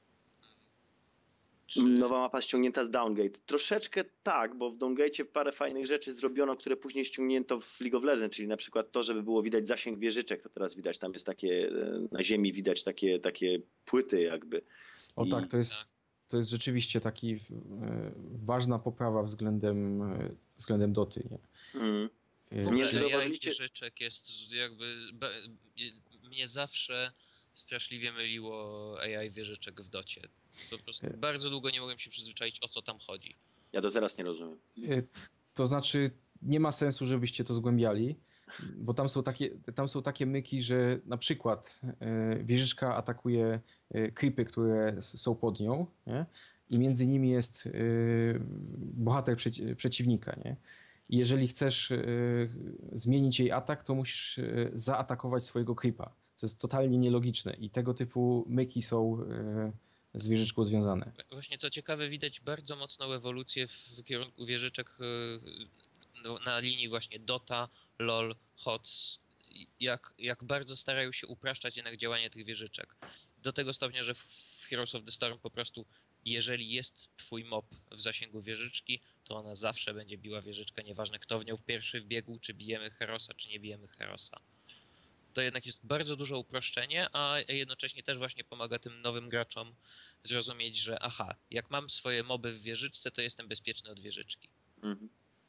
Czy... Nowa mapa ściągnięta z Downgate. Troszeczkę tak, bo w Downgate parę fajnych rzeczy zrobiono, które później ściągnięto w League of Legends, czyli na przykład to, żeby było widać zasięg wieżyczek, to teraz widać, tam jest takie, na ziemi widać takie, takie płyty jakby. O I... tak, to jest, to jest rzeczywiście taki e, ważna poprawa względem, e, względem Doty. Nie? Mm. E, W ogóle Nie A I zauważyliście- wieżyczek jest jakby... be- Mnie zawsze straszliwie myliło A I wieżyczek w docie. Po prostu E. bardzo długo nie mogłem się przyzwyczaić, o co tam chodzi. Ja to teraz nie rozumiem. e, To znaczy, nie ma sensu, żebyście to zgłębiali, bo tam są takie, tam są takie myki, że na przykład e, wieżyczka atakuje e, creepy, które s- są pod nią, nie? I między nimi jest e, bohater przeci- przeciwnika. Nie? I jeżeli chcesz e, zmienić jej atak, to musisz e, zaatakować swojego creepa. To jest totalnie nielogiczne i tego typu myki są e, z wieżyczką związane. Właśnie co ciekawe, widać bardzo mocną ewolucję w kierunku wieżyczek e, no, na linii właśnie Dota, LoL, Hots. Jak, jak bardzo starają się upraszczać jednak działanie tych wieżyczek. Do tego stopnia, że w Heroes of the Storm po prostu jeżeli jest twój mob w zasięgu wieżyczki, to ona zawsze będzie biła wieżyczkę, nieważne kto w nią w pierwszy wbiegł, czy bijemy Herosa, czy nie bijemy Herosa. To jednak jest bardzo duże uproszczenie, a jednocześnie też właśnie pomaga tym nowym graczom zrozumieć, że aha, jak mam swoje moby w wieżyczce, to jestem bezpieczny od wieżyczki. Mhm.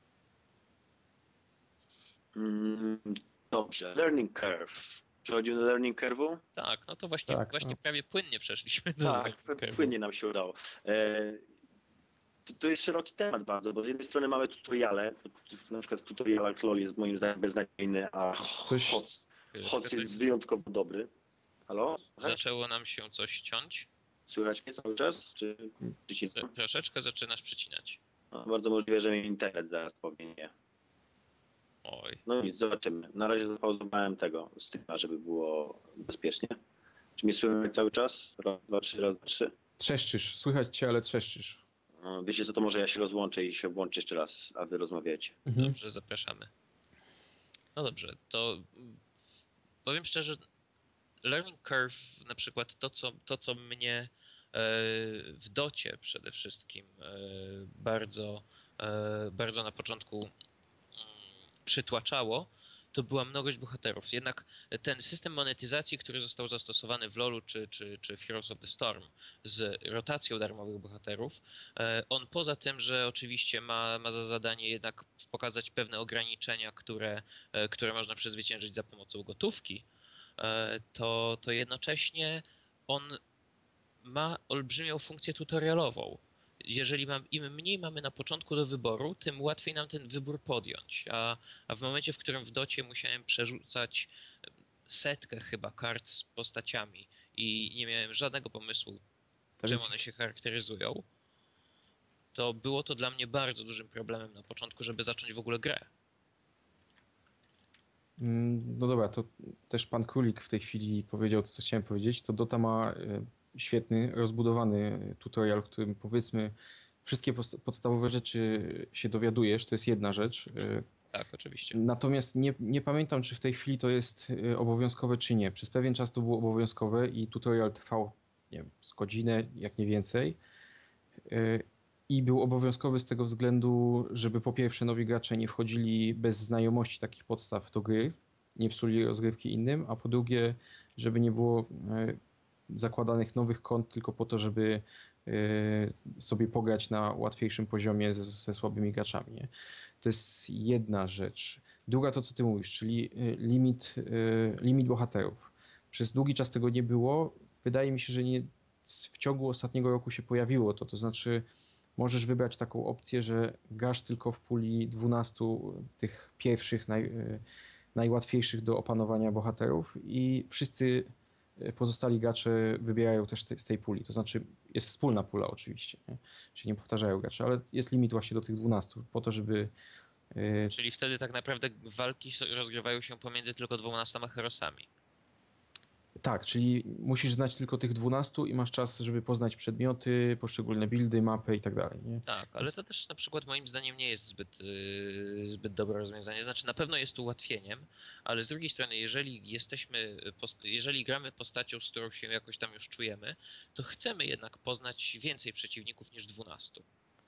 Mm, dobrze, learning curve. Przechodzimy do learning curve'u? Tak, no to właśnie, Tak, właśnie no. prawie płynnie przeszliśmy do Tak, learning curve'u. płynnie nam się udało. E, to, to jest szeroki temat bardzo, bo z jednej strony mamy tutoriale, na przykład tutorial LoL jest moim zdaniem beznadziejny, a Coś- Hots, Wiesz, Hots to jest wyjątkowo dobry. Halo? Słychać? Zaczęło nam się coś ciąć. Słychać mnie cały czas? Czy, czy ci... Tro- Troszeczkę zaczynasz przycinać. No, bardzo możliwe, że mi internet zaraz powie nie. Oj. No nic, zobaczymy. Na razie zapauzowałem tego streama, żeby było bezpiecznie. Czy mnie słychać cały czas? Raz, dwa, trzy, raz, dwa, trzy. Trzeszczysz, słychać cię, ale trzeszczysz. No, wiecie co, to może ja się rozłączę i się włączę jeszcze raz, a wy rozmawiacie. Mhm. Dobrze, zapraszamy. No dobrze, to mm, powiem szczerze, learning curve, na przykład to, co, to, co mnie e, w docie przede wszystkim e, bardzo, e, bardzo na początku mm, przytłaczało, to była mnogość bohaterów. Jednak ten system monetyzacji, który został zastosowany w LoLu czy, czy, czy w Heroes of the Storm z rotacją darmowych bohaterów, e, on poza tym, że oczywiście ma, ma za zadanie jednak pokazać pewne ograniczenia, które, e, które można przezwyciężyć za pomocą gotówki, e, to, to jednocześnie on ma olbrzymią funkcję tutorialową. Jeżeli mam, im mniej mamy na początku do wyboru, tym łatwiej nam ten wybór podjąć. A, a w momencie, w którym w docie musiałem przerzucać setkę chyba kart z postaciami i nie miałem żadnego pomysłu, Tam czym jest one ich- się charakteryzują, to było to dla mnie bardzo dużym problemem na początku, żeby zacząć w ogóle grę. Mm, No dobra, to też pan Królik w tej chwili powiedział to, co chciałem powiedzieć. To Dota ma e, świetny, rozbudowany tutorial, w którym powiedzmy wszystkie post- podstawowe rzeczy się dowiadujesz, to jest jedna rzecz. E, Tak, oczywiście. Natomiast nie, nie pamiętam, czy w tej chwili to jest e, obowiązkowe, czy nie. Przez pewien czas to było obowiązkowe i tutorial trwał, nie wiem, z godzinę, jak nie więcej. E, I był obowiązkowy z tego względu, żeby po pierwsze nowi gracze nie wchodzili bez znajomości takich podstaw do gry, nie psuli rozgrywki innym, a po drugie, żeby nie było e, zakładanych nowych kont tylko po to, żeby e, sobie pograć na łatwiejszym poziomie ze, ze słabymi graczami. Nie? To jest jedna rzecz. Druga to, co ty mówisz, czyli e, limit, e, limit bohaterów. Przez długi czas tego nie było. Wydaje mi się, że nie, w ciągu ostatniego roku się pojawiło to, to znaczy możesz wybrać taką opcję, że grasz tylko w puli dwunastu tych pierwszych, naj, e, najłatwiejszych do opanowania bohaterów i wszyscy pozostali gracze wybierają też te, z tej puli. To znaczy jest wspólna pula oczywiście, nie? Się nie powtarzają gracze, ale jest limit właśnie do tych dwunastu po to, żeby e, Czyli wtedy tak naprawdę walki so- rozgrywają się pomiędzy tylko dwunastoma herosami. tak, czyli musisz znać tylko tych dwunastu i masz czas, żeby poznać przedmioty, poszczególne buildy, mapy i tak dalej. Nie? Tak, ale to też na przykład moim zdaniem nie jest zbyt, yy, zbyt dobre rozwiązanie. Znaczy na pewno jest to ułatwieniem, ale z drugiej strony jeżeli jesteśmy, post- jeżeli gramy postacią, z którą się jakoś tam już czujemy, to chcemy jednak poznać więcej przeciwników niż dwunastu.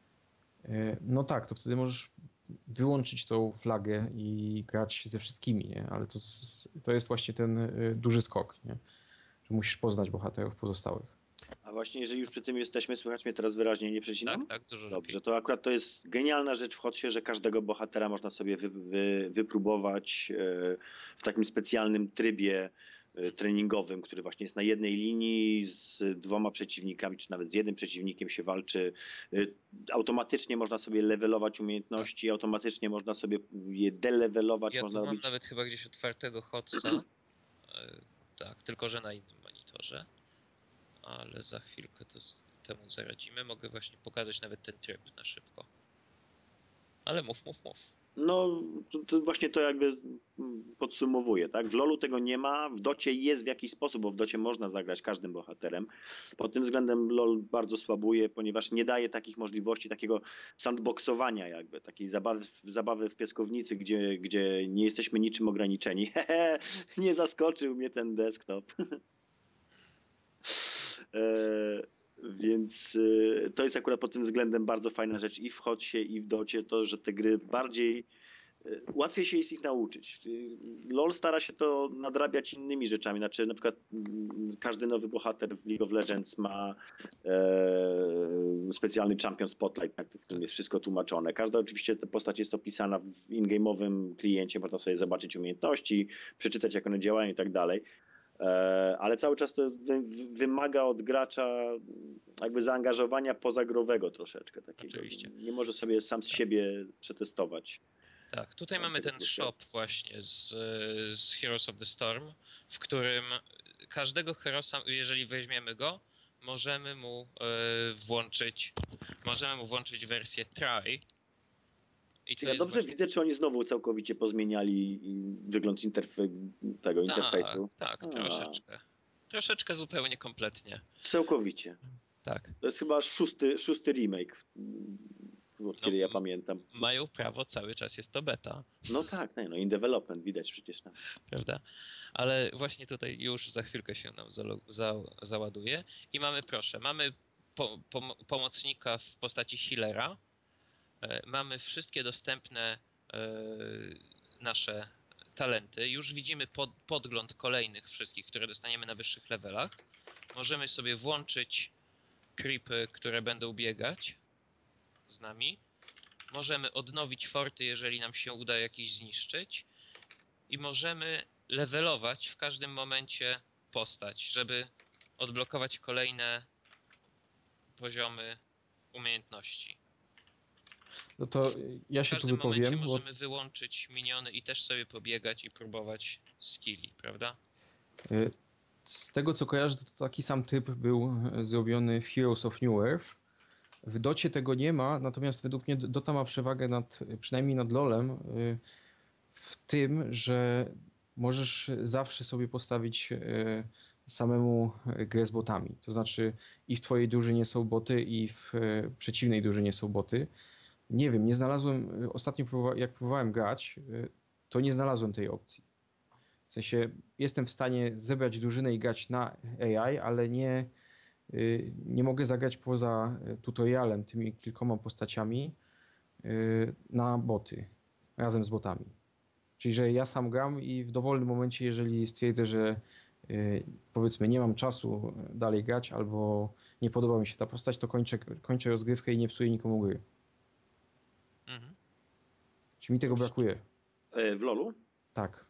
E, No tak, to wtedy możesz wyłączyć tą flagę i grać ze wszystkimi, nie? Ale to, z- to jest właśnie ten e, duży skok, nie? Że musisz poznać bohaterów pozostałych. A właśnie, jeżeli już przy tym jesteśmy, słychać mnie teraz wyraźnie, nie przecinam? Tak, tak, dużo Dobrze, lepiej. to akurat to jest genialna rzecz w Hotsie, że każdego bohatera można sobie wy, wy, wypróbować e, w takim specjalnym trybie e, treningowym, który właśnie jest na jednej linii z dwoma przeciwnikami, czy nawet z jednym przeciwnikiem się walczy. E, Automatycznie można sobie levelować umiejętności, automatycznie można sobie je delevelować, Ja można tu mam robić... nawet chyba gdzieś otwartego Hotsa. E, tak, tylko że na innym monitorze. Ale za chwilkę to z temu zaradzimy. Mogę właśnie pokazać nawet ten tryb na szybko. Ale mów, mów, mów. No, to, to właśnie to jakby mm, podsumowuje, tak? W LoLu tego nie ma, w Docie jest w jakiś sposób, bo w Docie można zagrać każdym bohaterem. Pod tym względem LoL bardzo słabuje, ponieważ nie daje takich możliwości, takiego sandboxowania jakby, takiej zabawy, zabawy w piaskownicy, gdzie, gdzie nie jesteśmy niczym ograniczeni. Hehe, nie zaskoczył mnie ten desktop. E, Więc e, to jest akurat pod tym względem bardzo fajna rzecz i w Hotsie, i w Docie, to, że te gry bardziej, e, łatwiej się jest ich nauczyć. E, LoL stara się to nadrabiać innymi rzeczami, znaczy na przykład mm, każdy nowy bohater w League of Legends ma e, specjalny champion spotlight, tak, w którym jest wszystko tłumaczone. Każda oczywiście ta postać jest opisana w in-game'owym kliencie, można sobie zobaczyć umiejętności, przeczytać jak one działają i tak dalej. E, Ale cały czas to wy, wy- wymaga od gracza jakby zaangażowania pozagrowego troszeczkę takiego. Oczywiście. Nie może sobie sam z siebie przetestować. Tak, tutaj Mam mamy tego ten tu shop właśnie z, z Heroes of the Storm, w którym każdego herosa, jeżeli weźmiemy go, możemy mu e, włączyć możemy mu włączyć wersję try. I Czy to ja jest dobrze właśnie... widzę, czy oni znowu całkowicie pozmieniali wygląd interfe- tego interfejsu? Tak, tak, A. troszeczkę. Troszeczkę zupełnie kompletnie. Całkowicie. Tak. To jest chyba szósty, szósty remake, mm, od No, kiedy ja pamiętam. Mają prawo, cały czas jest to beta. No tak, tak, no in development widać przecież tam. Prawda? Ale właśnie tutaj już za chwilkę się nam zalo- za, załaduje i mamy, proszę, mamy po, pom- pomocnika w postaci healera, e, mamy wszystkie dostępne e, nasze talenty, już widzimy pod, podgląd kolejnych wszystkich, które dostaniemy na wyższych levelach. Możemy sobie włączyć creepy, które będą biegać z nami. Możemy odnowić forty, jeżeli nam się uda jakieś zniszczyć. I możemy levelować w każdym momencie postać, żeby odblokować kolejne poziomy umiejętności. No to ja W się tu każdym momencie wypowiem, bo możemy wyłączyć miniony i też sobie pobiegać i próbować skilli, prawda? y, z tego co kojarzę, to taki sam typ był y, zrobiony w Heroes of New Earth. W Docie tego nie ma, natomiast według mnie Dota ma przewagę nad, przynajmniej nad LoLem, y, w tym, że możesz zawsze sobie postawić y, samemu grę z botami. To znaczy i w twojej drużynie są boty, i w y, przeciwnej drużynie są boty. Nie wiem, nie znalazłem, ostatnio próbowa- jak próbowałem grać, y, to nie znalazłem tej opcji. W sensie jestem w stanie zebrać drużynę i grać na A I, ale nie, y, nie mogę zagrać poza y, tutorialem, tymi kilkoma postaciami y, na boty, razem z botami. Czyli, że ja sam gram i w dowolnym momencie, jeżeli stwierdzę, że y, powiedzmy nie mam czasu dalej grać albo nie podoba mi się ta postać, to kończę, kończę rozgrywkę i nie psuję nikomu gry. Mhm. Czy mi tego brakuje? E, W LoLu? Tak.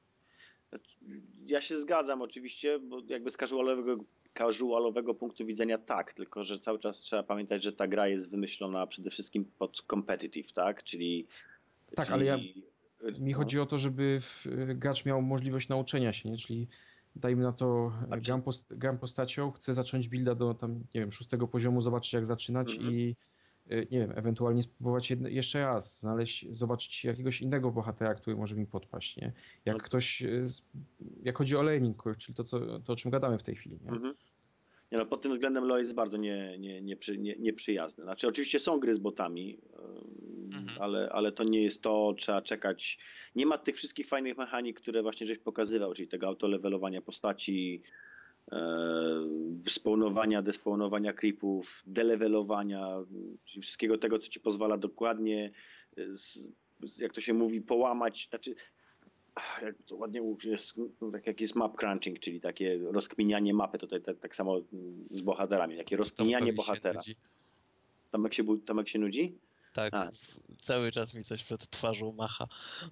Ja się zgadzam oczywiście, bo jakby z casualowego, casualowego punktu widzenia tak, tylko że cały czas trzeba pamiętać, że ta gra jest wymyślona przede wszystkim pod competitive, tak? Czyli... Tak, czyli ale ja, mi no, chodzi o to, żeby w, gracz miał możliwość nauczenia się, nie? Czyli dajmy na to, A czy- gram, post, gram postacią, chcę zacząć builda do tam, nie wiem, szóstego poziomu, zobaczyć jak zaczynać Mhm. i y, nie wiem, ewentualnie spróbować jedne, jeszcze raz, znaleźć, zobaczyć jakiegoś innego bohatera, który może mi podpaść, nie? Jak No. ktoś, y, z- jak chodzi o learning curve, czyli to, co, to o czym gadamy w tej chwili, nie? Mhm. Nie no, pod tym względem LoL jest bardzo nie, nie, nieprzy, nie, nieprzyjazny. Znaczy oczywiście są gry z botami, ym, Mhm. ale, ale to nie jest to, trzeba czekać. Nie ma tych wszystkich fajnych mechanik, które właśnie żeś pokazywał, czyli tego autolevelowania postaci, e, spawnowania, despawnowania creepów, delevelowania, czyli wszystkiego tego, co ci pozwala dokładnie, e, z, z, jak to się mówi, połamać, znaczy ach, jak to ładnie jest, no, tak jak jest map crunching, czyli takie rozkminianie mapy, to tak, tak, tak samo z bohaterami, takie rozkminianie Tomkowi się bohatera. nudzi. Tomek się, bu- Tomek się nudzi? Tak, A. cały czas mi coś przed twarzą macha.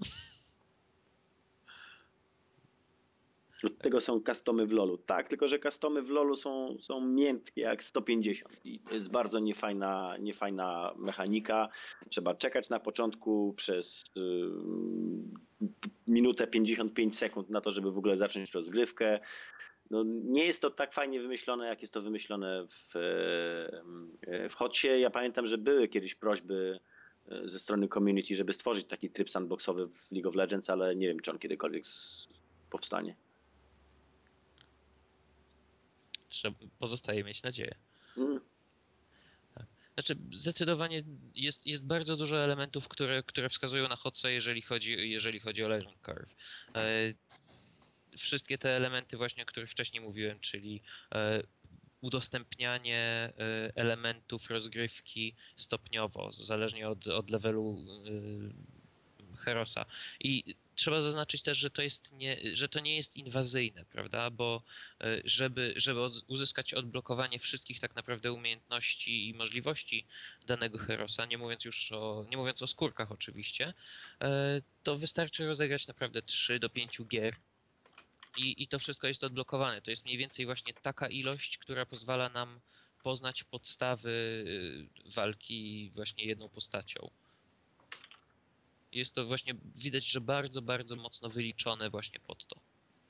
Od tego są customy w LoLu. Tak, tylko że customy w LoLu są, są miętkie jak sto pięćdziesiąt i to jest bardzo niefajna, niefajna mechanika. Trzeba czekać na początku przez y, minutę pięćdziesiąt pięć sekund na to, żeby w ogóle zacząć rozgrywkę. No, nie jest to tak fajnie wymyślone, jak jest to wymyślone w, e, w Hotsie. Ja pamiętam, że były kiedyś prośby e, ze strony community, żeby stworzyć taki tryb sandboxowy w League of Legends, ale nie wiem, czy on kiedykolwiek s- powstanie. Trzeba, pozostaje mieć nadzieję. Mm. Znaczy, zdecydowanie jest, jest bardzo dużo elementów, które, które wskazują na Hotsa, jeżeli chodzi, jeżeli chodzi o learning curve. E, wszystkie te elementy właśnie, o których wcześniej mówiłem, czyli e, udostępnianie e, elementów rozgrywki stopniowo, zależnie od, od levelu e, Herosa. I trzeba zaznaczyć też, że to jest nie, że to nie jest inwazyjne, prawda? Bo e, żeby, żeby od- uzyskać odblokowanie wszystkich tak naprawdę umiejętności i możliwości danego Herosa, nie mówiąc już o, nie mówiąc o skórkach oczywiście, e, to wystarczy rozegrać naprawdę trzy do pięciu gier i, i to wszystko jest odblokowane. To jest mniej więcej właśnie taka ilość, która pozwala nam poznać podstawy y, walki właśnie jedną postacią. Jest to właśnie, widać, że bardzo, bardzo mocno wyliczone właśnie pod to.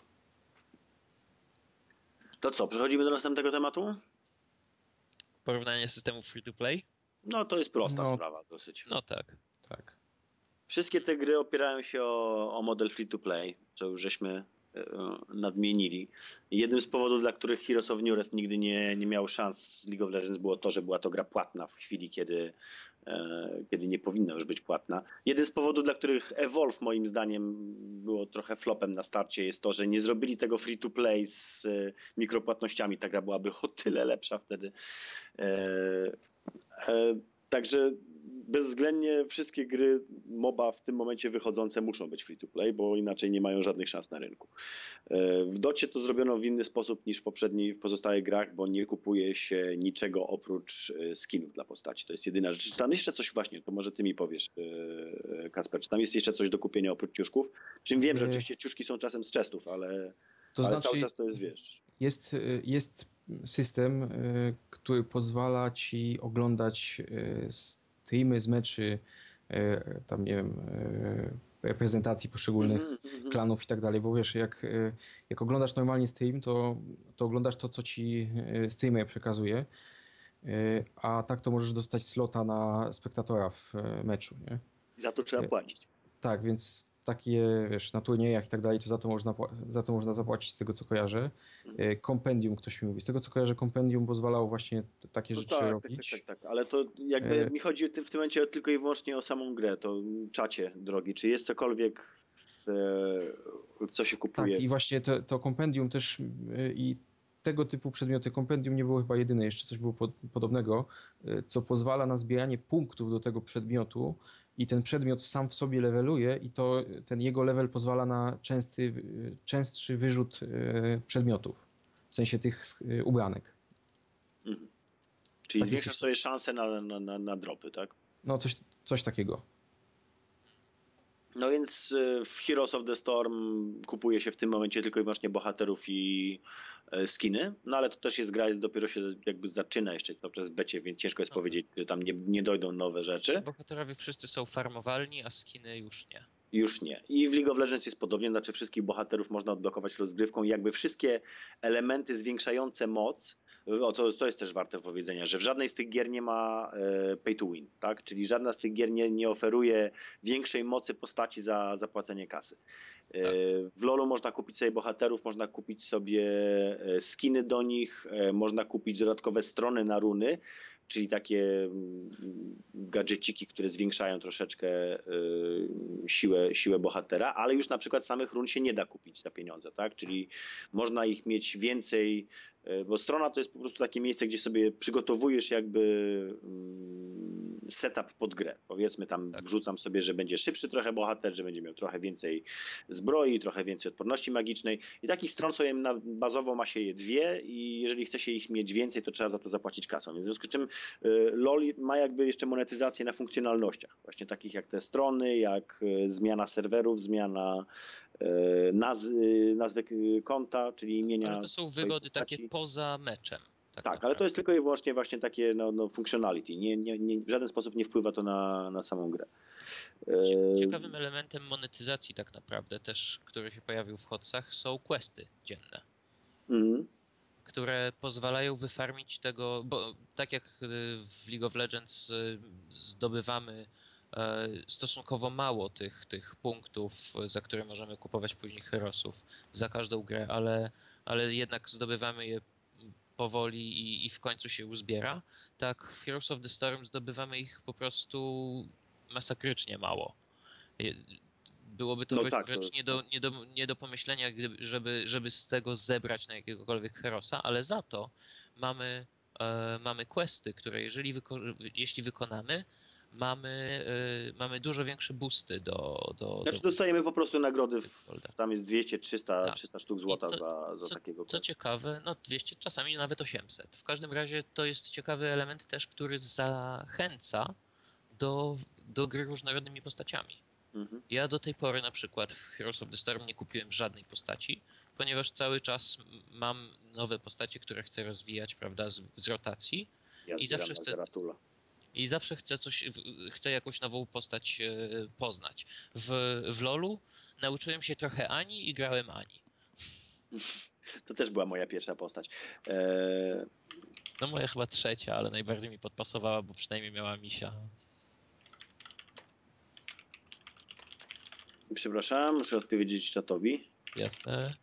To co, przechodzimy do następnego tematu? Porównanie systemów free-to-play? No to jest prosta No. sprawa dosyć. No tak. Tak. Wszystkie te gry opierają się o, o model free-to-play, co już żeśmy e, nadmienili. I jednym z powodów, dla których Heroes of New Earth nigdy nie, nie miał szans z League of Legends, było to, że była to gra płatna w chwili, kiedy, e, kiedy nie powinna już być płatna. Jeden z powodów, dla których Evolve moim zdaniem było trochę flopem na starcie, jest to, że nie zrobili tego free-to-play z e, mikropłatnościami. Ta gra byłaby o tyle lepsza wtedy. E, e, Także bezwzględnie wszystkie gry MOBA w tym momencie wychodzące muszą być free to play, bo inaczej nie mają żadnych szans na rynku. W Docie to zrobiono w inny sposób niż w poprzednich, w pozostałych grach, bo nie kupuje się niczego oprócz skinów dla postaci. To jest jedyna rzecz. Czy tam jeszcze coś właśnie, to może ty mi powiesz, Kacper, czy tam jest jeszcze coś do kupienia oprócz ciuszków? Czym wiem, że oczywiście ciuszki są czasem z chestów, ale, To ale znaczy, cały czas to jest, wiesz... Jest, jest system, y, który pozwala ci oglądać y, streamy z meczy, y, tam nie wiem, y, reprezentacji poszczególnych Mhm, mhm. klanów i tak dalej, bo wiesz, jak, y, jak oglądasz normalnie stream, to, to oglądasz to, co ci y, streamer przekazuje, y, a tak to możesz dostać slota na spektatora w y, meczu, nie? Za to trzeba płacić. Tak, więc takie, wiesz, na turniejach i tak dalej, to za to można, pła- za to można zapłacić, z tego co kojarzę. E, Kompendium, ktoś mi mówi. Z tego co kojarzę, kompendium pozwalało właśnie t- takie No rzeczy tak, tak, robić. tak, tak, tak, ale to jakby E- mi chodzi w tym, w tym momencie tylko i wyłącznie o samą grę, to czacie drogi, czy jest cokolwiek, w, e, co się Tak, kupuje? i właśnie to, to kompendium też y, i tego typu przedmioty, kompendium nie było chyba jedyne, jeszcze coś było pod, podobnego, y, co pozwala na zbieranie punktów do tego przedmiotu i ten przedmiot sam w sobie leveluje i to ten jego level pozwala na częsty, y, częstszy wyrzut y, przedmiotów, w sensie tych y, ubranek. Mhm. Czyli Tak zwiększasz jest. sobie szanse na, na, na, na dropy, tak? No coś, coś takiego. No więc e, w Heroes of the Storm kupuje się w tym momencie tylko i wyłącznie bohaterów i e, skiny, no ale to też jest gra, jest dopiero się jakby zaczyna jeszcze cały czas w becie, więc ciężko jest powiedzieć, że tam nie, nie dojdą nowe rzeczy. Bohaterowie wszyscy są farmowalni, a skiny już nie. Już nie. I w League of Legends jest podobnie, znaczy wszystkich bohaterów można odblokować rozgrywką i jakby wszystkie elementy zwiększające moc, o to, to jest też warte powiedzenia, że w żadnej z tych gier nie ma e, pay to win, tak? Czyli żadna z tych gier nie, nie oferuje większej mocy postaci za zapłacenie kasy. E, Tak. W LoLu można kupić sobie bohaterów, można kupić sobie e, skiny do nich, e, można kupić dodatkowe strony na runy, czyli takie mm, gadżeciki, które zwiększają troszeczkę y, siłę, siłę bohatera, ale już na przykład samych run się nie da kupić za pieniądze, tak? Czyli można ich mieć więcej, y, bo strona to jest po prostu takie miejsce, gdzie sobie przygotowujesz jakby mm, setup pod grę. Powiedzmy tam Tak. wrzucam sobie, że będzie szybszy trochę bohater, że będzie miał trochę więcej zbroi, trochę więcej odporności magicznej i takich stron sobie na, bazowo ma się je dwie i jeżeli chce się ich mieć więcej, to trzeba za to zapłacić kasą. Więc w związku z czym y, LoL ma jakby jeszcze monetyzację na funkcjonalnościach, właśnie takich jak te strony, jak y, zmiana serwerów, zmiana y, naz, y, nazwy y, konta, czyli imienia. Ale to są swojej wygody postaci. takie poza meczem. Tak, Tak, ale to jest tylko i wyłącznie właśnie takie no, no, functionality. Nie, nie, nie, w żaden sposób nie wpływa to na, na samą grę. Cie- Y, Ciekawym elementem monetyzacji tak naprawdę też, który się pojawił w hotsach, są questy dzienne, mm, które pozwalają wyfarmić tego, bo tak jak y, w League of Legends y, zdobywamy e, stosunkowo mało tych, tych punktów, y, za które możemy kupować później herosów za każdą grę, ale, ale jednak zdobywamy je powoli i, i w końcu się uzbiera, tak w Heroes of the Storm zdobywamy ich po prostu masakrycznie mało. Je- Byłoby to No wręcz, tak, to- wręcz nie, do, nie, do, nie do pomyślenia, gdyby, żeby, żeby z tego zebrać na jakiegokolwiek herosa, ale za to mamy, e, mamy questy, które jeżeli wyko- jeśli wykonamy, mamy, e, mamy dużo większe boosty do... do, Znaczy do dostajemy po prostu nagrody, w, Golda. tam jest dwieście, trzysta, Tak. trzysta sztuk złota co- za, za co, takiego. co ciekawe, no dwieście, czasami nawet osiemset. W każdym razie to jest ciekawy element też, który zachęca do, do gry różnorodnymi postaciami. Mhm. Ja do tej pory na przykład w Heroes of the Storm nie kupiłem żadnej postaci, ponieważ cały czas m- mam nowe postacie, które chcę rozwijać, prawda, z, z rotacji Ja i zbieram zawsze na chcę, Zeratula. i zawsze chcę coś, w- chcę jakąś nową postać e, poznać. W, w LoLu nauczyłem się trochę Ani i grałem Ani. To też była moja pierwsza postać. Eee, No moja chyba trzecia, ale najbardziej mi podpasowała, bo przynajmniej miała misia. przepraszam, muszę odpowiedzieć czatowi. Jasne.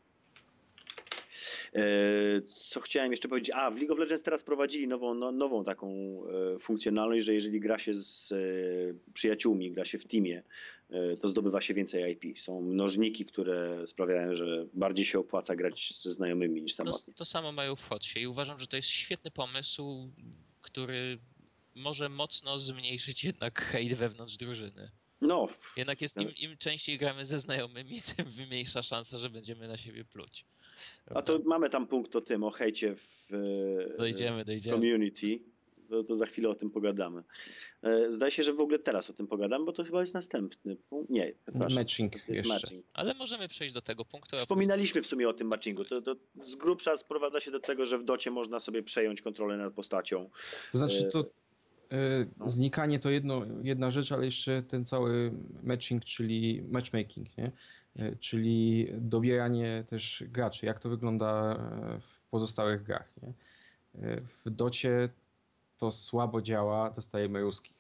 Eee, co chciałem jeszcze powiedzieć? A, w League of Legends teraz prowadzili nową, no, nową taką e, funkcjonalność, że jeżeli gra się z e, przyjaciółmi, gra się w teamie, e, to zdobywa się więcej I P. Są mnożniki, które sprawiają, że bardziej się opłaca grać ze znajomymi niż To, samotnie. to samo mają w Hotsie i uważam, że to jest świetny pomysł, który może mocno zmniejszyć jednak hejt wewnątrz drużyny. No, Jednak jest, im, im częściej gramy ze znajomymi, tym mniejsza szansa, że będziemy na siebie pluć. a to mamy tam punkt o tym, o hejcie w Dojdziemy, w dojdziemy. community. To, to za chwilę o tym pogadamy. E, Zdaje się, że w ogóle teraz o tym pogadam, bo to chyba jest następny punkt. Nie, przepraszam. Matching To jest jeszcze. matching. Ale możemy przejść do tego punktu. a Wspominaliśmy w sumie o tym matchingu. To, to z grubsza sprowadza się do tego, że w docie można sobie przejąć kontrolę nad postacią. To znaczy to e, no. znikanie to jedno, jedna rzecz, ale jeszcze ten cały matching, czyli matchmaking, nie? E, czyli dobieranie też graczy, jak to wygląda e, w pozostałych grach. Nie? E, W docie to słabo działa, dostajemy ruskich.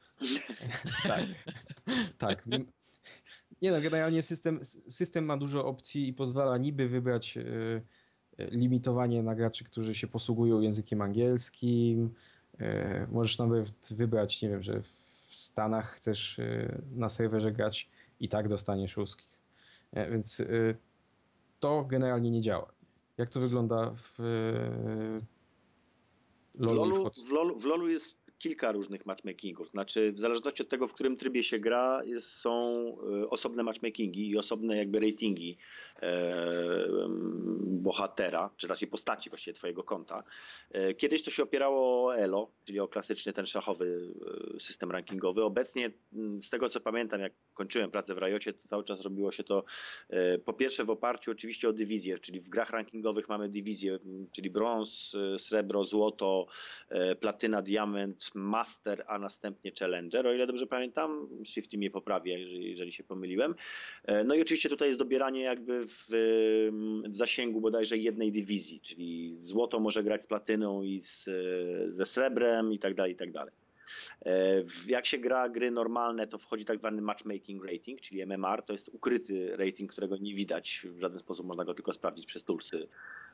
tak, tak. Nie no, generalnie system, system ma dużo opcji i pozwala niby wybrać e, limitowanie na graczy, którzy się posługują językiem angielskim. E, Możesz nawet wybrać, nie wiem, że w Stanach chcesz e, na serwerze grać i tak dostaniesz ruskich. E, Więc e, to generalnie nie działa. Jak to wygląda w e, W LoLu i w LoLu, Hots? w, LoLu, w LoLu jest kilka różnych matchmakingów. Znaczy, w zależności od tego, w którym trybie się gra, jest, są e, osobne matchmakingi i osobne jakby ratingi e, em, bohatera, czy raczej postaci właściwie twojego konta. E, Kiedyś to się opierało o Elo, czyli o klasyczny ten szachowy e, system rankingowy. Obecnie, m, z tego co pamiętam, jak kończyłem pracę w Riocie, to cały czas robiło się to e, po pierwsze w oparciu oczywiście o dywizję, czyli w grach rankingowych mamy dywizję, m, czyli brąz, e, srebro, złoto, e, platyna, diament, master, a następnie challenger, o ile dobrze pamiętam. Shifty mnie poprawia, jeżeli, jeżeli się pomyliłem. E, No i oczywiście tutaj jest dobieranie jakby w, w zasięgu bodajże jednej dywizji, czyli złoto może grać z platyną i z, ze srebrem i tak dalej, i tak dalej. E, w- Jak się gra gry normalne, to wchodzi tak zwany matchmaking rating, czyli M M R. To jest ukryty rating, którego nie widać w żaden sposób. Można go tylko sprawdzić przez tulsy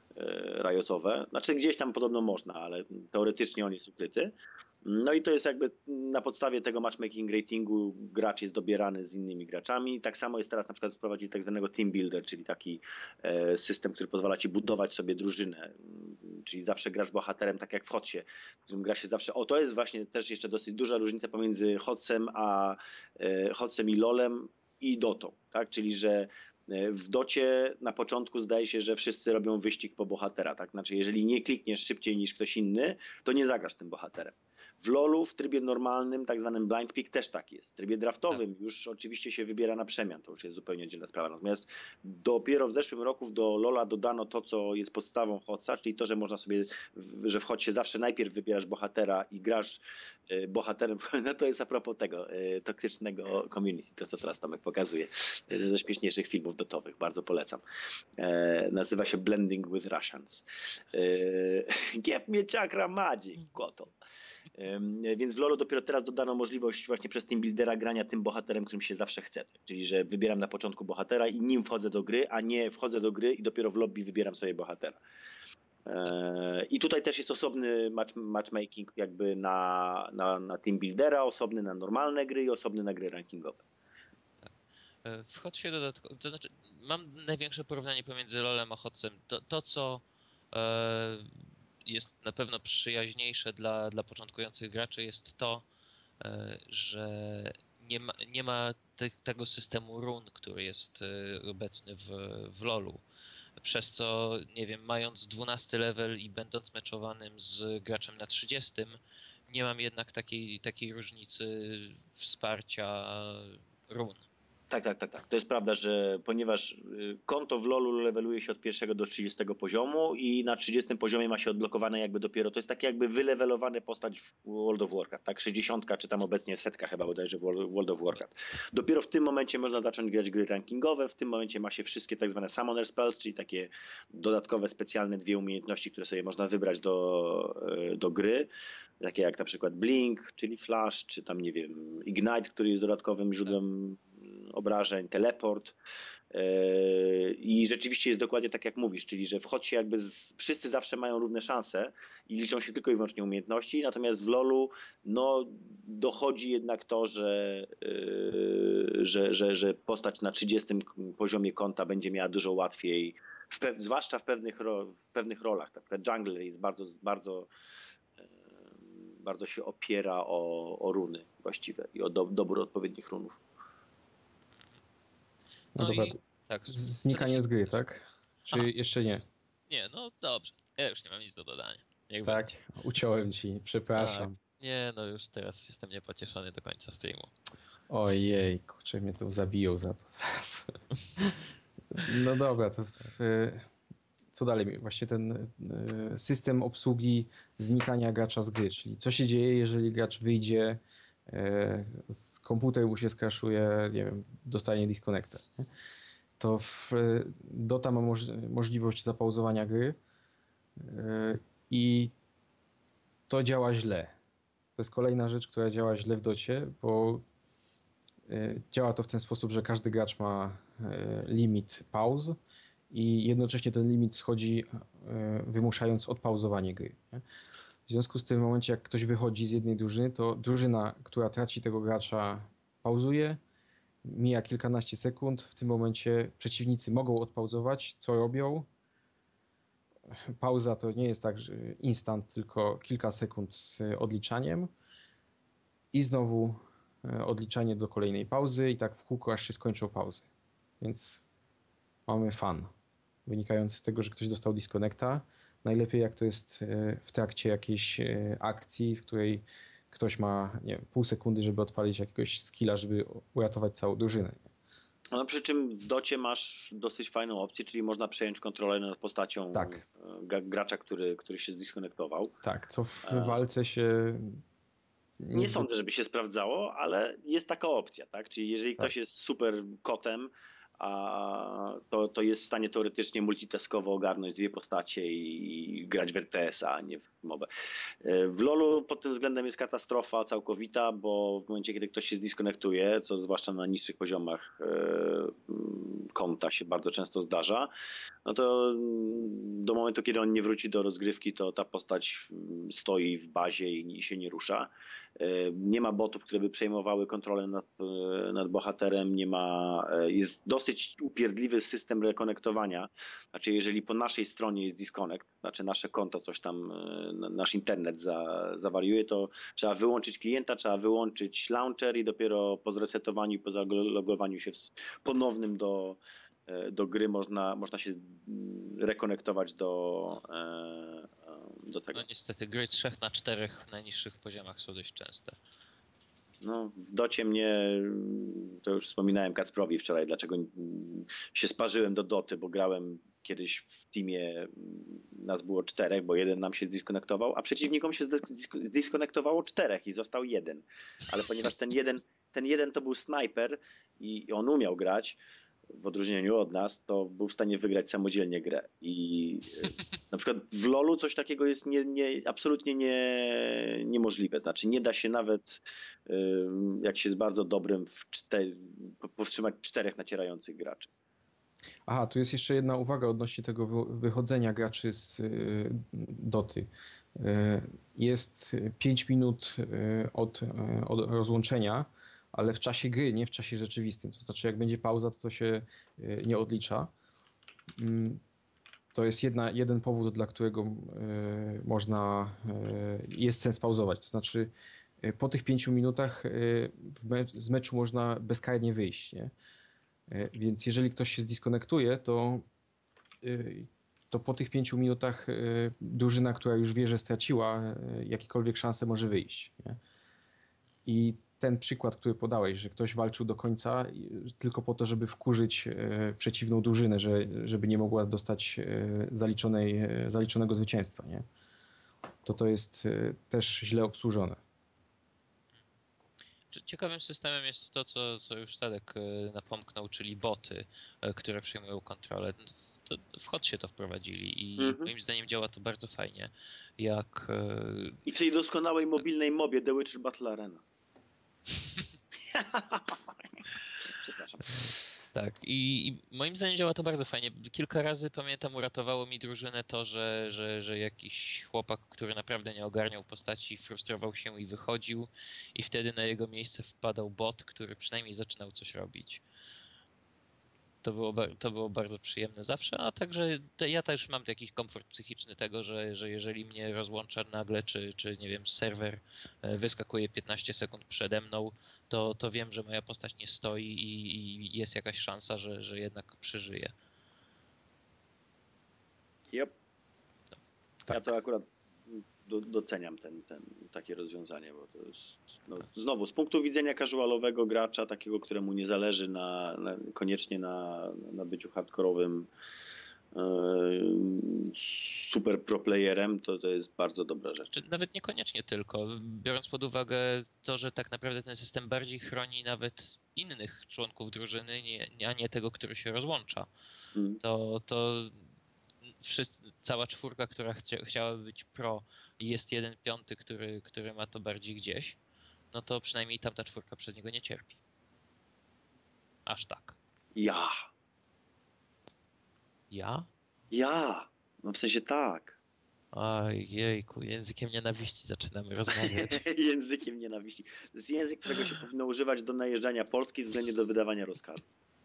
e, riotowe. Znaczy gdzieś tam podobno można, ale teoretycznie on jest ukryty. No i to jest jakby na podstawie tego matchmaking ratingu gracz jest dobierany z innymi graczami. Tak samo jest teraz na przykład wprowadzić tak zwanego team builder, czyli taki e, system, który pozwala ci budować sobie drużynę. Czyli zawsze grasz bohaterem, tak jak w Hotsie, w którym gra się zawsze... O, to jest właśnie też jeszcze dosyć duża różnica pomiędzy Hotsem a e, Hotsem i LoLem i Dotą, tak? Czyli że w docie na początku zdaje się, że wszyscy robią wyścig po bohatera, tak? Znaczy, jeżeli nie klikniesz szybciej niż ktoś inny, to nie zagrasz tym bohaterem. W LoLu w trybie normalnym, tak zwanym blind pick też tak jest. W trybie draftowym już oczywiście się wybiera na przemian, to już jest zupełnie oddzielna sprawa. Natomiast dopiero w zeszłym roku do LoLa dodano to, co jest podstawą Hotsa, czyli to, że można sobie, w- że w Hotsie zawsze najpierw wybierasz bohatera i grasz e, bohaterem. No to jest a propos tego e, toksycznego community, to co teraz Tomek pokazuje. Jeden ze śmieszniejszych filmów dotowych, bardzo polecam. E, nazywa się Blending with Russians. E, Give me chakra magic, koto. Ym, Więc w LoLu dopiero teraz dodano możliwość właśnie przez Team Buildera grania tym bohaterem, którym się zawsze chce. Czyli, że wybieram na początku bohatera i nim wchodzę do gry, a nie wchodzę do gry i dopiero w lobby wybieram sobie bohatera. Yy, I tutaj też jest osobny match, matchmaking jakby na, na, na Team Buildera, osobny na normalne gry i osobny na gry rankingowe. E, W Hotsie dodatkowo, to znaczy mam największe porównanie pomiędzy LoLem a Hotsem. To, to co e, jest na pewno przyjaźniejsze dla, dla początkujących graczy jest to, e, że nie ma, nie ma te, tego systemu run, który jest e, obecny w, w LoLu. Przez co, nie wiem, mając dwunasty level i będąc meczowanym z graczem na trzydziestym, nie mam jednak takiej, takiej różnicy wsparcia run. Tak, tak, tak, tak. To jest prawda, że ponieważ y, konto w LoLu leveluje się od pierwszego do trzydziestego poziomu i na trzydziestym poziomie ma się odblokowane jakby dopiero, to jest takie jakby wylewelowane postać w World of Warcraft, tak? sześćdziesiątka czy tam obecnie setka chyba bodajże w World World of Warcraft. Dopiero w tym momencie można zacząć grać gry rankingowe, w tym momencie ma się wszystkie tak zwane Summoner Spells, czyli takie dodatkowe, specjalne dwie umiejętności, które sobie można wybrać do, y, do gry, takie jak na przykład Blink, czyli Flash, czy tam nie wiem, Ignite, który jest dodatkowym źródłem obrażeń, teleport. Yy, I rzeczywiście jest dokładnie tak, jak mówisz, czyli że w Hotsie jakby z, wszyscy zawsze mają równe szanse i liczą się tylko i wyłącznie umiejętności, natomiast w LoLu no, dochodzi jednak to, że, yy, że, że, że postać na trzydziestym poziomie konta będzie miała dużo łatwiej, w pew, zwłaszcza w pewnych, ro, w pewnych rolach. Tak? Ten jungler jest bardzo, bardzo bardzo się opiera o, o runy właściwe i o do, dobór odpowiednich runów. No, No dobra, i to tak. z- znikanie z gry, przede tak? Czy Aha. jeszcze nie? Nie, no dobrze. Ja już nie mam nic do dodania. Niech Tak, będzie. uciąłem ci, przepraszam. Tak. Nie, no już teraz jestem niepocieszony do końca streamu. Ojej, kurczę, mnie to zabiją za to teraz. No dobra, to w, co dalej? Właśnie ten e, system obsługi znikania gracza z gry, czyli co się dzieje, jeżeli gracz wyjdzie, e, z komputer mu się skraszuje, nie wiem, dostanie disconnecta. nie? To w e, Dota ma moż, możliwość zapauzowania gry e, i to działa źle. To jest kolejna rzecz, która działa źle w docie, bo e, działa to w ten sposób, że każdy gracz ma e, limit pauz i jednocześnie ten limit schodzi, e, wymuszając odpauzowanie gry. Nie? W związku z tym w momencie, jak ktoś wychodzi z jednej drużyny, to drużyna, która traci tego gracza, pauzuje, mija kilkanaście sekund, w tym momencie przeciwnicy mogą odpauzować, co robią. Pauza to nie jest tak, że instant, tylko kilka sekund z odliczaniem i znowu e, odliczanie do kolejnej pauzy i tak w kółko, aż się skończą pauzy. Więc mamy fan wynikający z tego, że ktoś dostał disconnecta. Najlepiej jak to jest e, w trakcie jakiejś e, akcji, w której ktoś ma, nie wiem, pół sekundy, żeby odpalić jakiegoś skilla, żeby uratować całą drużynę. No, przy czym w docie masz dosyć fajną opcję, czyli można przejąć kontrolę nad postacią Tak. e, ga- gracza, który, który się zdiskonektował. Tak, co w A. walce się Nie niezbyt- sądzę, żeby się sprawdzało, ale jest taka opcja, tak? Czyli jeżeli Tak. ktoś jest super kotem, a to, to jest w stanie teoretycznie multitaskowo ogarnąć dwie postacie i grać w R T S a, a nie w mobę. W lolu pod tym względem jest katastrofa całkowita, bo w momencie, kiedy ktoś się zdyskonektuje, co zwłaszcza na niższych poziomach e, konta się bardzo często zdarza, no to do momentu, kiedy on nie wróci do rozgrywki, to ta postać stoi w bazie i się nie rusza. Nie ma botów, które by przejmowały kontrolę nad, nad bohaterem, nie ma, jest dosyć upierdliwy system rekonektowania. Znaczy, jeżeli po naszej stronie jest disconnect, znaczy nasze konto, coś tam, nasz internet za, zawariuje, to trzeba wyłączyć klienta, trzeba wyłączyć launcher i dopiero po zresetowaniu i po zalogowaniu się w ponownym do, do gry można, można się rekonektować do, do tego. No niestety, gry trzech na czterech najniższych poziomach są dość częste. No, w docie mnie, to już wspominałem Kacprowi wczoraj, dlaczego się sparzyłem do doty, bo grałem kiedyś w teamie, nas było czterech, bo jeden nam się zdiskonektował, a przeciwnikom się zdiskonektowało czterech i został jeden. Ale ponieważ ten jeden, ten jeden to był snajper i on umiał grać, w odróżnieniu od nas, to był w stanie wygrać samodzielnie grę. I na przykład w lolu coś takiego jest nie, nie, absolutnie nie, niemożliwe. Znaczy nie da się nawet, jak się jest bardzo dobrym, w czter, powstrzymać czterech nacierających graczy. Aha, tu jest jeszcze jedna uwaga odnośnie tego wy- wychodzenia graczy z y, doty. Y, jest pięć minut y, od, y, od rozłączenia, ale w czasie gry, nie w czasie rzeczywistym. To znaczy, jak będzie pauza, to to się y, nie odlicza. Mm, To jest jedna, jeden powód, dla którego y, można, y, jest sens pauzować. To znaczy, y, po tych pięciu minutach y, w me- z meczu można bezkarnie wyjść, nie? Y, Więc jeżeli ktoś się zdyskonektuje, to, y, to po tych pięciu minutach y, drużyna, która już wie, że straciła y, jakiekolwiek szanse, może wyjść, nie? I ten przykład, który podałeś, że ktoś walczył do końca y, tylko po to, żeby wkurzyć y, przeciwną drużynę, że, żeby nie mogła dostać y, zaliczonej, y, zaliczonego zwycięstwa, nie? To to jest y, też źle obsłużone. Ciekawym systemem jest to, co, co już Tadek e, napomknął, czyli boty, e, które przejmują kontrolę. To w Hotsie to wprowadzili i Mhm. moim zdaniem działa to bardzo fajnie. Jak e, I w tej doskonałej mobilnej mobie The Witcher Battle Arena. Przepraszam. tak, i, i moim zdaniem działa to bardzo fajnie. Kilka razy pamiętam, uratowało mi drużynę to, że, że, że jakiś chłopak, który naprawdę nie ogarniał postaci, frustrował się i wychodził, i wtedy na jego miejsce wpadał bot, który przynajmniej zaczynał coś robić. To było, ba- to było bardzo przyjemne zawsze, a także te, ja też mam jakiś komfort psychiczny tego, że, że jeżeli mnie rozłącza nagle, czy, czy nie wiem, serwer e, wyskakuje piętnaście sekund przede mną, to, to wiem, że moja postać nie stoi i, i jest jakaś szansa, że, że jednak przeżyje. Yep. Ja Tak. to akurat do, doceniam ten, ten, takie rozwiązanie, bo to jest no, znowu z punktu widzenia casualowego gracza, takiego, któremu nie zależy na, na, koniecznie na, na byciu hardkorowym e, super pro playerem, to to jest bardzo dobra rzecz. Czy nawet niekoniecznie tylko, biorąc pod uwagę to, że tak naprawdę ten system bardziej chroni nawet innych członków drużyny, nie, a nie tego, który się rozłącza. Mm. To, to wszyscy, cała czwórka, która chcia, chciałaby być pro i jest jeden piąty, który, który ma to bardziej gdzieś, no to przynajmniej tamta czwórka przez niego nie cierpi. Aż tak. Ja, Ja? ja, no w sensie tak. Ojejku, językiem nienawiści zaczynamy rozmawiać. Językiem nienawiści. To jest język, którego się powinno używać do najeżdżania Polski względnie do wydawania rozkazu.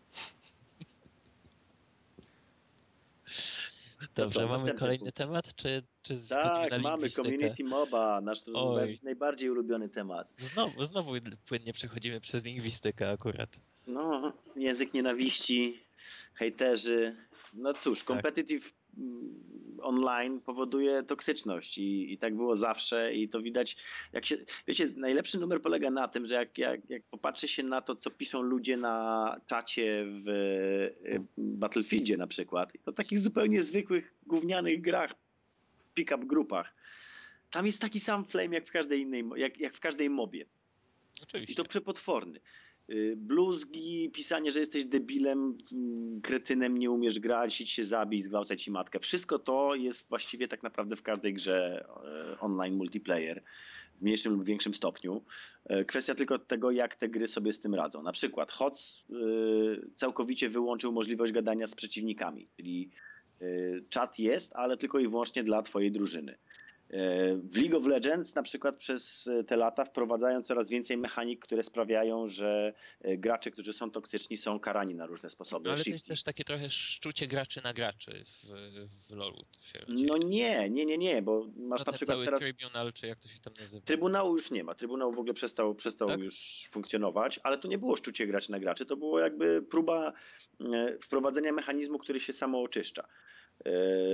Dobrze, co, mamy następny kolejny punkt. temat, czy, czy z Tak, na mamy lingwistykę? Community Moba, nasz Oj. najbardziej ulubiony temat. Znowu, znowu płynnie przechodzimy przez lingwistykę akurat. No, język nienawiści, hejterzy. No cóż, competitive mm, online powoduje toksyczność i, i tak było zawsze i to widać, jak się, wiecie, najlepszy numer polega na tym, że jak, jak, jak popatrzy się na to, co piszą ludzie na czacie w y, Battlefieldzie na przykład, o takich zupełnie zwykłych, gównianych grach, pick-up grupach, tam jest taki sam flame jak w każdej innej, jak, jak w każdej mobie. I Oczywiście. to przepotworny. Y, Bluzgi, pisanie, że jesteś debilem, mm, kretynem, nie umiesz grać, idź się zabij, zgwałcaj ci matkę. Wszystko to jest właściwie tak naprawdę w każdej grze e, online multiplayer w mniejszym lub większym stopniu. E, Kwestia tylko tego, jak te gry sobie z tym radzą. Na przykład H O C y, całkowicie wyłączył możliwość gadania z przeciwnikami, czyli y, czat jest, ale tylko i wyłącznie dla twojej drużyny. W League of Legends na przykład przez te lata wprowadzają coraz więcej mechanik, które sprawiają, że gracze, którzy są toksyczni, są karani na różne sposoby. No, ale to jest Shifty. też takie trochę szczucie graczy na graczy w, w LoLu. To się No dzieje. nie, nie, nie, nie, bo masz No na ten przykład cały teraz... Tribunal, czy jak to się tam nazywa. Trybunału już nie ma. Trybunał w ogóle przestał, przestał Tak? już funkcjonować, ale to nie było szczucie graczy na graczy, to było jakby próba e, wprowadzenia mechanizmu, który się samo oczyszcza. E,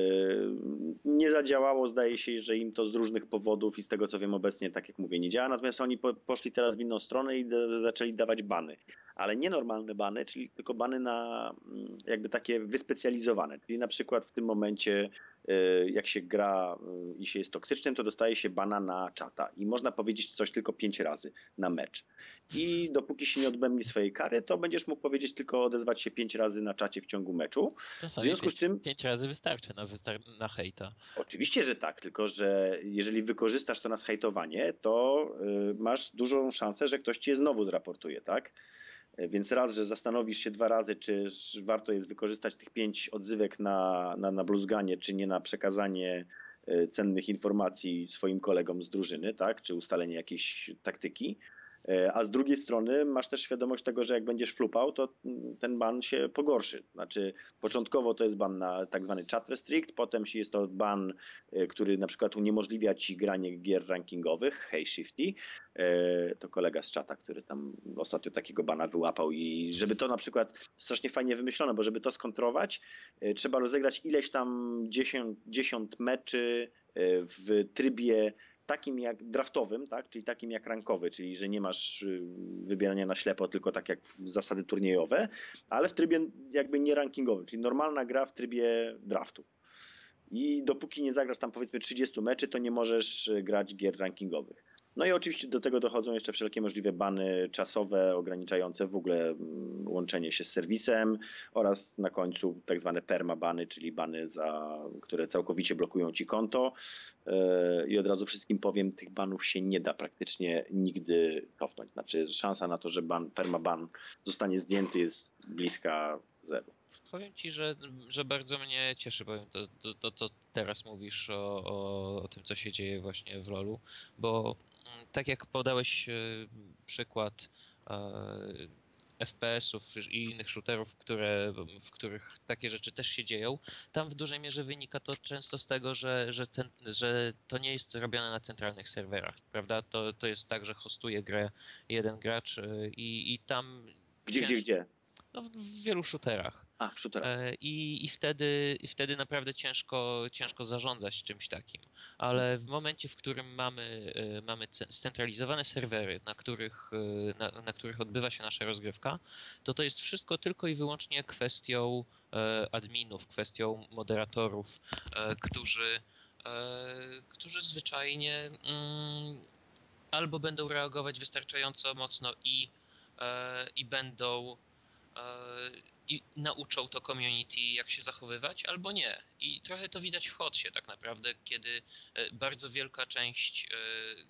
Nie zadziałało, zdaje się, że im to z różnych powodów i z tego co wiem obecnie, tak jak mówię, nie działa, natomiast oni po, poszli teraz w inną stronę i da, zaczęli dawać bany. Ale nie normalne bany, czyli tylko bany na mm, jakby takie wyspecjalizowane. Czyli na przykład w tym momencie e, jak się gra e, i się jest toksycznym, to dostaje się bana na czata i można powiedzieć coś tylko pięć razy na mecz. I dopóki się nie odbędzie swojej kary, to będziesz mógł powiedzieć tylko odezwać się pięć razy na czacie w ciągu meczu. Czasami W związku pięć, z czym pięć razy wystarczy na, wystar- na hejta. oczywiście, że tak, tylko że jeżeli wykorzystasz to na zhejtowanie, to y, masz dużą szansę, że ktoś cię znowu zraportuje, tak? Y, Więc raz, że zastanowisz się dwa razy, czy warto jest wykorzystać tych pięć odzywek na, na, na bluzganie, czy nie na przekazanie y, cennych informacji swoim kolegom z drużyny, tak? Czy ustalenie jakiejś taktyki. Y, A z drugiej strony masz też świadomość tego, że jak będziesz flupał, to mm, ten ban się pogorszy. Znaczy początkowo to jest ban na tak zwany chat restrict, potem jest to ban, y, który na przykład uniemożliwia ci granie gier rankingowych, Hey Shifty. Y, To kolega z czata, który tam ostatnio takiego bana wyłapał i żeby to na przykład strasznie fajnie wymyślone, bo żeby to skontrować, y, trzeba rozegrać ileś tam dziesięć, dziesięć meczy y, w trybie takim jak draftowym, tak? Czyli takim jak rankowy, czyli że nie masz y, wybierania na ślepo, tylko tak jak w zasady turniejowe, ale w trybie jakby nie rankingowym, czyli normalna gra w trybie draftu. I dopóki nie zagrasz tam powiedzmy trzydzieści meczy, to nie możesz y, grać gier rankingowych. No i oczywiście do tego dochodzą jeszcze wszelkie możliwe bany czasowe, ograniczające w ogóle mm, łączenie się z serwisem oraz na końcu tak zwane permabany, czyli bany, za, które całkowicie blokują ci konto. Yy, I od razu wszystkim powiem, tych banów się nie da praktycznie nigdy cofnąć. Znaczy szansa na to, że ban, permaban zostanie zdjęty jest bliska zeru. Powiem ci, że, że bardzo mnie cieszy, powiem to, to, to, to teraz mówisz o, o, o tym, co się dzieje właśnie w LoLu, bo mm, tak jak podałeś e, przykład e, F P S-ów i innych shooterów, które, w których takie rzeczy też się dzieją, tam w dużej mierze wynika to często z tego, że, że, cen, że to nie jest robione na centralnych serwerach, prawda? To, to jest tak, że hostuje grę jeden gracz y, i, i tam... Gdzie, gdzie, cięż- gdzie? No, w w wielu shooterach. A, w shooterach. E, I, i, wtedy, I wtedy naprawdę ciężko, ciężko zarządzać czymś takim. Ale w momencie, w którym mamy, e, mamy ce- scentralizowane serwery, na których, e, na, na których odbywa się nasza rozgrywka, to to jest wszystko tylko i wyłącznie kwestią e, adminów, kwestią moderatorów, e, którzy, e, którzy zwyczajnie mm, albo będą reagować wystarczająco mocno i, e, i będą e, i nauczą to community, jak się zachowywać, albo nie. I trochę to widać w Hotsie tak naprawdę, kiedy e, bardzo wielka część e,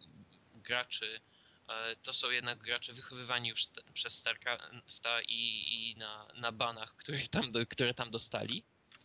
graczy e, to są jednak gracze wychowywani już st- przez StarCrafta i, i na, na banach, które tam, do, które tam dostali.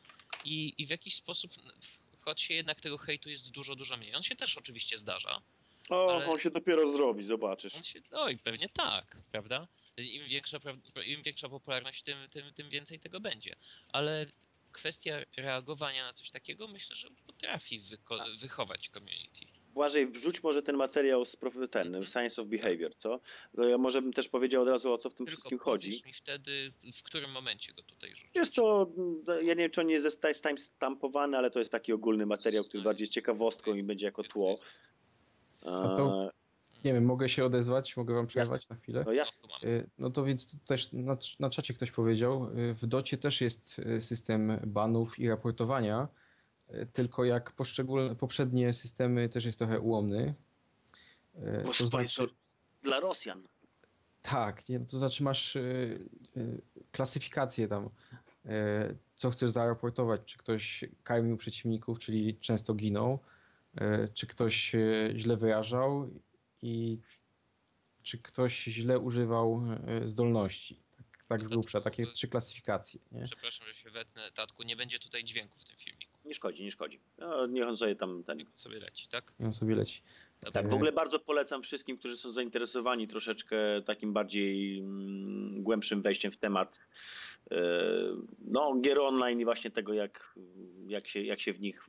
I, I w jakiś sposób w Hotsie jednak tego hejtu jest dużo, dużo mniej. On się też oczywiście zdarza, O, ale- on się dopiero zrobi, zobaczysz. on się, no i pewnie tak, prawda? Im większa, pra- im większa popularność, tym, tym, tym więcej tego będzie. Ale kwestia reagowania na coś takiego myślę, że potrafi wyko- wychować community. Błażej, wrzuć może ten materiał z prof- ten, Mhm. Science of Behavior, co? To ja może bym też powiedział od razu, o co w tym Tylko wszystkim powiedz chodzi. mi wtedy, w którym momencie go tutaj rzucić. Wiesz co, ja nie wiem, czy on nie jest timestampowany, ale to jest taki ogólny materiał, który bardziej jest ciekawostką i będzie jako tło. A to- Nie wiem, mogę się odezwać, mogę wam przerwać na chwilę? No jasne. No, tu mam. Y, No to więc też na, na czacie ktoś powiedział, y, w docie też jest y, system banów i raportowania, y, tylko jak poszczególne poprzednie systemy też jest trochę ułomny. Y, Bo To to znaczy, jest dla Rosjan. tak, nie, no to znaczy masz y, y, klasyfikację tam, y, co chcesz zaraportować, czy ktoś karmił przeciwników, czyli często ginął, y, czy ktoś y, źle wyrażał i czy ktoś źle używał y, zdolności. Tak, tak z grubsza, takie trzy klasyfikacje. Nie? Przepraszam, że się wetnę, Tatku, nie będzie tutaj dźwięku w tym filmiku. Nie szkodzi, nie szkodzi. No, niech on sobie tam... Ten... Niech on sobie leci, tak? I on sobie leci. Dobra. Tak, w ogóle bardzo polecam wszystkim, którzy są zainteresowani troszeczkę takim bardziej mm, głębszym wejściem w temat e, no, gier online i właśnie tego, jak, jak, się, jak się w nich,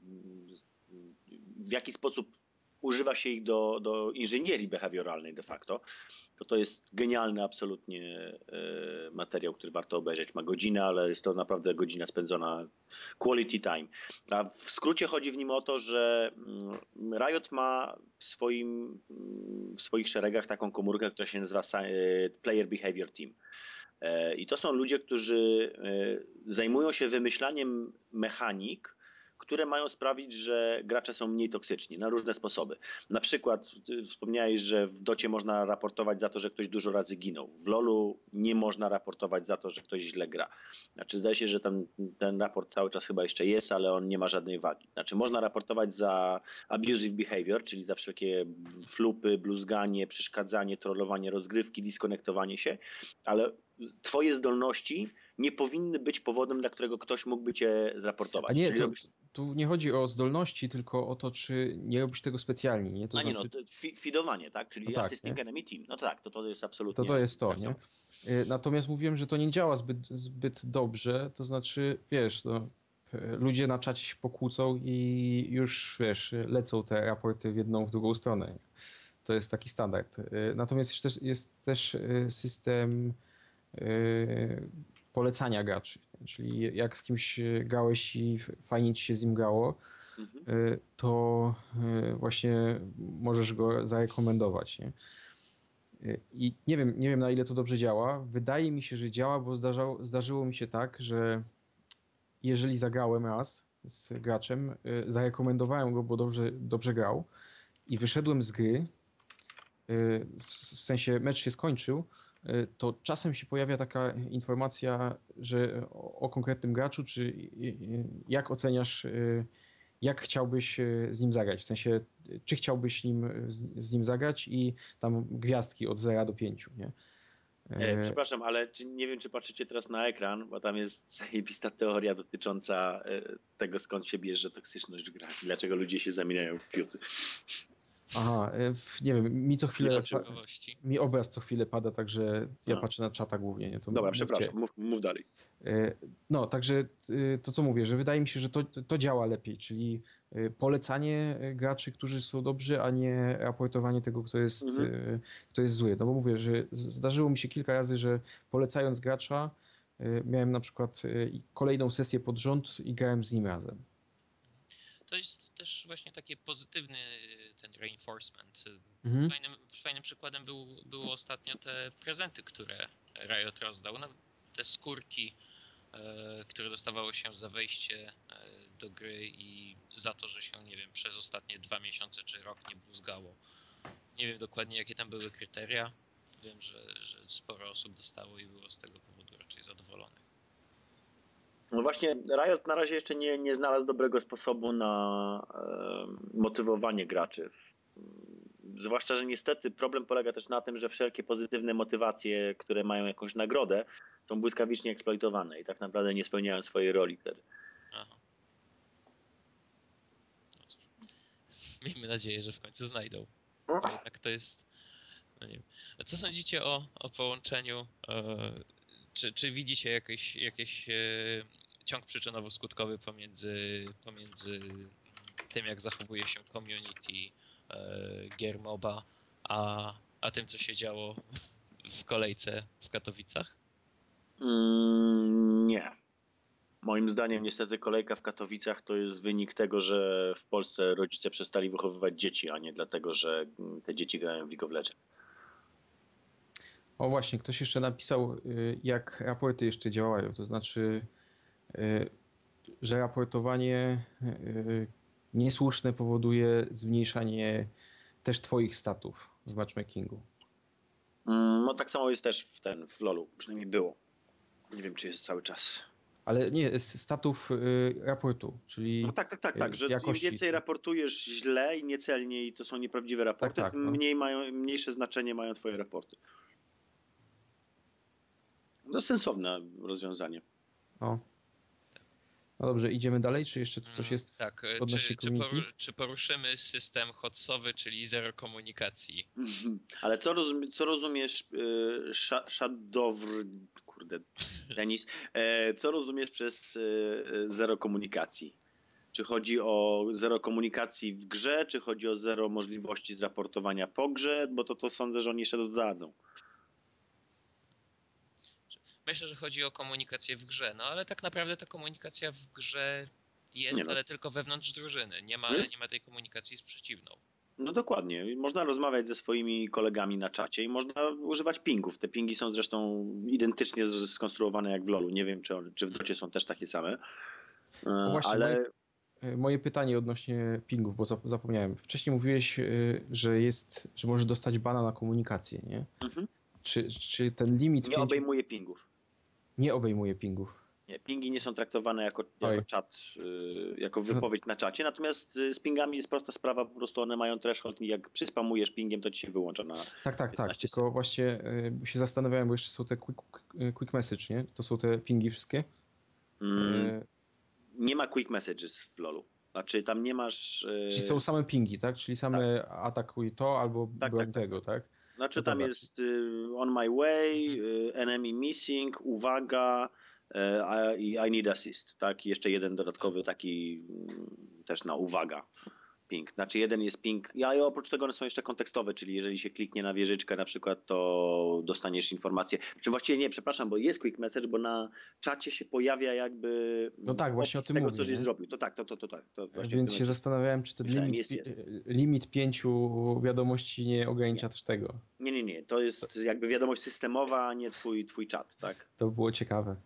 w jaki sposób używa się ich do, do inżynierii behawioralnej de facto. To to jest genialny absolutnie e, materiał, który warto obejrzeć. Ma godzinę, ale jest to naprawdę godzina spędzona quality time. A w skrócie chodzi w nim o to, że mm, Riot ma w, swoim, w swoich szeregach taką komórkę, która się nazywa Sci- e, Player Behavior Team. E, I to są ludzie, którzy e, zajmują się wymyślaniem mechanik, które mają sprawić, że gracze są mniej toksyczni na różne sposoby. Na przykład ty wspomniałeś, że w docie można raportować za to, że ktoś dużo razy ginął. W lolu nie można raportować za to, że ktoś źle gra. Znaczy zdaje się, że ten, ten raport cały czas chyba jeszcze jest, ale on nie ma żadnej wagi. Znaczy można raportować za abusive behavior, czyli za wszelkie flupy, bluzganie, przeszkadzanie, trollowanie rozgrywki, diskonektowanie się, ale twoje zdolności nie powinny być powodem, dla którego ktoś mógłby cię zraportować. A nie, Czyli to, robisz... tu nie chodzi o zdolności, tylko o to, czy nie robisz tego specjalnie. Nie? To A nie znaczy, no, to fi- feedowanie, tak? Czyli No tak, assisting nie? enemy team. No tak, to to jest absolutnie... to to jest to, tak nie? samo. Y, Natomiast mówiłem, że to nie działa zbyt, zbyt dobrze, to znaczy, wiesz, no, y, ludzie na czacie się pokłócą i już, wiesz, lecą te raporty w jedną, w drugą stronę. To jest taki standard. Y, Natomiast jest też, jest też y, system y, polecania graczy, czyli jak z kimś grałeś i fajnie ci się z nim grało, Mhm. y, to y, właśnie możesz go zarekomendować. Nie? Y, I nie wiem, nie wiem na ile to dobrze działa. Wydaje mi się, że działa, bo zdarzało, zdarzyło mi się tak, że jeżeli zagrałem raz z graczem, y, zarekomendowałem go, bo dobrze, dobrze grał i wyszedłem z gry, y, w w sensie mecz się skończył, y, to czasem się pojawia taka informacja, że o, o konkretnym graczu, czy y, y, jak oceniasz, y, jak chciałbyś y, z nim zagrać, w sensie y, czy chciałbyś nim, z, z nim zagrać i tam gwiazdki od zera do pięciu, nie? E, przepraszam, ale czy, nie wiem, czy patrzycie teraz na ekran, bo tam jest zajebista teoria dotycząca e, tego, skąd się bierze toksyczność gra i dlaczego ludzie się zamieniają w piuty. Aha, e, w, nie wiem, mi co chwilę, pa, Ciekawości. mi obraz co chwilę pada, także ja No. patrzę na czata głównie, nie? To Dobra, mówcie. przepraszam, mów, mów dalej. E, No, także e, to co mówię, że wydaje mi się, że to, to działa lepiej, czyli e, polecanie e, graczy, którzy są dobrzy, a nie raportowanie tego, kto jest, Mhm. e, kto jest zły. No bo mówię, że z- zdarzyło mi się kilka razy, że polecając gracza, e, miałem na przykład e, i kolejną sesję pod rząd i grałem z nim razem. To jest też właśnie taki pozytywny ten reinforcement. Mhm. Fajnym, fajnym przykładem był, było ostatnio te prezenty, które Riot rozdał. No, te skórki, e, które dostawało się za wejście e, do gry i za to, że się, nie wiem, przez ostatnie dwa miesiące czy rok nie bluzgało. Nie wiem dokładnie, jakie tam były kryteria. Wiem, że, że sporo osób dostało i było z tego powodu raczej zadowolonych. No właśnie, Riot na razie jeszcze nie, nie znalazł dobrego sposobu na e, motywowanie graczy. Zwłaszcza, że niestety problem polega też na tym, że wszelkie pozytywne motywacje, które mają jakąś nagrodę, są błyskawicznie eksploitowane i tak naprawdę nie spełniają swojej roli wtedy. Aha. No cóż. Miejmy nadzieję, że w końcu znajdą. Bo tak to jest. No nie wiem. A co sądzicie o, o połączeniu? E, czy, czy widzicie jakieś, jakieś e, ciąg przyczynowo-skutkowy pomiędzy, pomiędzy tym, jak zachowuje się community e, gier MOBA, a, a tym, co się działo w kolejce w Katowicach? Mm, nie. Moim zdaniem niestety kolejka w Katowicach to jest wynik tego, że w Polsce rodzice przestali wychowywać dzieci, a nie dlatego, że te dzieci grają w League of Legends. O właśnie, ktoś jeszcze napisał, y, jak raporty jeszcze działają, to znaczy, y, że raportowanie y, niesłuszne powoduje zmniejszanie też twoich statów w matchmakingu. Mm, No tak samo jest też w ten, w LoLu, przynajmniej było. Nie wiem, czy jest cały czas. Ale nie, s- statów y, raportu, czyli No tak, tak, tak, y, tak, że im jakości. więcej raportujesz źle i niecelnie i to są nieprawdziwe raporty, tak, tym no. mniej mają, mniejsze znaczenie mają twoje raporty. No sensowne rozwiązanie. O. No dobrze, idziemy dalej, czy jeszcze tu coś Mm, jest tak, e, odnośnie czy, czy, community? poru, czy poruszymy system hotsowy, czyli zero komunikacji? Ale co, rozumie, co rozumiesz, y, sza- szadowr, kurde, Denis, e, co rozumiesz przez y, zero komunikacji? Czy chodzi o zero komunikacji w grze, czy chodzi o zero możliwości zraportowania po grze? Bo to, to sądzę, że oni jeszcze dodadzą. Myślę, że chodzi o komunikację w grze, no ale tak naprawdę ta komunikacja w grze jest, Nie no. ale tylko wewnątrz drużyny. Nie ma, Jest? nie ma tej komunikacji z przeciwną. No dokładnie. Można rozmawiać ze swoimi kolegami na czacie i można używać pingów. Te pingi są zresztą identycznie z- skonstruowane jak w LoLu. Nie wiem, czy, one, czy w docie są też takie same. E, O właśnie, Ale moje, y, moje pytanie odnośnie pingów, bo zap- zapomniałem. Wcześniej mówiłeś, y, że jest, że możesz dostać bana na komunikację, nie? mhm. Czy, czy ten limit nie pięciu obejmuje pingów. nie obejmuje pingów? Nie, pingi nie są traktowane jako, Oj. jako czat, y, jako wypowiedź na czacie, natomiast y, z pingami jest prosta sprawa, po prostu one mają threshold i jak przyspamujesz pingiem, to ci się wyłącza na Tak, tak, tak. piętnaście Tylko właśnie y, się zastanawiałem, bo jeszcze są te quick, quick message, nie? To są te pingi wszystkie. Mm, Y, nie ma quick messages w LoLu. Znaczy tam nie masz... y, Czyli są same pingi, tak? Czyli same atakuj to albo Tak, broń tak, tak, tego, tak? Znaczy No tam dobra. jest y, on my way, y, enemy missing, uwaga y, i I need assist, tak? I jeszcze jeden dodatkowy taki y, też na uwaga ping. Znaczy jeden jest ping, ja i oprócz tego one są jeszcze kontekstowe, czyli jeżeli się kliknie na wieżyczkę na przykład, to dostaniesz informację. Czy właściwie nie, przepraszam, bo jest quick message, bo na czacie się pojawia jakby No tak, właśnie opis o tym tego, mówię, co żeś nie? zrobił. To tak, to, to, to tak. To właśnie w Więc tym się momencie zastanawiałem, czy ten myślałem, limit, jest, pi- jest. limit pięciu wiadomości nie ogranicza Nie. też tego. Nie, nie, nie. To jest jakby wiadomość systemowa, a nie twój, twój czat, tak? To by było ciekawe.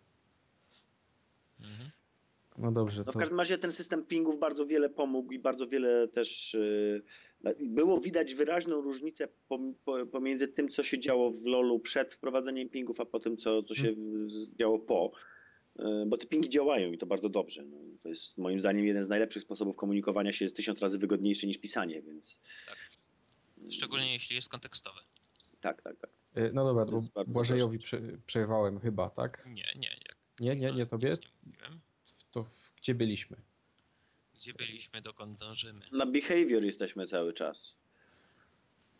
Mhm. No dobrze, No w to każdym razie ten system pingów bardzo wiele pomógł i bardzo wiele też yy, było widać wyraźną różnicę pom- po- pomiędzy tym, co się działo w LoLu przed wprowadzeniem pingów, a po tym, co, co się w- działo po. Yy, Bo te pingi działają i to bardzo dobrze. No, to jest moim zdaniem jeden z najlepszych sposobów komunikowania się, jest tysiąc razy wygodniejszy niż pisanie, więc Szczególnie jeśli jest kontekstowy. tak, tak, tak. y, no dobra, To bo jest bardzo Błażejowi dobra rzecz. prze, przerwałem chyba, tak? Nie, nie. Jak, Nie, nie, nie tobie? nic nie mówiłem. To w, gdzie byliśmy? Gdzie byliśmy, dokąd dążymy? Na behavior jesteśmy cały czas.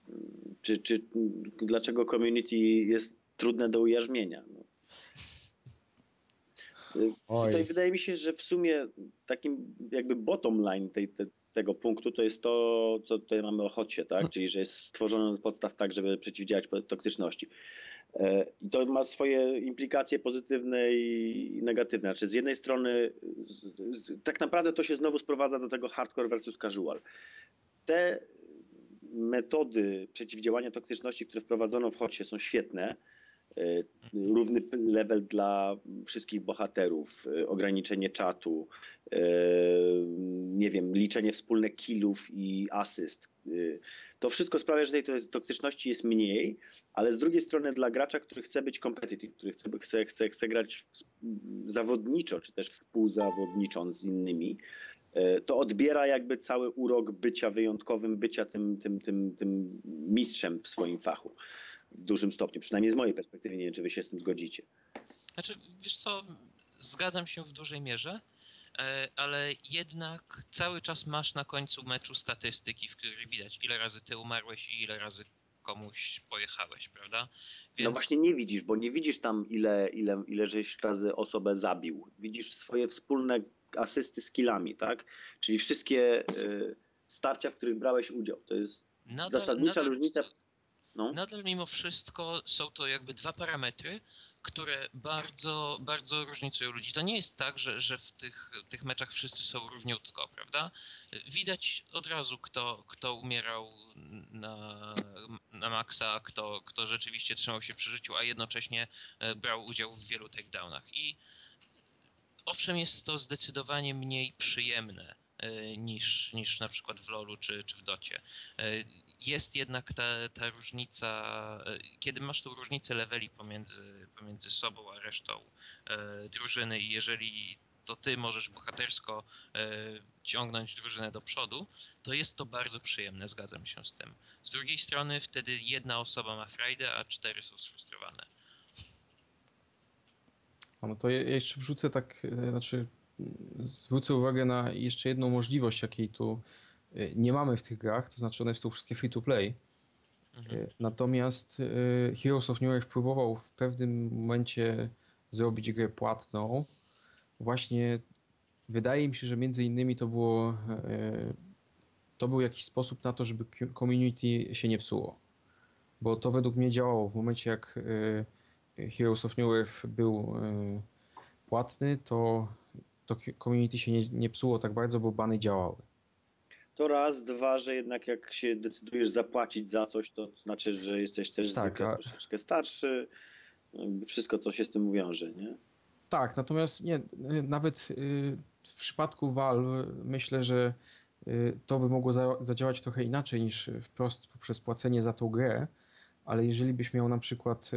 Czy, czy dlaczego community jest trudne do ujarzmienia? No. Oj. Tutaj wydaje mi się, że w sumie takim jakby bottom line tej, te, tego punktu to jest to, co tutaj mamy o Hocie, tak? Czyli że jest stworzony od podstaw tak, żeby przeciwdziałać toksyczności. I to ma swoje implikacje pozytywne i negatywne. Znaczy z jednej strony tak naprawdę to się znowu sprowadza do tego hardcore versus casual. Te metody przeciwdziałania toksyczności, które wprowadzono w Hocie, są świetne. Równy level dla wszystkich bohaterów, ograniczenie czatu, nie wiem, liczenie wspólnych killów i asyst. To wszystko sprawia, że tej toksyczności jest mniej, ale z drugiej strony dla gracza, który chce być competitive, który chce, chce, chce, chce grać zawodniczo, czy też współzawodnicząc z innymi, to odbiera jakby cały urok bycia wyjątkowym, bycia tym, tym, tym, tym mistrzem w swoim fachu. W dużym stopniu, przynajmniej z mojej perspektywy, nie wiem, czy wy się z tym zgodzicie. Znaczy, wiesz co, zgadzam się w dużej mierze, ale jednak cały czas masz na końcu meczu statystyki, w których widać, ile razy ty umarłeś i ile razy komuś pojechałeś, prawda? Więc... No właśnie nie widzisz, bo nie widzisz tam, ile, ile, ile żeś razy osobę zabił. Widzisz swoje wspólne asysty z killami, tak? Czyli wszystkie y, starcia, w których brałeś udział. To jest nadal, zasadnicza nadal... różnica. No. Nadal mimo wszystko są to jakby dwa parametry, które bardzo, bardzo różnicują ludzi. To nie jest tak, że, że w tych, tych meczach wszyscy są równiutko, prawda? Widać od razu, kto, kto umierał na, na maksa, kto, kto rzeczywiście trzymał się przy życiu, a jednocześnie brał udział w wielu takedownach. I owszem, jest to zdecydowanie mniej przyjemne niż, niż na przykład w lolu czy, czy w docie. Jest jednak ta, ta różnica, kiedy masz tą różnicę leveli pomiędzy, pomiędzy sobą a resztą e, drużyny i jeżeli to ty możesz bohatersko e, ciągnąć drużynę do przodu, to jest to bardzo przyjemne, zgadzam się z tym. Z drugiej strony wtedy jedna osoba ma frajdę, a cztery są sfrustrowane. No to ja jeszcze wrzucę tak, znaczy zwrócę uwagę na jeszcze jedną możliwość, jakiej tu nie mamy w tych grach, to znaczy one są wszystkie free to play. Mhm. Natomiast Heroes of New Earth próbował w pewnym momencie zrobić grę płatną. Właśnie wydaje mi się, że między innymi to było to był jakiś sposób na to, żeby community się nie psuło. Bo to według mnie działało w momencie, jak Heroes of New Earth był płatny, to, to community się nie, nie psuło tak bardzo, bo bany działały. To raz, dwa, że jednak jak się decydujesz zapłacić za coś, to znaczy, że jesteś też tak, zwykle a... troszeczkę starszy. Wszystko, co się z tym wiąże, nie? Tak, natomiast nie, nawet w przypadku Valve myślę, że to by mogło zadziałać trochę inaczej niż wprost poprzez płacenie za tą grę, ale jeżeli byś miał na przykład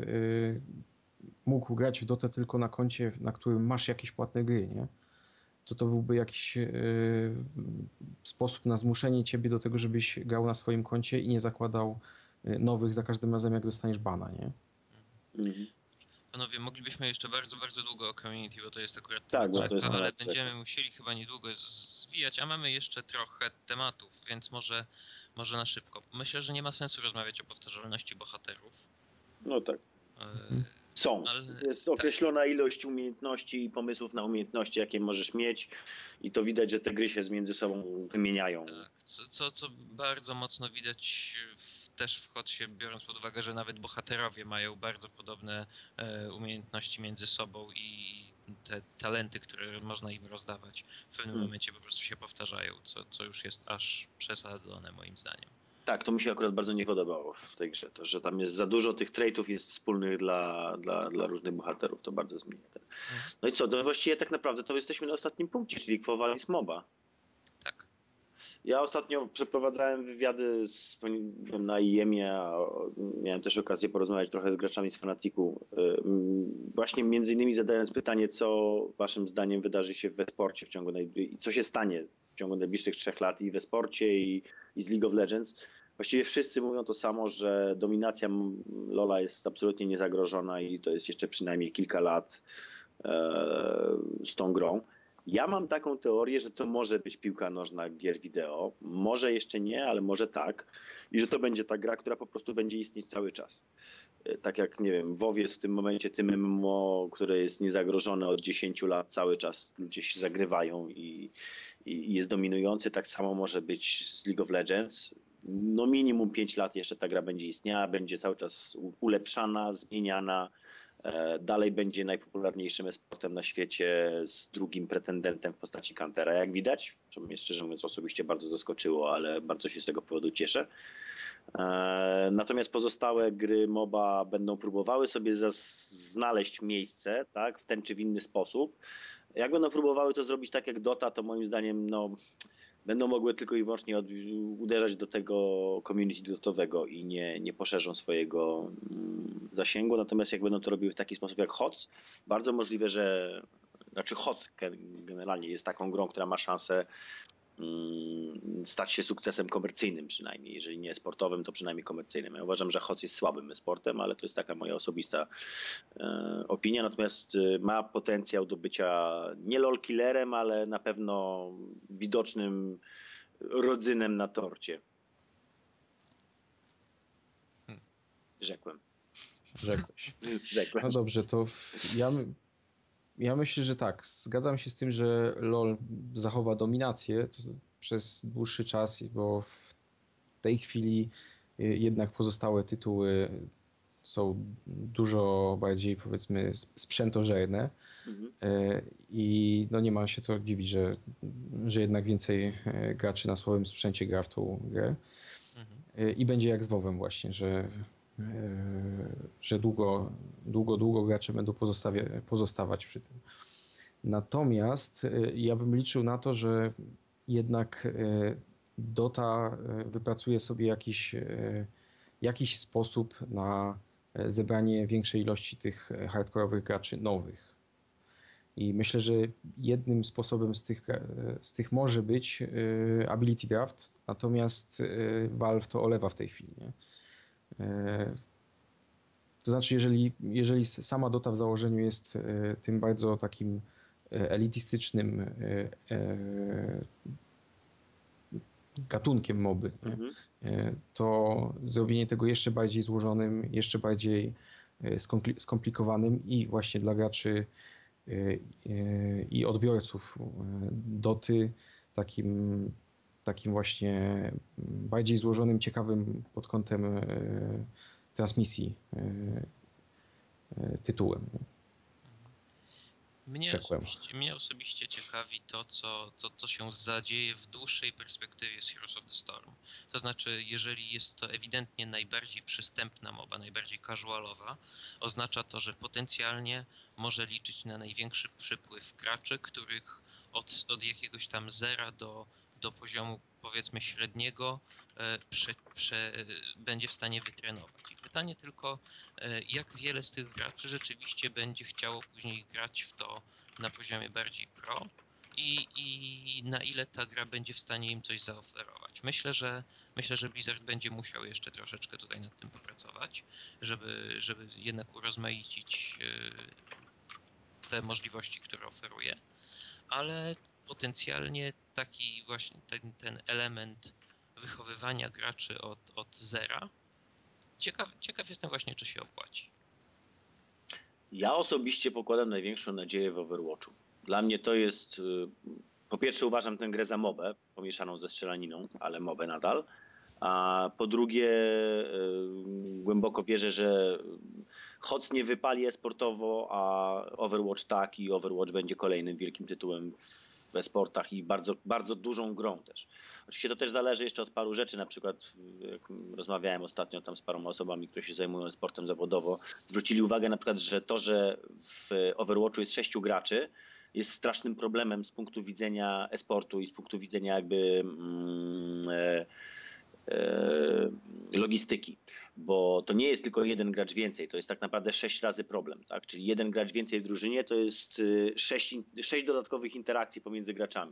mógł grać w Dotę tylko na koncie, na którym masz jakieś płatne gry, nie? To to byłby jakiś yy, sposób na zmuszenie ciebie do tego, żebyś grał na swoim koncie i nie zakładał nowych za każdym razem, jak dostaniesz bana, nie? Mhm. Panowie, moglibyśmy jeszcze bardzo, bardzo długo o community, bo to jest akurat tak, temat, to jest ale temat, będziemy tak. musieli chyba niedługo zwijać, a mamy jeszcze trochę tematów, więc może, może na szybko. Myślę, że nie ma sensu rozmawiać o powtarzalności bohaterów. No tak. Mhm. Są. Ale, jest określona tak. ilość umiejętności i pomysłów na umiejętności, jakie możesz mieć i to widać, że te gry się między sobą wymieniają. Tak, co, co, co bardzo mocno widać w, też w Hotsie, biorąc pod uwagę, że nawet bohaterowie mają bardzo podobne e, umiejętności między sobą i te talenty, które można im rozdawać w pewnym hmm. momencie po prostu się powtarzają, co, co już jest aż przesadzone moim zdaniem. Tak, to mi się akurat bardzo nie podobało w tej grze, to, że tam jest za dużo tych traitów jest wspólnych dla, dla, dla różnych bohaterów, to bardzo zmienia. No i co, to właściwie tak naprawdę to jesteśmy na ostatnim punkcie, czyli Quo Vadis MOBA. Tak. Ja ostatnio przeprowadzałem wywiady z, na I E M-ie, a miałem też okazję porozmawiać trochę z graczami z Fanatiku. Właśnie między innymi zadając pytanie, co waszym zdaniem wydarzy się w e-sporcie w ciągu naj... co się stanie w ciągu najbliższych trzech lat i w e-sporcie i, i z League of Legends. Właściwie wszyscy mówią to samo, że dominacja LoL'a jest absolutnie niezagrożona i to jest jeszcze przynajmniej kilka lat e, z tą grą. Ja mam taką teorię, że to może być piłka nożna gier wideo. Może jeszcze nie, ale może tak. I że to będzie ta gra, która po prostu będzie istnieć cały czas. Tak jak, nie wiem, WoW jest w tym momencie tym M M O, które jest niezagrożone od dziesięciu lat, cały czas ludzie się zagrywają i, i, i jest dominujący. Tak samo może być z League of Legends. No minimum pięć lat jeszcze ta gra będzie istniała, będzie cały czas u- ulepszana, zmieniana. E, Dalej będzie najpopularniejszym e-sportem na świecie z drugim pretendentem w postaci Kantera, jak widać. Co mnie szczerze mówiąc osobiście bardzo zaskoczyło, ale bardzo się z tego powodu cieszę. E, Natomiast pozostałe gry MOBA będą próbowały sobie zas- znaleźć miejsce, tak, w ten czy w inny sposób. Jak będą próbowały to zrobić tak jak Dota, to moim zdaniem no, będą mogły tylko i wyłącznie od, uderzać do tego community dotowego i nie, nie poszerzą swojego mm, zasięgu. Natomiast jak będą to robiły w taki sposób jak H O C, bardzo możliwe, że znaczy H O C generalnie jest taką grą, która ma szansę mm, stać się sukcesem komercyjnym przynajmniej, jeżeli nie sportowym, to przynajmniej komercyjnym. Ja uważam, że H O C jest słabym sportem, ale to jest taka moja osobista e, opinia, natomiast e, ma potencjał do bycia nie lol killerem, ale na pewno widocznym rodzynem na torcie. Hmm. Rzekłem. Rzekłeś. Rzekłem. No dobrze, to w- ja, my- ja myślę, że tak. Zgadzam się z tym, że LoL zachowa dominację to z- przez dłuższy czas, bo w tej chwili y, jednak pozostałe tytuły są dużo bardziej, powiedzmy, sp- sprzętożerne. Mhm. E, I no nie ma się co dziwić, że, że jednak więcej e, graczy na słabym sprzęcie gra w tą grę. Mhm. E, I będzie jak z WoWem właśnie, że, e, że długo, długo, długo gracze będą pozostawie, pozostawać przy tym. Natomiast e, ja bym liczył na to, że jednak e, Dota e, wypracuje sobie jakiś, e, jakiś sposób na e, zebranie większej ilości tych e, hardkorowych graczy nowych. I myślę, że jednym sposobem z tych, e, z tych może być e, Ability Draft, natomiast e, Valve to olewa w tej chwili. Nie? E, To znaczy, jeżeli, jeżeli s- sama Dota w założeniu jest e, tym bardzo takim e, elitystycznym e, e, gatunkiem moby, nie? Mhm. E, to zrobienie tego jeszcze bardziej złożonym, jeszcze bardziej e, skompli- skomplikowanym i właśnie dla graczy e, e, i odbiorców e, Doty takim, takim właśnie mm, bardziej złożonym, ciekawym pod kątem e, transmisji e, e, tytułem. nie? Mnie Rzekłem. osobiście, mnie osobiście ciekawi to co, to, co się zadzieje w dłuższej perspektywie z Heroes of the Storm. To znaczy, jeżeli jest to ewidentnie najbardziej przystępna moba, najbardziej casualowa, oznacza to, że potencjalnie może liczyć na największy przypływ graczy, których od, od jakiegoś tam zera do, do poziomu powiedzmy średniego e, prze, prze, e, będzie w stanie wytrenować. I pytanie tylko, e, jak wiele z tych graczy rzeczywiście będzie chciało później grać w to na poziomie bardziej pro i, i na ile ta gra będzie w stanie im coś zaoferować. Myślę, że myślę, że Blizzard będzie musiał jeszcze troszeczkę tutaj nad tym popracować, żeby, żeby jednak urozmaicić e, te możliwości, które oferuje, ale potencjalnie taki właśnie ten, ten element wychowywania graczy od, od zera, ciekaw, ciekaw jestem właśnie, czy się opłaci. Ja osobiście pokładam największą nadzieję w Overwatchu. Dla mnie to jest, y, po pierwsze uważam tę grę za mobę, pomieszaną ze strzelaniną, ale mobę nadal. A po drugie y, głęboko wierzę, że H O C nie wypali e-sportowo, a Overwatch tak i Overwatch będzie kolejnym wielkim tytułem w e-sportach i bardzo, bardzo dużą grą też. Oczywiście to też zależy jeszcze od paru rzeczy, na przykład jak rozmawiałem ostatnio tam z paroma osobami, które się zajmują sportem zawodowo, zwrócili uwagę na przykład, że to, że w Overwatchu jest sześciu graczy, jest strasznym problemem z punktu widzenia e-sportu i z punktu widzenia jakby mm, e, e, logistyki, bo to nie jest tylko jeden gracz więcej, to jest tak naprawdę sześć razy problem, tak? Czyli jeden gracz więcej w drużynie to jest y, sześć, in- sześć dodatkowych interakcji pomiędzy graczami.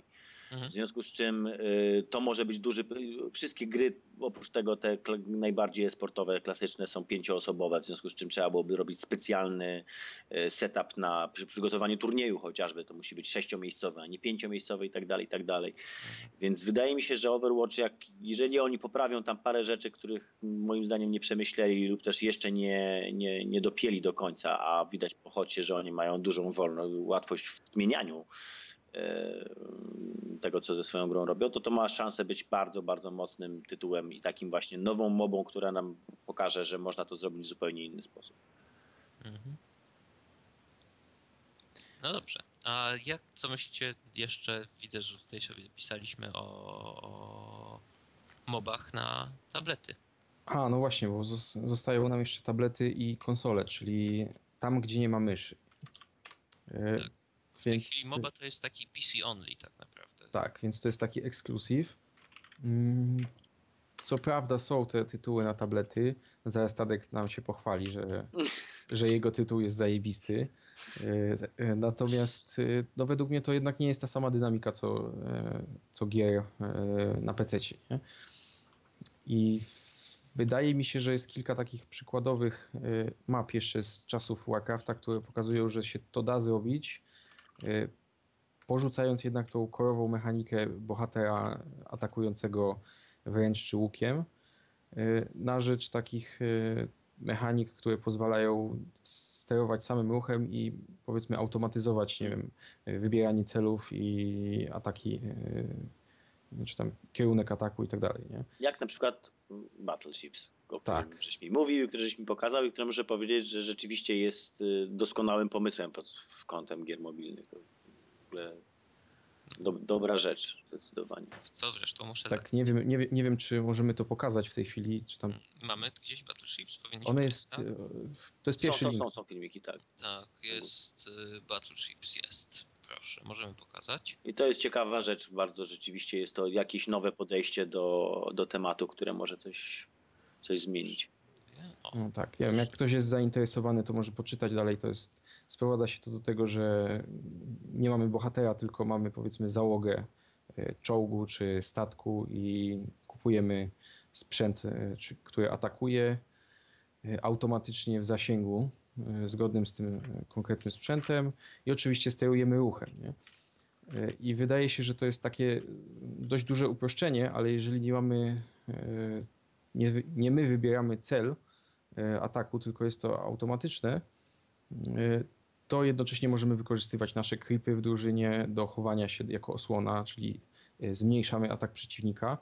Mhm. W związku z czym y, to może być duży... Wszystkie gry, oprócz tego te kla- najbardziej sportowe, klasyczne są pięcioosobowe, w związku z czym trzeba byłoby robić specjalny y, setup na przy przygotowaniu turnieju chociażby. To musi być sześciomiejscowe, a nie pięciomiejscowe i tak dalej, i tak dalej. Więc wydaje mi się, że Overwatch, jak, jeżeli oni poprawią tam parę rzeczy, których moim zdaniem nie przemyśleli lub też jeszcze nie, nie, nie dopięli do końca, a widać po chodzie, że oni mają dużą wolność, łatwość w zmienianiu e, tego, co ze swoją grą robią, to to ma szansę być bardzo, bardzo mocnym tytułem i takim właśnie nową mobą, która nam pokaże, że można to zrobić w zupełnie inny sposób. Mhm. No dobrze. A jak, co myślicie jeszcze, widzę, że tutaj sobie pisaliśmy o, o mobach na tablety. A, no właśnie, bo zos- zostają nam jeszcze tablety i konsole, czyli tam, gdzie nie ma myszy. E, Tak. W tej Więc chwili MOBA to jest taki P C only tak naprawdę. tak, więc to jest taki ekskluzyw. Mm, Co prawda są te tytuły na tablety. Zaraz Tadek nam się pochwali, że, że jego tytuł jest zajebisty. E, e, Natomiast e, no według mnie to jednak nie jest ta sama dynamika, co, e, co gier e, na pececie, nie? I w- wydaje mi się, że jest kilka takich przykładowych e, map jeszcze z czasów Warcrafta, które pokazują, że się to da zrobić, e, porzucając jednak tą korową mechanikę bohatera atakującego wręcz czy łukiem, e, na rzecz takich e, mechanik, które pozwalają sterować samym ruchem i powiedzmy automatyzować, nie wiem, e, wybieranie celów i ataki, e, czy tam kierunek ataku i tak dalej, nie? Jak na przykład Battleships, o którym Tak. żeś mi mówił, który żeś mi pokazał i który muszę powiedzieć, że rzeczywiście jest y, doskonałym pomysłem pod w kątem gier mobilnych. To w ogóle do, dobra rzecz, zdecydowanie. W co zresztą muszę Tak, nie wiem, nie, wie- nie wiem, czy możemy to pokazać w tej chwili, czy tam... zagrać. Mamy gdzieś Battleships? Powinniśmy One mieć, jest... tak? e, To jest Są, pierwszy są, link. są, są filmiki, tak. Tak, jest y, Battleships, jest. Proszę, możemy pokazać. I to jest ciekawa rzecz, bardzo rzeczywiście jest to jakieś nowe podejście do, do tematu, które może coś, coś zmienić. O, No tak, nie wiem, jak ktoś jest zainteresowany, to może poczytać dalej. To jest, sprowadza się to do tego, że nie mamy bohatera, tylko mamy powiedzmy załogę e, czołgu czy statku i kupujemy sprzęt, e, czy, który atakuje e, automatycznie w zasięgu e, zgodnym z tym e, konkretnym sprzętem i oczywiście sterujemy ruchem, nie? E, I wydaje się, że to jest takie dość duże uproszczenie, ale jeżeli nie mamy, e, nie, wy- nie my wybieramy cel e, ataku, tylko jest to automatyczne, e, to jednocześnie możemy wykorzystywać nasze creepy w drużynie do chowania się jako osłona, czyli e, zmniejszamy atak przeciwnika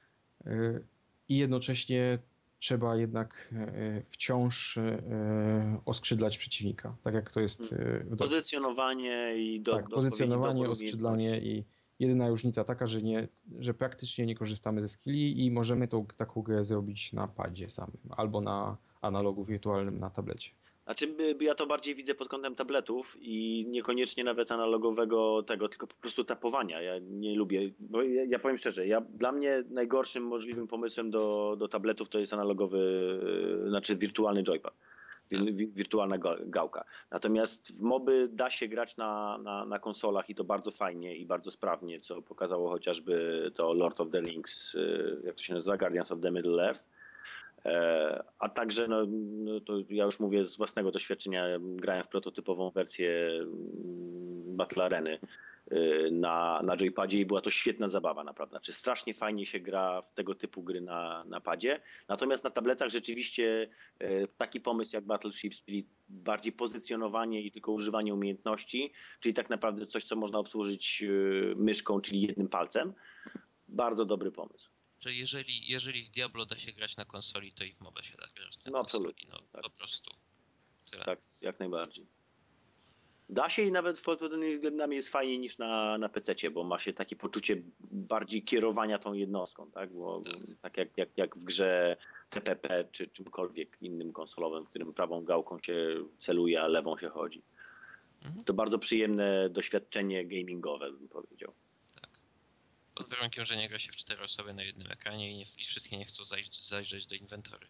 e, i jednocześnie trzeba jednak e, wciąż e, oskrzydlać przeciwnika, tak jak to jest e, w Docie. Pozycjonowanie i do, Tak, do pozycjonowanie, doboru oskrzydlanie umiejętności. i jedyna różnica taka, że, nie, że praktycznie nie korzystamy ze skilli i możemy tą, taką grę zrobić na padzie samym albo na analogu wirtualnym na tablecie. Znaczy, by- by ja to bardziej widzę pod kątem tabletów i niekoniecznie nawet analogowego tego, tylko po prostu tapowania. Ja nie lubię, bo ja, ja powiem szczerze, ja, dla mnie najgorszym możliwym pomysłem do, do tabletów to jest analogowy, yy, znaczy wirtualny joypad. wi- wi- Wirtualna ga- gałka. Natomiast w moby da się grać na, na, na konsolach i to bardzo fajnie i bardzo sprawnie, co pokazało chociażby to Lord of the Rings, yy, jak to się nazywa, Guardians of the Middle Earth. E, A także, no, no to ja już mówię z własnego doświadczenia, grałem w prototypową wersję mm, Battle Areny y, na, na joypadzie i była to świetna zabawa, naprawdę. Znaczy, strasznie fajnie się gra w tego typu gry na, na padzie. Natomiast na tabletach rzeczywiście e, taki pomysł jak Battleships, czyli bardziej pozycjonowanie i tylko używanie umiejętności, czyli tak naprawdę coś, co można obsłużyć y, myszką, czyli jednym palcem. Bardzo dobry pomysł. że jeżeli, jeżeli w Diablo da się grać na konsoli, to i w MOBA się da grać na No, konsoli. absolutnie, No tak. po prostu. Tyle. Tak, jak najbardziej. Da się i nawet pod pewnymi względami jest fajniej niż na, na pececie, bo ma się takie poczucie bardziej kierowania tą jednostką, tak? Bo Tak. tak jak, jak, jak w grze T P P czy czymkolwiek innym konsolowym, w którym prawą gałką się celuje, a lewą się chodzi. Mhm. To bardzo przyjemne doświadczenie gamingowe, bym powiedział. Tak. Pod warunkiem, że nie gra się w cztery osoby na jednym ekranie i, nie, i wszystkie nie chcą zajść, zajrzeć do inwentory.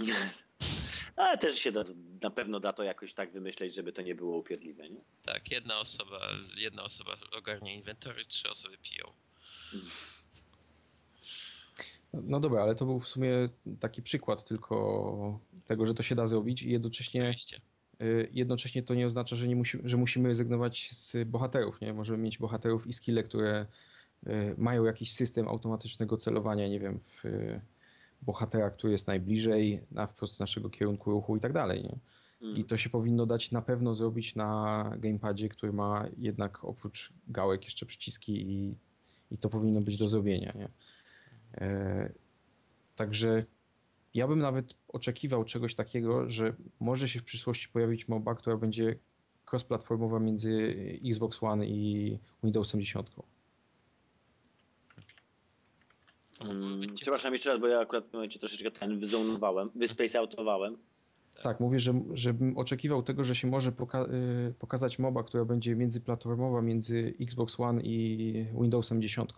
Ale też się da, na pewno da to jakoś tak wymyśleć, żeby to nie było upierdliwe, nie? Tak, jedna osoba, jedna osoba ogarnia inwentory, trzy osoby piją. No dobra, ale to był w sumie taki przykład tylko tego, że to się da zrobić i jednocześnie, Oczywiście. y, jednocześnie to nie oznacza, że, nie musi, że musimy rezygnować z bohaterów, nie? Możemy mieć bohaterów i skille, które y, mają jakiś system automatycznego celowania, nie wiem, w y, bohatera, który jest najbliżej, na wprost naszego kierunku ruchu i tak dalej, nie? I to się powinno dać na pewno zrobić na gamepadzie, który ma jednak oprócz gałek jeszcze przyciski i, i to powinno być do zrobienia, nie? E, także ja bym nawet oczekiwał czegoś takiego, że może się w przyszłości pojawić moba, która będzie cross-platformowa między Xbox One i Windowsem dziesięć. To mogłoby Mm, być Przepraszam jeszcze raz, bo ja akurat w tym momencie troszeczkę ten wyzonowałem, wyspaceoutowałem. Tak, mówię, że, że bym oczekiwał tego, że się może poka- y, pokazać moba, która będzie międzyplatformowa między Xbox One i Windowsem dziesięć.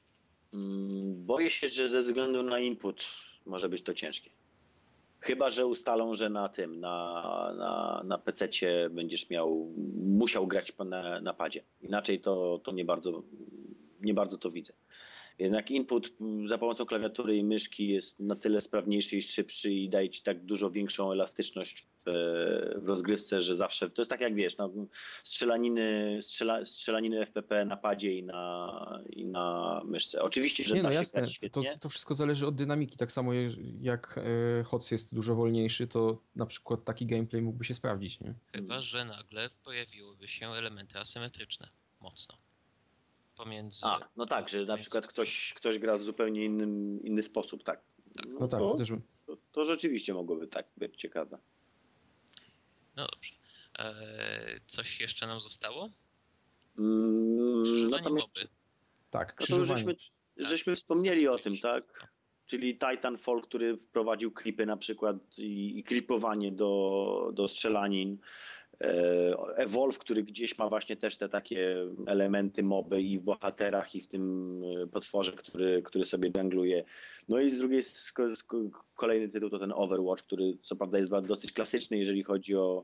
Mm, Boję się, że ze względu na input może być to ciężkie. Chyba że ustalą, że na tym, na, na, na pececie będziesz miał, musiał grać na, na padzie. Inaczej to, to nie bardzo, nie bardzo to widzę. Jednak input za pomocą klawiatury i myszki jest na tyle sprawniejszy i szybszy i daje ci tak dużo większą elastyczność w, w rozgrywce, że zawsze, to jest tak jak wiesz, no, strzelaniny, strzela, strzelaniny F P P na padzie i na, i na myszce. Oczywiście, że Nie, da no się jasne, grać to, świetnie. to wszystko zależy od dynamiki. Tak samo jak e, H O C jest dużo wolniejszy, to na przykład taki gameplay mógłby się sprawdzić, nie? Chyba, że nagle pojawiłyby się elementy asymetryczne. Mocno. Pomiędzy... A, no tak, że na pomiędzy- przykład ktoś, ktoś gra w zupełnie innym, inny sposób, tak. No tak, to to, też to, to rzeczywiście mogłoby tak być ciekawe. No dobrze. Eee, coś jeszcze nam zostało? Mm, No Krzyżowanie tam jeszcze, moby. tak, no to już krzyżowanie. żeśmy, żeśmy wspomnieli o tym, tak? Czyli Titanfall, który wprowadził klipy na przykład i, i klipowanie do, do strzelanin. E, Evolve, który gdzieś ma właśnie też te takie elementy moby i w bohaterach, i w tym e, potworze, który, który sobie dangluje. No i z drugiej z, z, kolejny tytuł to ten Overwatch, który co prawda jest dosyć klasyczny, jeżeli chodzi o,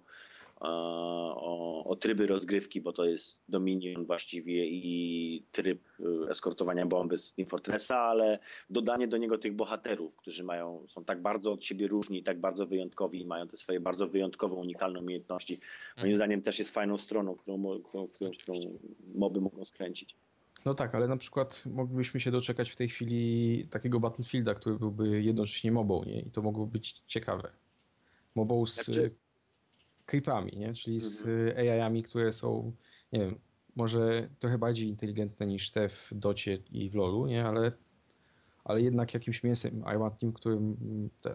o, o tryby rozgrywki, bo to jest Dominion właściwie i tryb e, eskortowania bomby z Team Fortressa, ale dodanie do niego tych bohaterów, którzy mają, są tak bardzo od siebie różni, tak bardzo wyjątkowi i mają te swoje bardzo wyjątkowe, unikalne umiejętności. Moim zdaniem też jest fajną stroną, w którą, mo- w którą, w którą moby mogą skręcić. No tak, ale na przykład moglibyśmy się doczekać w tej chwili takiego Battlefielda, który byłby jednocześnie mobą, nie? I to mogłoby być ciekawe. Mobą z Znaczy- y, creepami, nie? Czyli z Mhm. A I-ami, które są, nie wiem, może trochę bardziej inteligentne niż te w Docie i w LoLu, nie? Ale, ale jednak jakimś mięsem armatnim, którym te,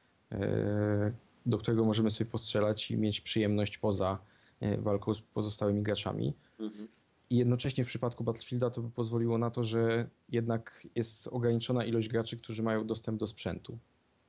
e, do którego możemy sobie postrzelać i mieć przyjemność poza e, walką z pozostałymi graczami. Mhm. I jednocześnie w przypadku Battlefielda to by pozwoliło na to, że jednak jest ograniczona ilość graczy, którzy mają dostęp do sprzętu.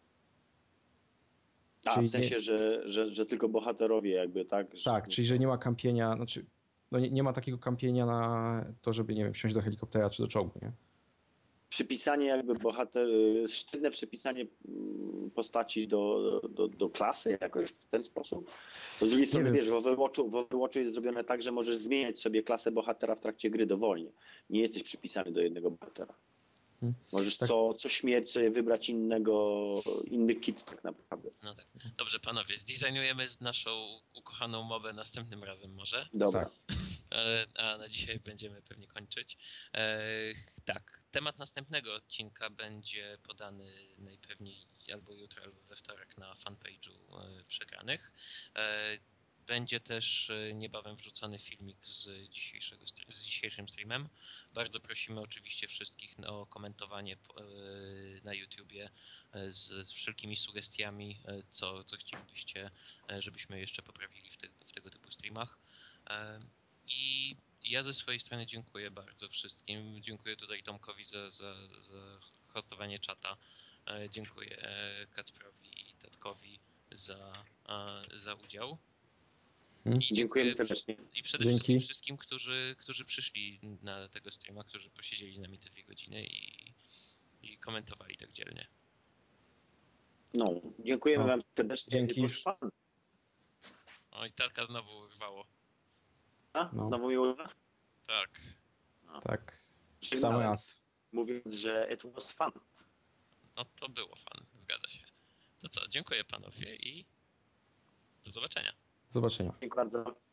A, Czyli w sensie, że, że, że tylko bohaterowie jakby, tak? Że, Tak, czyli że nie ma kampienia, znaczy no nie, nie ma takiego kampienia na to, żeby, nie wiem, wsiąść do helikoptera czy do czołgu, nie? Przypisanie jakby bohater, sztywne przypisanie mm, postaci do, do, do klasy jakoś w ten sposób. Bo z drugiej strony wiem. wiesz, w Overwatchu, w Overwatchu jest zrobione tak, że możesz zmieniać sobie klasę bohatera w trakcie gry dowolnie. Nie jesteś przypisany do jednego bohatera. Hmm. Możesz Tak. co, co śmierć sobie wybrać innego, inny kit tak naprawdę. No tak. Dobrze, panowie, zdesignujemy naszą ukochaną mobę następnym razem może. Dobra. Tak. Ale, a na dzisiaj będziemy pewnie kończyć. E, tak, temat następnego odcinka będzie podany najpewniej albo jutro, albo we wtorek na fanpage'u e, Przegranych. E, będzie też e, niebawem wrzucony filmik z, dzisiejszego, stre- z dzisiejszym streamem. Bardzo prosimy oczywiście wszystkich o komentowanie po- e, na YouTubie e, z wszelkimi sugestiami, e, co, co chcielibyście, e, żebyśmy jeszcze poprawili w, te, w tego typu streamach. E, I ja ze swojej strony dziękuję bardzo wszystkim. Dziękuję tutaj Tomkowi za, za, za hostowanie czata. E, Dziękuję e, Kacprowi i Tatkowi za, e, za udział. Hmm. I Dziękujemy dziękuję serdecznie. I przede Dzięki. wszystkim wszystkim, którzy, którzy przyszli na tego streama, którzy posiedzieli z nami te dwie godziny i, i komentowali tak dzielnie. No, dziękujemy O, wam serdecznie. dzięki. Proszę pana. Oj, Tatka znowu urwało. A, No. znowu mi urywa? Tak. Tak. W Żegnałem. sam raz. mówiąc, że it was fun. No to było fan, zgadza się. To co, dziękuję panowie i do zobaczenia. Do zobaczenia. Dziękuję bardzo.